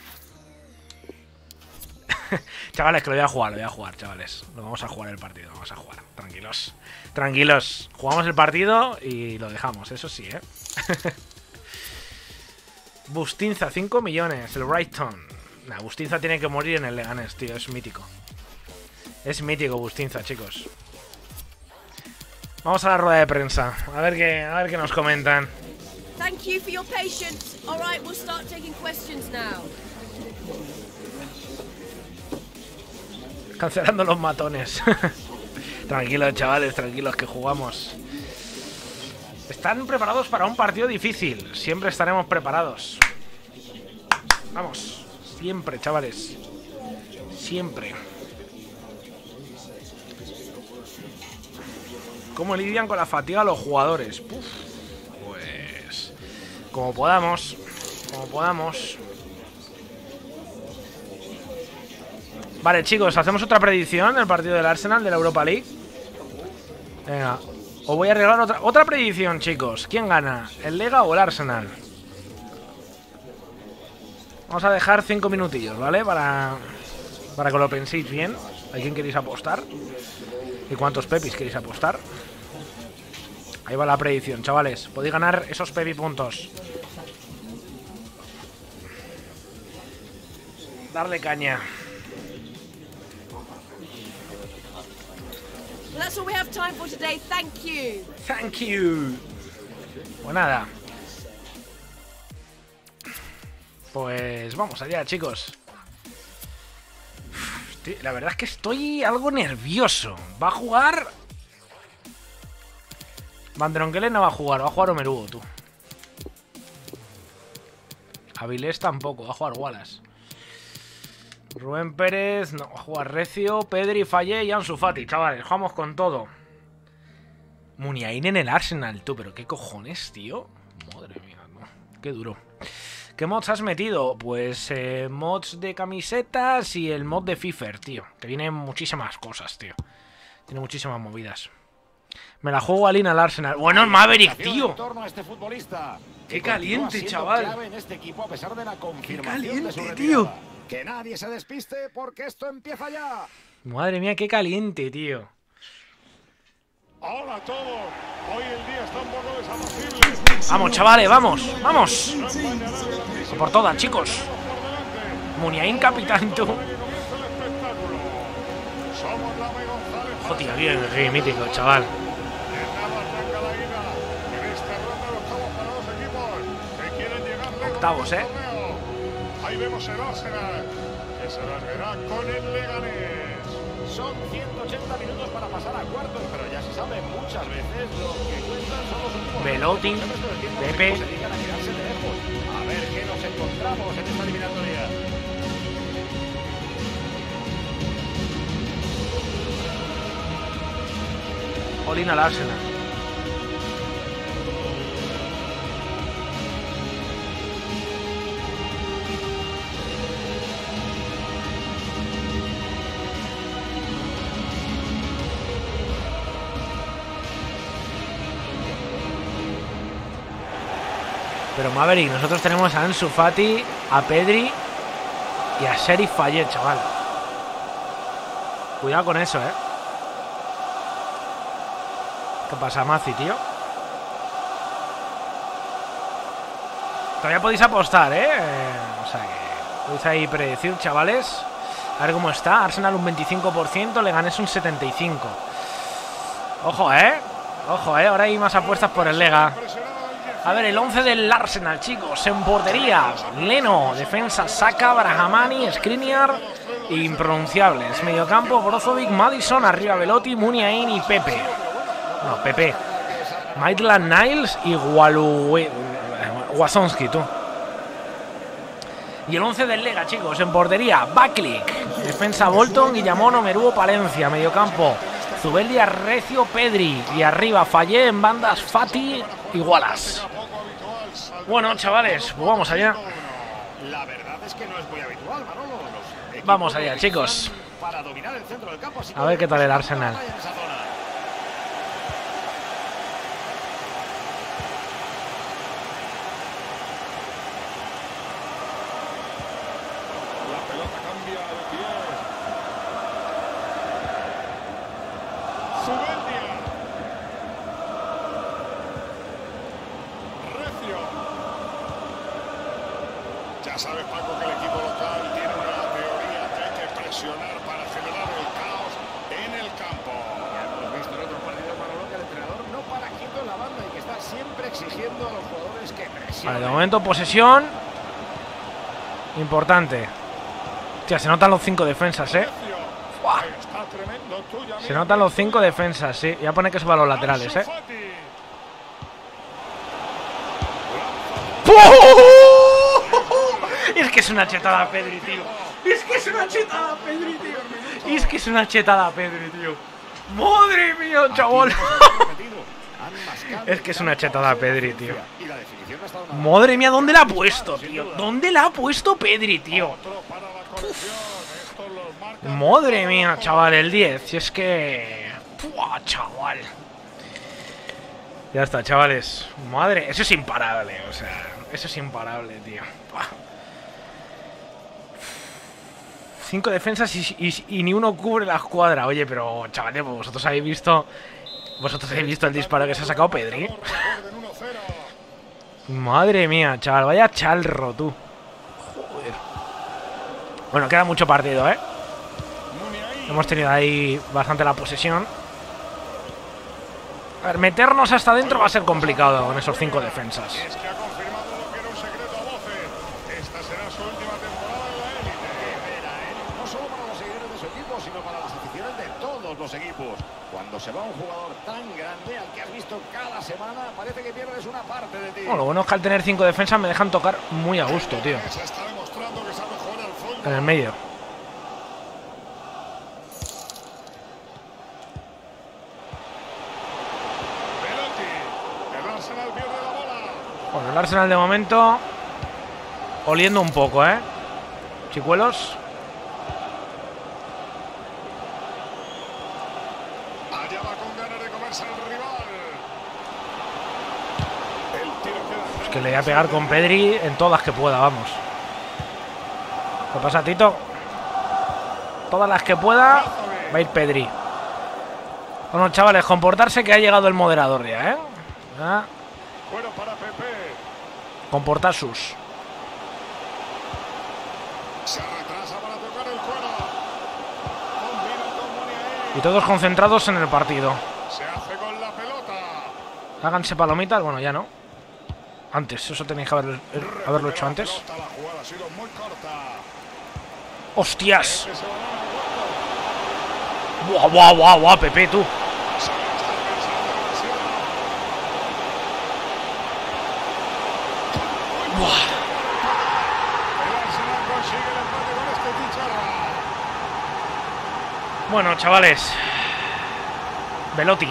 Chavales, que lo voy a jugar, lo voy a jugar, chavales. Lo vamos a jugar el partido, vamos a jugar. Tranquilos. Tranquilos. Jugamos el partido y lo dejamos, eso sí, ¿eh? Bustinza, cinco millones. El Brighton. Nah, Bustinza tiene que morir en el Leganés, tío. Es mítico. Es mítico Bustinza, chicos. Vamos a la rueda de prensa. A ver qué, a ver qué nos comentan. Thank you for your patience. All right, we'll start taking questions now. Cancelando los matones. Tranquilos, chavales, tranquilos, que jugamos. Están preparados para un partido difícil. Siempre estaremos preparados. Vamos. Siempre, chavales. Siempre. ¿Cómo lidian con la fatiga los jugadores? Puf, pues... Como podamos. Como podamos. Vale, chicos, hacemos otra predicción del partido del Arsenal de la Europa League. Venga, os voy a regalar otra, otra predicción, chicos. ¿Quién gana? ¿El Lega o el Arsenal? Vamos a dejar cinco minutillos, ¿vale? Para, para que lo penséis bien. ¿A quién queréis apostar? ¿Y cuántos pepis queréis apostar? Ahí va la predicción, chavales. Podéis ganar esos pepi puntos. Darle caña. Well, that's all we have time for today. Thank you. Thank you. Pues nada. Pues vamos allá, chicos. Uf, la verdad es que estoy algo nervioso. Va a jugar... Van Dronkelen no va a jugar, va a jugar Omeruo, tú. Avilés tampoco, va a jugar Wallace. Rubén Pérez, no, va a jugar Recio, Pedri, Fallé y Ansu Fati, chavales, jugamos con todo. Muniain en el Arsenal, tú, pero qué cojones, tío. Madre mía, no, qué duro. ¿Qué mods has metido? Pues eh, mods de camisetas y el mod de FIFA, tío. Que vienen muchísimas cosas, tío. Tiene muchísimas movidas. Me la juego a Lina al Arsenal. Bueno, el Maverick, tío. Qué caliente, chaval. En este equipo a pesar de la Qué caliente, tío. Que nadie se despiste porque esto empieza ya. Madre mía, qué caliente, tío. Hola a todos. Hoy el día está un poco desapacible. Vamos, chavales, vamos, vamos. A por todas, chicos. Muniain capitán, tú. Hostia, bien, sí, mítico, chaval. Octavos, eh. Ahí vemos el Arsenal, que se las verá con el Leganés. Son ciento ochenta minutos para pasar a cuartos, pero ya se sabe muchas veces lo que cuentan son los últimos. Velotti, Pepe. A ver qué nos encontramos en esta eliminatoria. Olin al Arsenal. Pero Maverick, nosotros tenemos a Ansu Fati, a Pedri y a Sheriff Fayet, chaval. Cuidado con eso, eh. ¿Qué pasa, Mazi, tío? Todavía podéis apostar, ¿eh? O sea que podéis ahí predecir, chavales. A ver cómo está. Arsenal un veinticinco por ciento, Leganés un setenta y cinco por ciento. Ojo, ¿eh? Ojo, ¿eh? Ahora hay más apuestas por el Lega. A ver, el once del Arsenal, chicos. En portería, Leno. Defensa, Saka, Brahamani, Skriniar. Impronunciables. Mediocampo, Brozovic, Madison. Arriba, Velotti, Muniain y Pepe. No, Pepe. Maitland Niles y Waluwe... Wasonski, tú. Y el once del Lega, chicos. En portería, Baklik. Defensa, Bolton, Guillamón, Omeruo, Palencia. Mediocampo, Zubeldia, Recio, Pedri. Y arriba, Fallé. En bandas, Fati y Wallace. Bueno, chavales, pues vamos allá. La verdad es que no es muy habitual, Manolo. Vamos allá, chicos. Para dominar el centro del campo, a ver qué tal el Arsenal. Ya sabes, Paco, que el equipo local tiene una teoría que hay que presionar para generar el caos en el campo. Ya hemos visto en otros partidos, Manolo, que el entrenador no para quieto en la banda y que está siempre exigiendo a los jugadores que presionen. Vale, de momento posesión importante. Hostia, se notan los cinco defensas, eh. ¡Buah! Se notan los cinco defensas, sí. Ya pone que suba a los laterales, eh. Es que es una chetada a Pedri, tío. Es que es una chetada a Pedri, tío. Es que es una chetada a Pedri, tío. Madre mía, chaval. Es que es una chetada a Pedri, tío. Madre mía, ¿dónde la ha puesto, tío? ¿Dónde la ha puesto Pedri, tío? Uf. Madre mía, chaval, el diez. Si es que... ¡Puah, chaval! Ya está, chavales. Madre, eso es imparable, o sea... Eso es imparable, tío. ¡Puah! Cinco defensas y, y, y ni uno cubre la escuadra. Oye, pero chavales, vosotros habéis visto. Vosotros habéis visto el disparo que se ha sacado Pedri. Madre mía, chaval, vaya chalro, tú. Joder. Bueno, queda mucho partido, ¿eh? Hemos tenido ahí bastante la posesión. A ver, meternos hasta adentro va a ser complicado con esos cinco defensas. Es que ha confirmado lo que era un secreto a voces. Esta será su última temporada en la élite. No solo para los seguidores de su equipo, sino para las aficiones de todos los equipos. Cuando se va un jugador tan grande al que has visto cada semana, parece que pierdes una parte de ti. Bueno, lo bueno es que al tener cinco defensas me dejan tocar muy a gusto, tío. Se está demostrando que sabe jugar al fútbol. En el medio. Pelotti. El Arsenal pierde la bola. Bueno, el Arsenal de momento oliendo un poco, ¿eh? Chicuelos. Allá va con ganas de comerse al rival. El tiro queda. Es que le voy a pegar con Pedri en todas que pueda, vamos. ¿Qué pasa, Tito? Todas las que pueda va a ir Pedri. Bueno, chavales, comportarse que ha llegado el moderador ya, ¿eh? Ah, Bueno para Pepe. comportar sus. Se retrasa para tocar el cuero. Combina con Muniain. Y todos concentrados en el partido. Se hace con la pelota. Háganse palomitas, bueno, ya no. Antes, eso tenéis que haberlo, haberlo hecho antes. La pelota, la jugada ha sido muy corta. ¡Hostias! Ese se va a dar el ¡Buah, cuerpo. buah, buah, buah, Pepe, tú! Se le está pensando demasiado. ¡Buah! El Arsenal consigue el empate con este chicharra. Bueno, chavales. Velotti.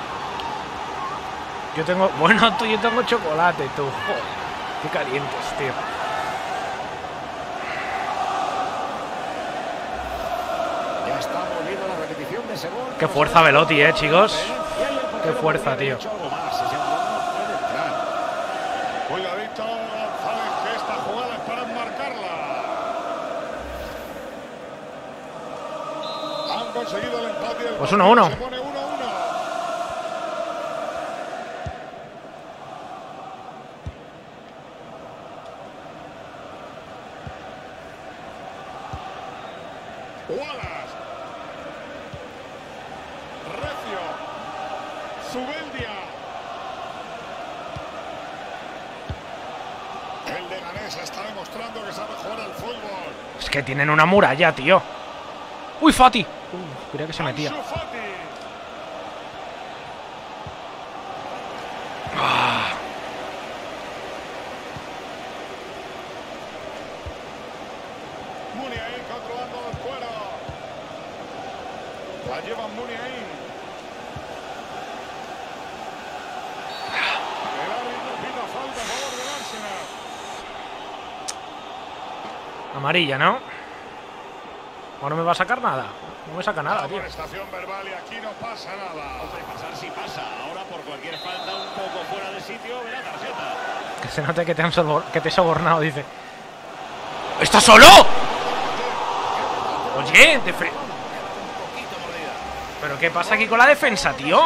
Yo tengo... Bueno, tú, yo tengo chocolate, tú. Joder, qué calientes, tío. Ya estamos viendo la repetición de ese gol. Qué fuerza Velotti, eh, chicos. Qué fuerza, tío. Cuidadito, González, que esta jugada es para enmarcarla. Han conseguido el empate. El Pues uno a uno. Se pone uno a uno. Wallace. Recio. Zubeldia. El Leganés está demostrando que sabe jugar al fútbol. Es que tienen una muralla, tío. ¡Uy, Fati! Uh, creía que se metía. Ansu Fati. Ah, Muniain controlando el cuero. La lleva Muniain. El árbitro pita falta a favor del Arsenal. amarilla, ¿no? ¿O no me va a sacar nada? No me saca nada, tío. Amonestación verbal y aquí no pasa nada. Hombre, pasar sí pasa. Ahora por cualquier falta un poco fuera de sitio, verá tarjeta. Que se note que te, han sobor- que te he sobornado, dice. ¡Está solo! Oye, de fre- ¿pero qué pasa aquí con la defensa, tío?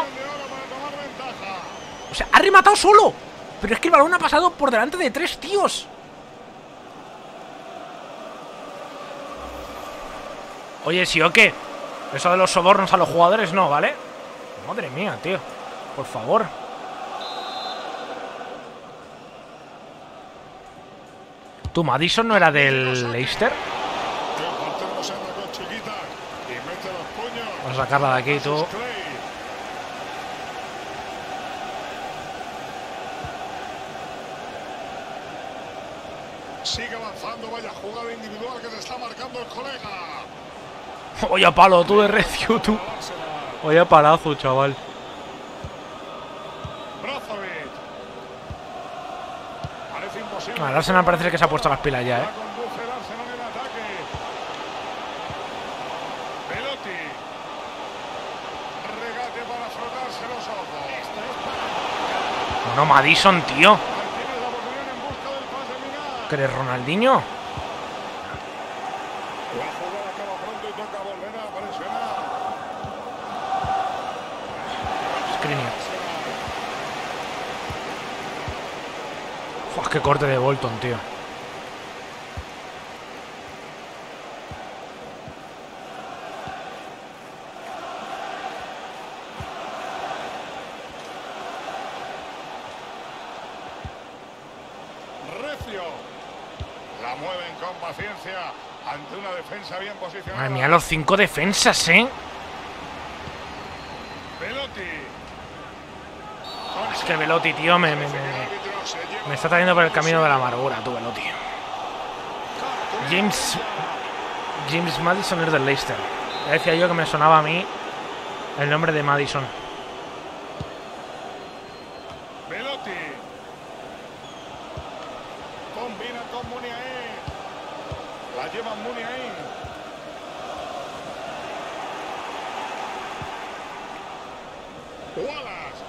O sea, ha rematado solo. Pero es que el balón ha pasado por delante de tres tíos. Oye, ¿sí o qué? Eso de los sobornos a los jugadores no, ¿vale? Madre mía, tío. Por favor. ¿Tu Madison no era del Leicester? Vamos a sacarla de aquí, tú. Sigue avanzando, vaya jugada individual que se está marcando el colega. Oye, a palo, tú de recio, tú. Oye, a palazo, chaval. Brozovic. Parece imposible. Ah, el Arsenal parece que se ha puesto las pilas ya, eh. Conduce el Arsenal en ataque. Pelotti. Regate para frotarse los ojos. No, Madison, tío. Martínez la posición en busca del pase final. ¿Que eres Ronaldinho? La jugada acaba pronto y toca volver a presionar. Skriniar. Uf, qué corte de Bolton, tío. mueven con paciencia ante una defensa bien posicionada. Madre mía, los cinco defensas, ¿eh? Belotti. Es que Belotti, tío, me, me, me, me está trayendo por el camino de la amargura, tú, Belotti. James... James Madison es del Leicester. Ya decía yo que me sonaba a mí el nombre de Madison. Belotti. Combina con Muniain. La lleva Muniain. Wallace.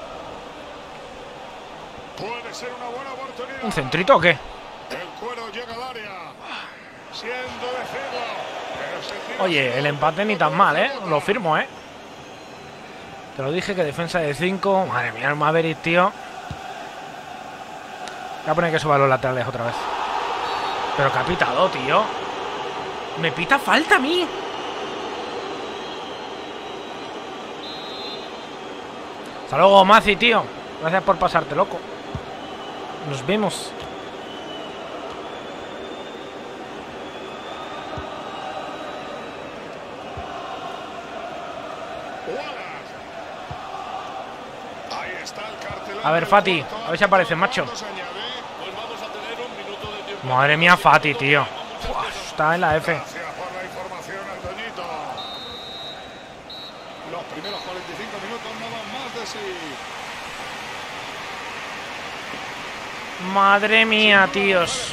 Puede ser una buena oportunidad. ¿Un centrito o qué? El cuero llega al área. Siendo decirlo. Pero se tira. Oye, el empate ni tan mal, ¿eh? Lo firmo, ¿eh? Te lo dije, que defensa de cinco. Madre mía, el Maverick, tío. Voy a poner que suba los laterales otra vez. Pero que ha pitado, tío. Me pita falta a mí. Hasta luego, Mazi, tío. Gracias por pasarte, loco. Nos vemos. A ver, Fati, a ver si aparece, macho. Madre mía, Fati, tío. Uf, está en la F. Gracias por la información, Antoñito. Los primeros cuarenta y cinco minutos no dan más de sí. Madre mía, tíos.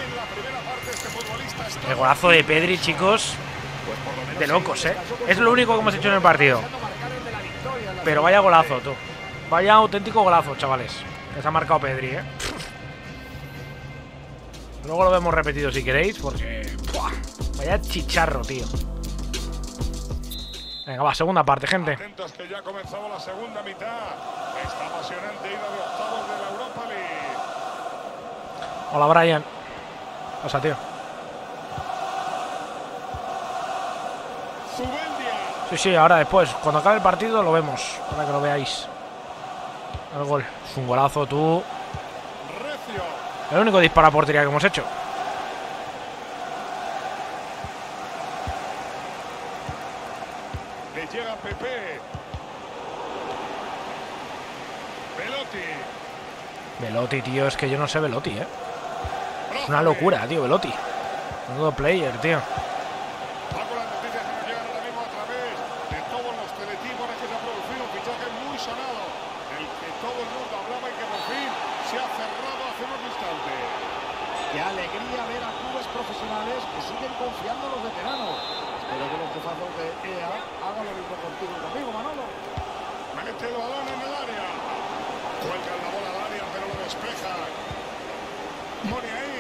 El golazo de Pedri, chicos. De locos, ¿eh? Es lo único que hemos hecho en el partido. Pero vaya golazo, tú. Vaya auténtico golazo, chavales. Que se ha marcado Pedri, ¿eh? Luego lo vemos repetido si queréis, porque... ¡buah! Vaya chicharro, tío. Venga, va, segunda parte, gente. Atentos que ya ha comenzado la segunda mitad. Esta apasionante ida de octavos de la Europa League. Hola, Brian. Pasa, tío. Zubeldia. Sí, sí, ahora después. Cuando acabe el partido lo vemos. Para que lo veáis. El gol. Es un golazo, tú. Recio. El único disparo a portería que hemos hecho. Le llega Pepe. Belotti. Velotti, tío. Es que yo no sé Velotti, ¿eh? Es una locura, tío, Velotti. Menudo player, tío. Paco, las noticias que nos llegan ahora mismo a través de todos los teletimbres que se ha producido. Un fichaje muy sonado. El que todo el mundo hablaba y que por fin se ha cerrado hace unos instantes. Qué alegría ver a clubes profesionales que siguen confiando en los veteranos. Espero que los jefazos de E A hagan lo mismo contigo y conmigo, Manolo. Mete el balón en el área. Cuelga la bola al área, pero lo despeja. Muniain.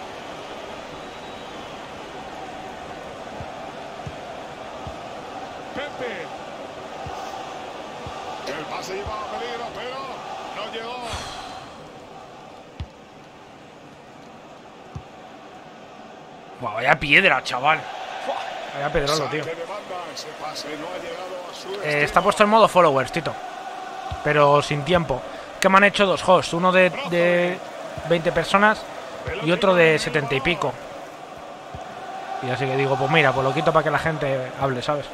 Pepe. El pase llevaba peligro, pero no llegó. Buah, vaya piedra, chaval. Buah, vaya pedralo, tío. Saque de banda, ese pase no ha llegado a su Eh, destino. está puesto en modo followers, Tito. Pero sin tiempo. Que me han hecho dos hosts. Uno de, de veinte personas y otro de setenta y pico. Y así que digo, pues mira, pues lo quito para que la gente hable, ¿sabes?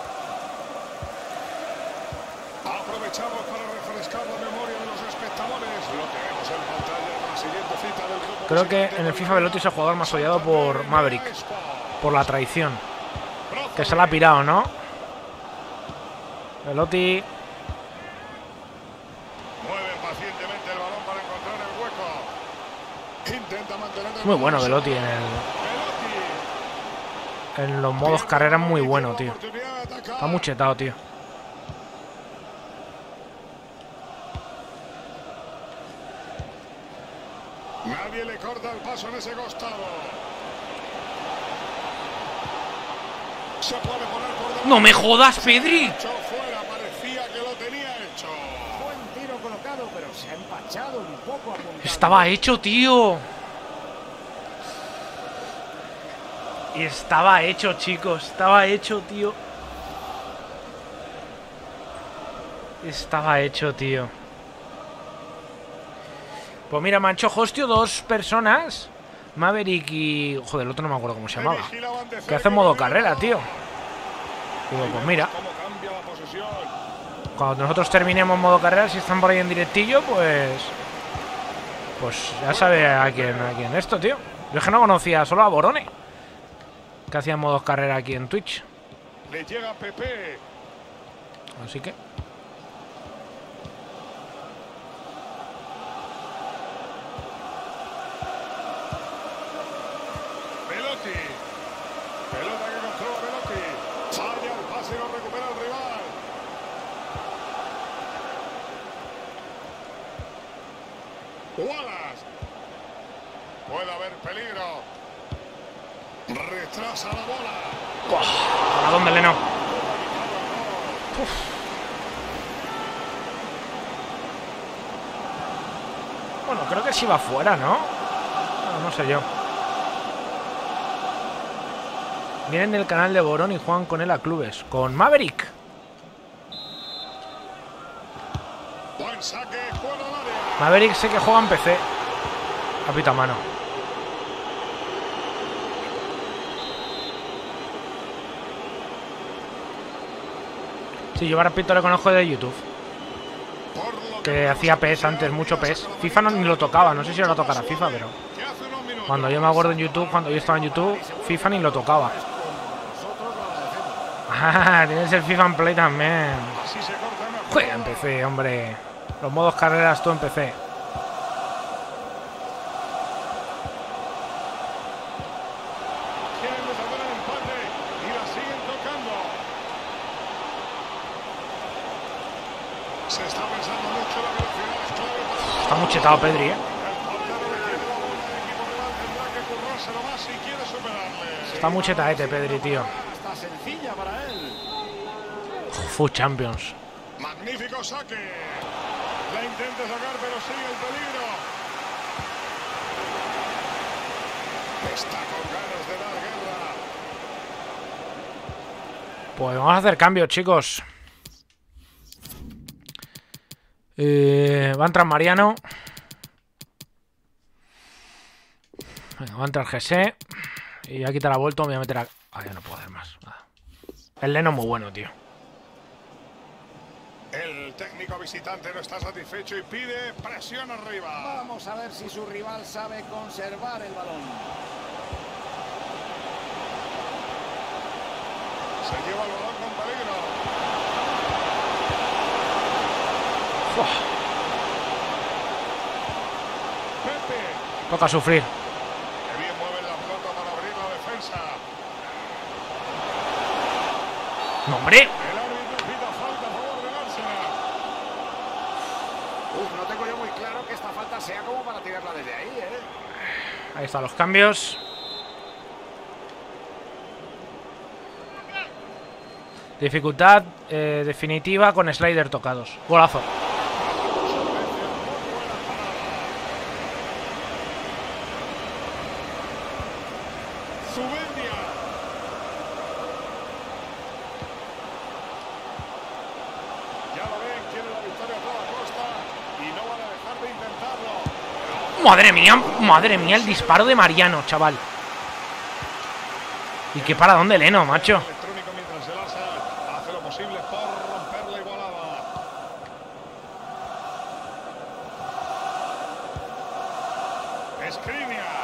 Aprovechamos para refrescar la memoria de los espectadores. Lo tenemos en pantalla en la siguiente cita del grupo. Creo que en el FIFA Velotti es el jugador más odiado por Maverick. Por la traición. Que se la ha pirado, ¿no? Velotti. Mueve pacientemente el balón para encontrar el hueco. Intenta mantener el Muy bueno balón. Velotti en el... Velotti. En los modos carrera es muy bueno, tío. Oportunidad de atacar. Está muy chetado, tío. Nadie le corta el paso en ese costado. Se puede poner por delante. ¡No me jodas, Pedri! Echó fuera, parecía que lo tenía hecho. Buen tiro colocado, pero se ha empachado un poco apuntado. Estaba hecho, tío. Estaba hecho, chicos. Estaba hecho, tío. Estaba hecho, tío. Pues mira, me han hecho hostio dos personas. Maverick y... Joder, el otro no me acuerdo cómo se llamaba. Que hace modo carrera, tío. Digo, pues mira. Cuando nosotros terminemos modo carrera, si están por ahí en directillo, pues... Pues ya sabe a quién, a quién esto, tío. Yo es que no conocía solo a Borone, que hacía modos carrera aquí en Twitch. Le llega Pepe. Así que... Belotti. Pelota que controla Belotti. Falla el pase y lo recupera el rival. Wallace. Puede haber peligro. Retrasa la bola. ¿A dónde, Leno? Uf. Bueno, creo que sí va fuera, ¿no? No, no sé yo. Vienen del canal de Borón y juegan con él a clubes. Con Maverick. Buen saque, fuera del área. Maverick sé que juega en P C. Capita mano. Sí, yo a Rapito le conozco de YouTube. Que hacía P E S antes, mucho P E S. FIFA no ni lo tocaba, no sé si ahora tocará FIFA, pero... Cuando yo me acuerdo en YouTube, cuando yo estaba en YouTube, FIFA ni lo tocaba. Ah, tienes el FIFA en Play también. Juega en P C, hombre. Los modos carreras tú en P C. Está muy chetado Pedri, ¿eh? Está muy chetaete Pedri, tío. Fu Champions. Magnífico saque. La intenta sacar, pero sigue el peligro. Está con ganas de dar guerra. Pues vamos a hacer cambios, chicos. Eh, va a entrar Mariano. Venga, va a entrar G S. Y voy a quitar la vuelta, me voy a meter a... Ah, ya no puedo hacer más. Nada. El Leno es muy bueno, tío. El técnico visitante no está satisfecho y pide presión arriba. Vamos a ver si su rival sabe conservar el balón. Se lleva el balón con peligro. Uf. Pepe. Toca sufrir. Que bien mueve la pelota para abrir la defensa. No, hombre. El árbitro pita falta a favor del Arsenal. Uf, no tengo yo muy claro que esta falta sea como para tirarla desde ahí, ¿eh? Ahí están los cambios. Dificultad eh, definitiva con slider tocados. Golazo. Zubendia. Ya lo ven, quiere la victoria a toda costa y no van a dejar de intentarlo. Madre mía, madre mía, el disparo de Mariano, chaval. ¿Y qué para dónde Leno, macho? Electrónico mientras el Arsenal hace lo posible por romper la igualada. Skriniar.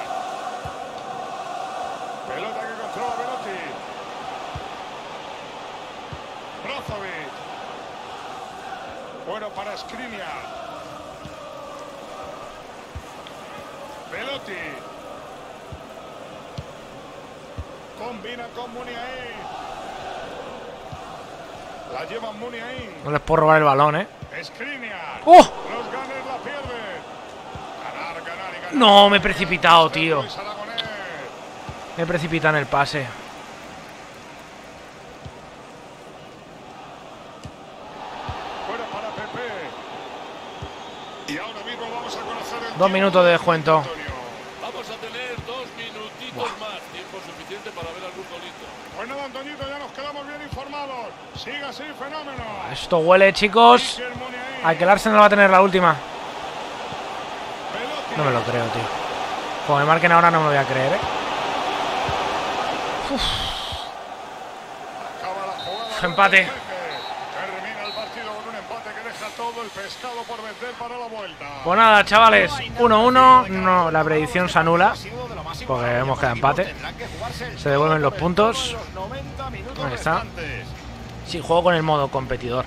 Pelota que controla Belotti. Brozovic. Bueno para Skriniar. Belotti. Combina con Muniain. La lleva Muniain. No les puedo robar el balón, ¿eh? Skriniar. ¡Oh! Los Gunners la pierden. Ganar, ganar y ganar. No, me he precipitado, tío. Me he precipitado en el pase. Fuera para Pepe. Y ahora mismo vamos a conocer el Dos minutos de descuento. Vamos a tener dos minutitos Buah. más. Tiempo suficiente para ver algún golito. Pues nada, Antoñito, ya nos quedamos bien informados. Sigue así, fenómeno. Esto huele, chicos, a que el Arsenal va a tener la última. No me lo creo, tío. Como me marquen ahora no me voy a creer, ¿eh? Uf. Acaba la jugada. Empate. Termina el partido con un empate que deja todo el pescado por vencer para la vuelta. Pues nada, chavales, uno uno. No, la predicción se anula porque hemos quedado empate. Se devuelven los puntos. Ahí está. Sí, juego con el modo competidor.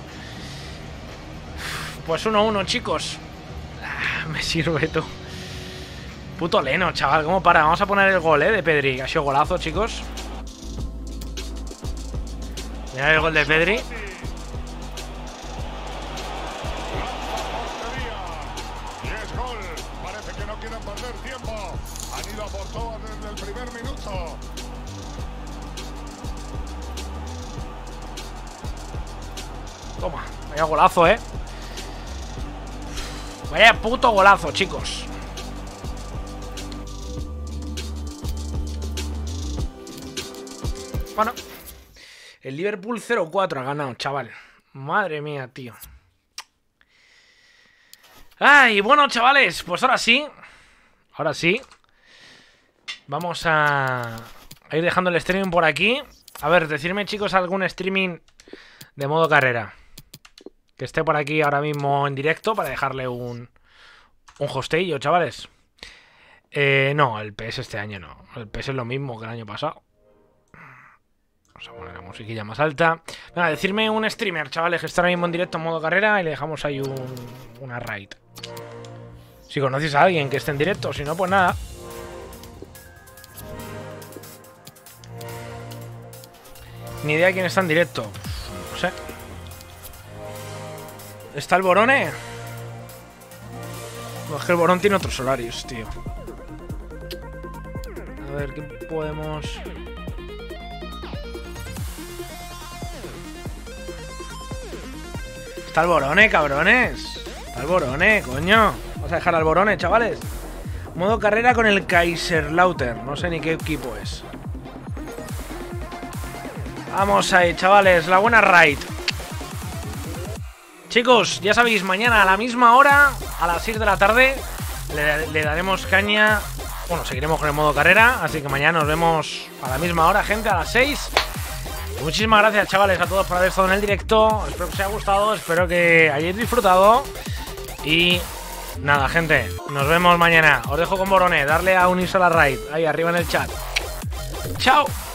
Pues uno uno, chicos. Ah, me sirve tú. Puto Leno, chaval, ¿cómo para? Vamos a poner el gol, ¿eh? De Pedri. Ha sido golazo, chicos. Mirad el gol de Pedri. Y es gol. Parece que no quieren perder tiempo. Han ido a por todas desde el primer minuto. Toma, vaya golazo, ¿eh? Vaya puto golazo, chicos. Bueno, el Liverpool cero cuatro ha ganado, chaval. Madre mía, tío. Ay, bueno, chavales, pues ahora sí. Ahora sí. Vamos a, a ir dejando el streaming por aquí. A ver, decirme, chicos, algún streaming de modo carrera que esté por aquí ahora mismo en directo para dejarle un, un hosteillo, chavales. Eh, no, el P S este año no. El P S es lo mismo que el año pasado. Vamos a poner la musiquilla más alta. Venga, decirme un streamer, chavales, que está ahora mismo en directo en modo carrera y le dejamos ahí un, una raid. Si conoces a alguien que esté en directo, si no, pues nada. Ni idea de quién está en directo. No sé. ¿Está el Borone? No, es que el Borón tiene otros horarios, tío. A ver, ¿qué podemos...? Está el Borone, cabrones. Está el Borone, coño. Vamos a dejar al Borone, chavales. Modo carrera con el Kaiserslautern. No sé ni qué equipo es. Vamos ahí, chavales. La buena raid. Chicos, ya sabéis, mañana a la misma hora, a las seis de la tarde, le, le daremos caña. Bueno, seguiremos con el modo carrera. Así que mañana nos vemos a la misma hora, gente, a las seis. Muchísimas gracias, chavales, a todos por haber estado en el directo. Espero que os haya gustado, espero que hayáis disfrutado. Y nada, gente, nos vemos mañana. Os dejo con Borone, darle a unirse a la raid ahí arriba en el chat. ¡Chao!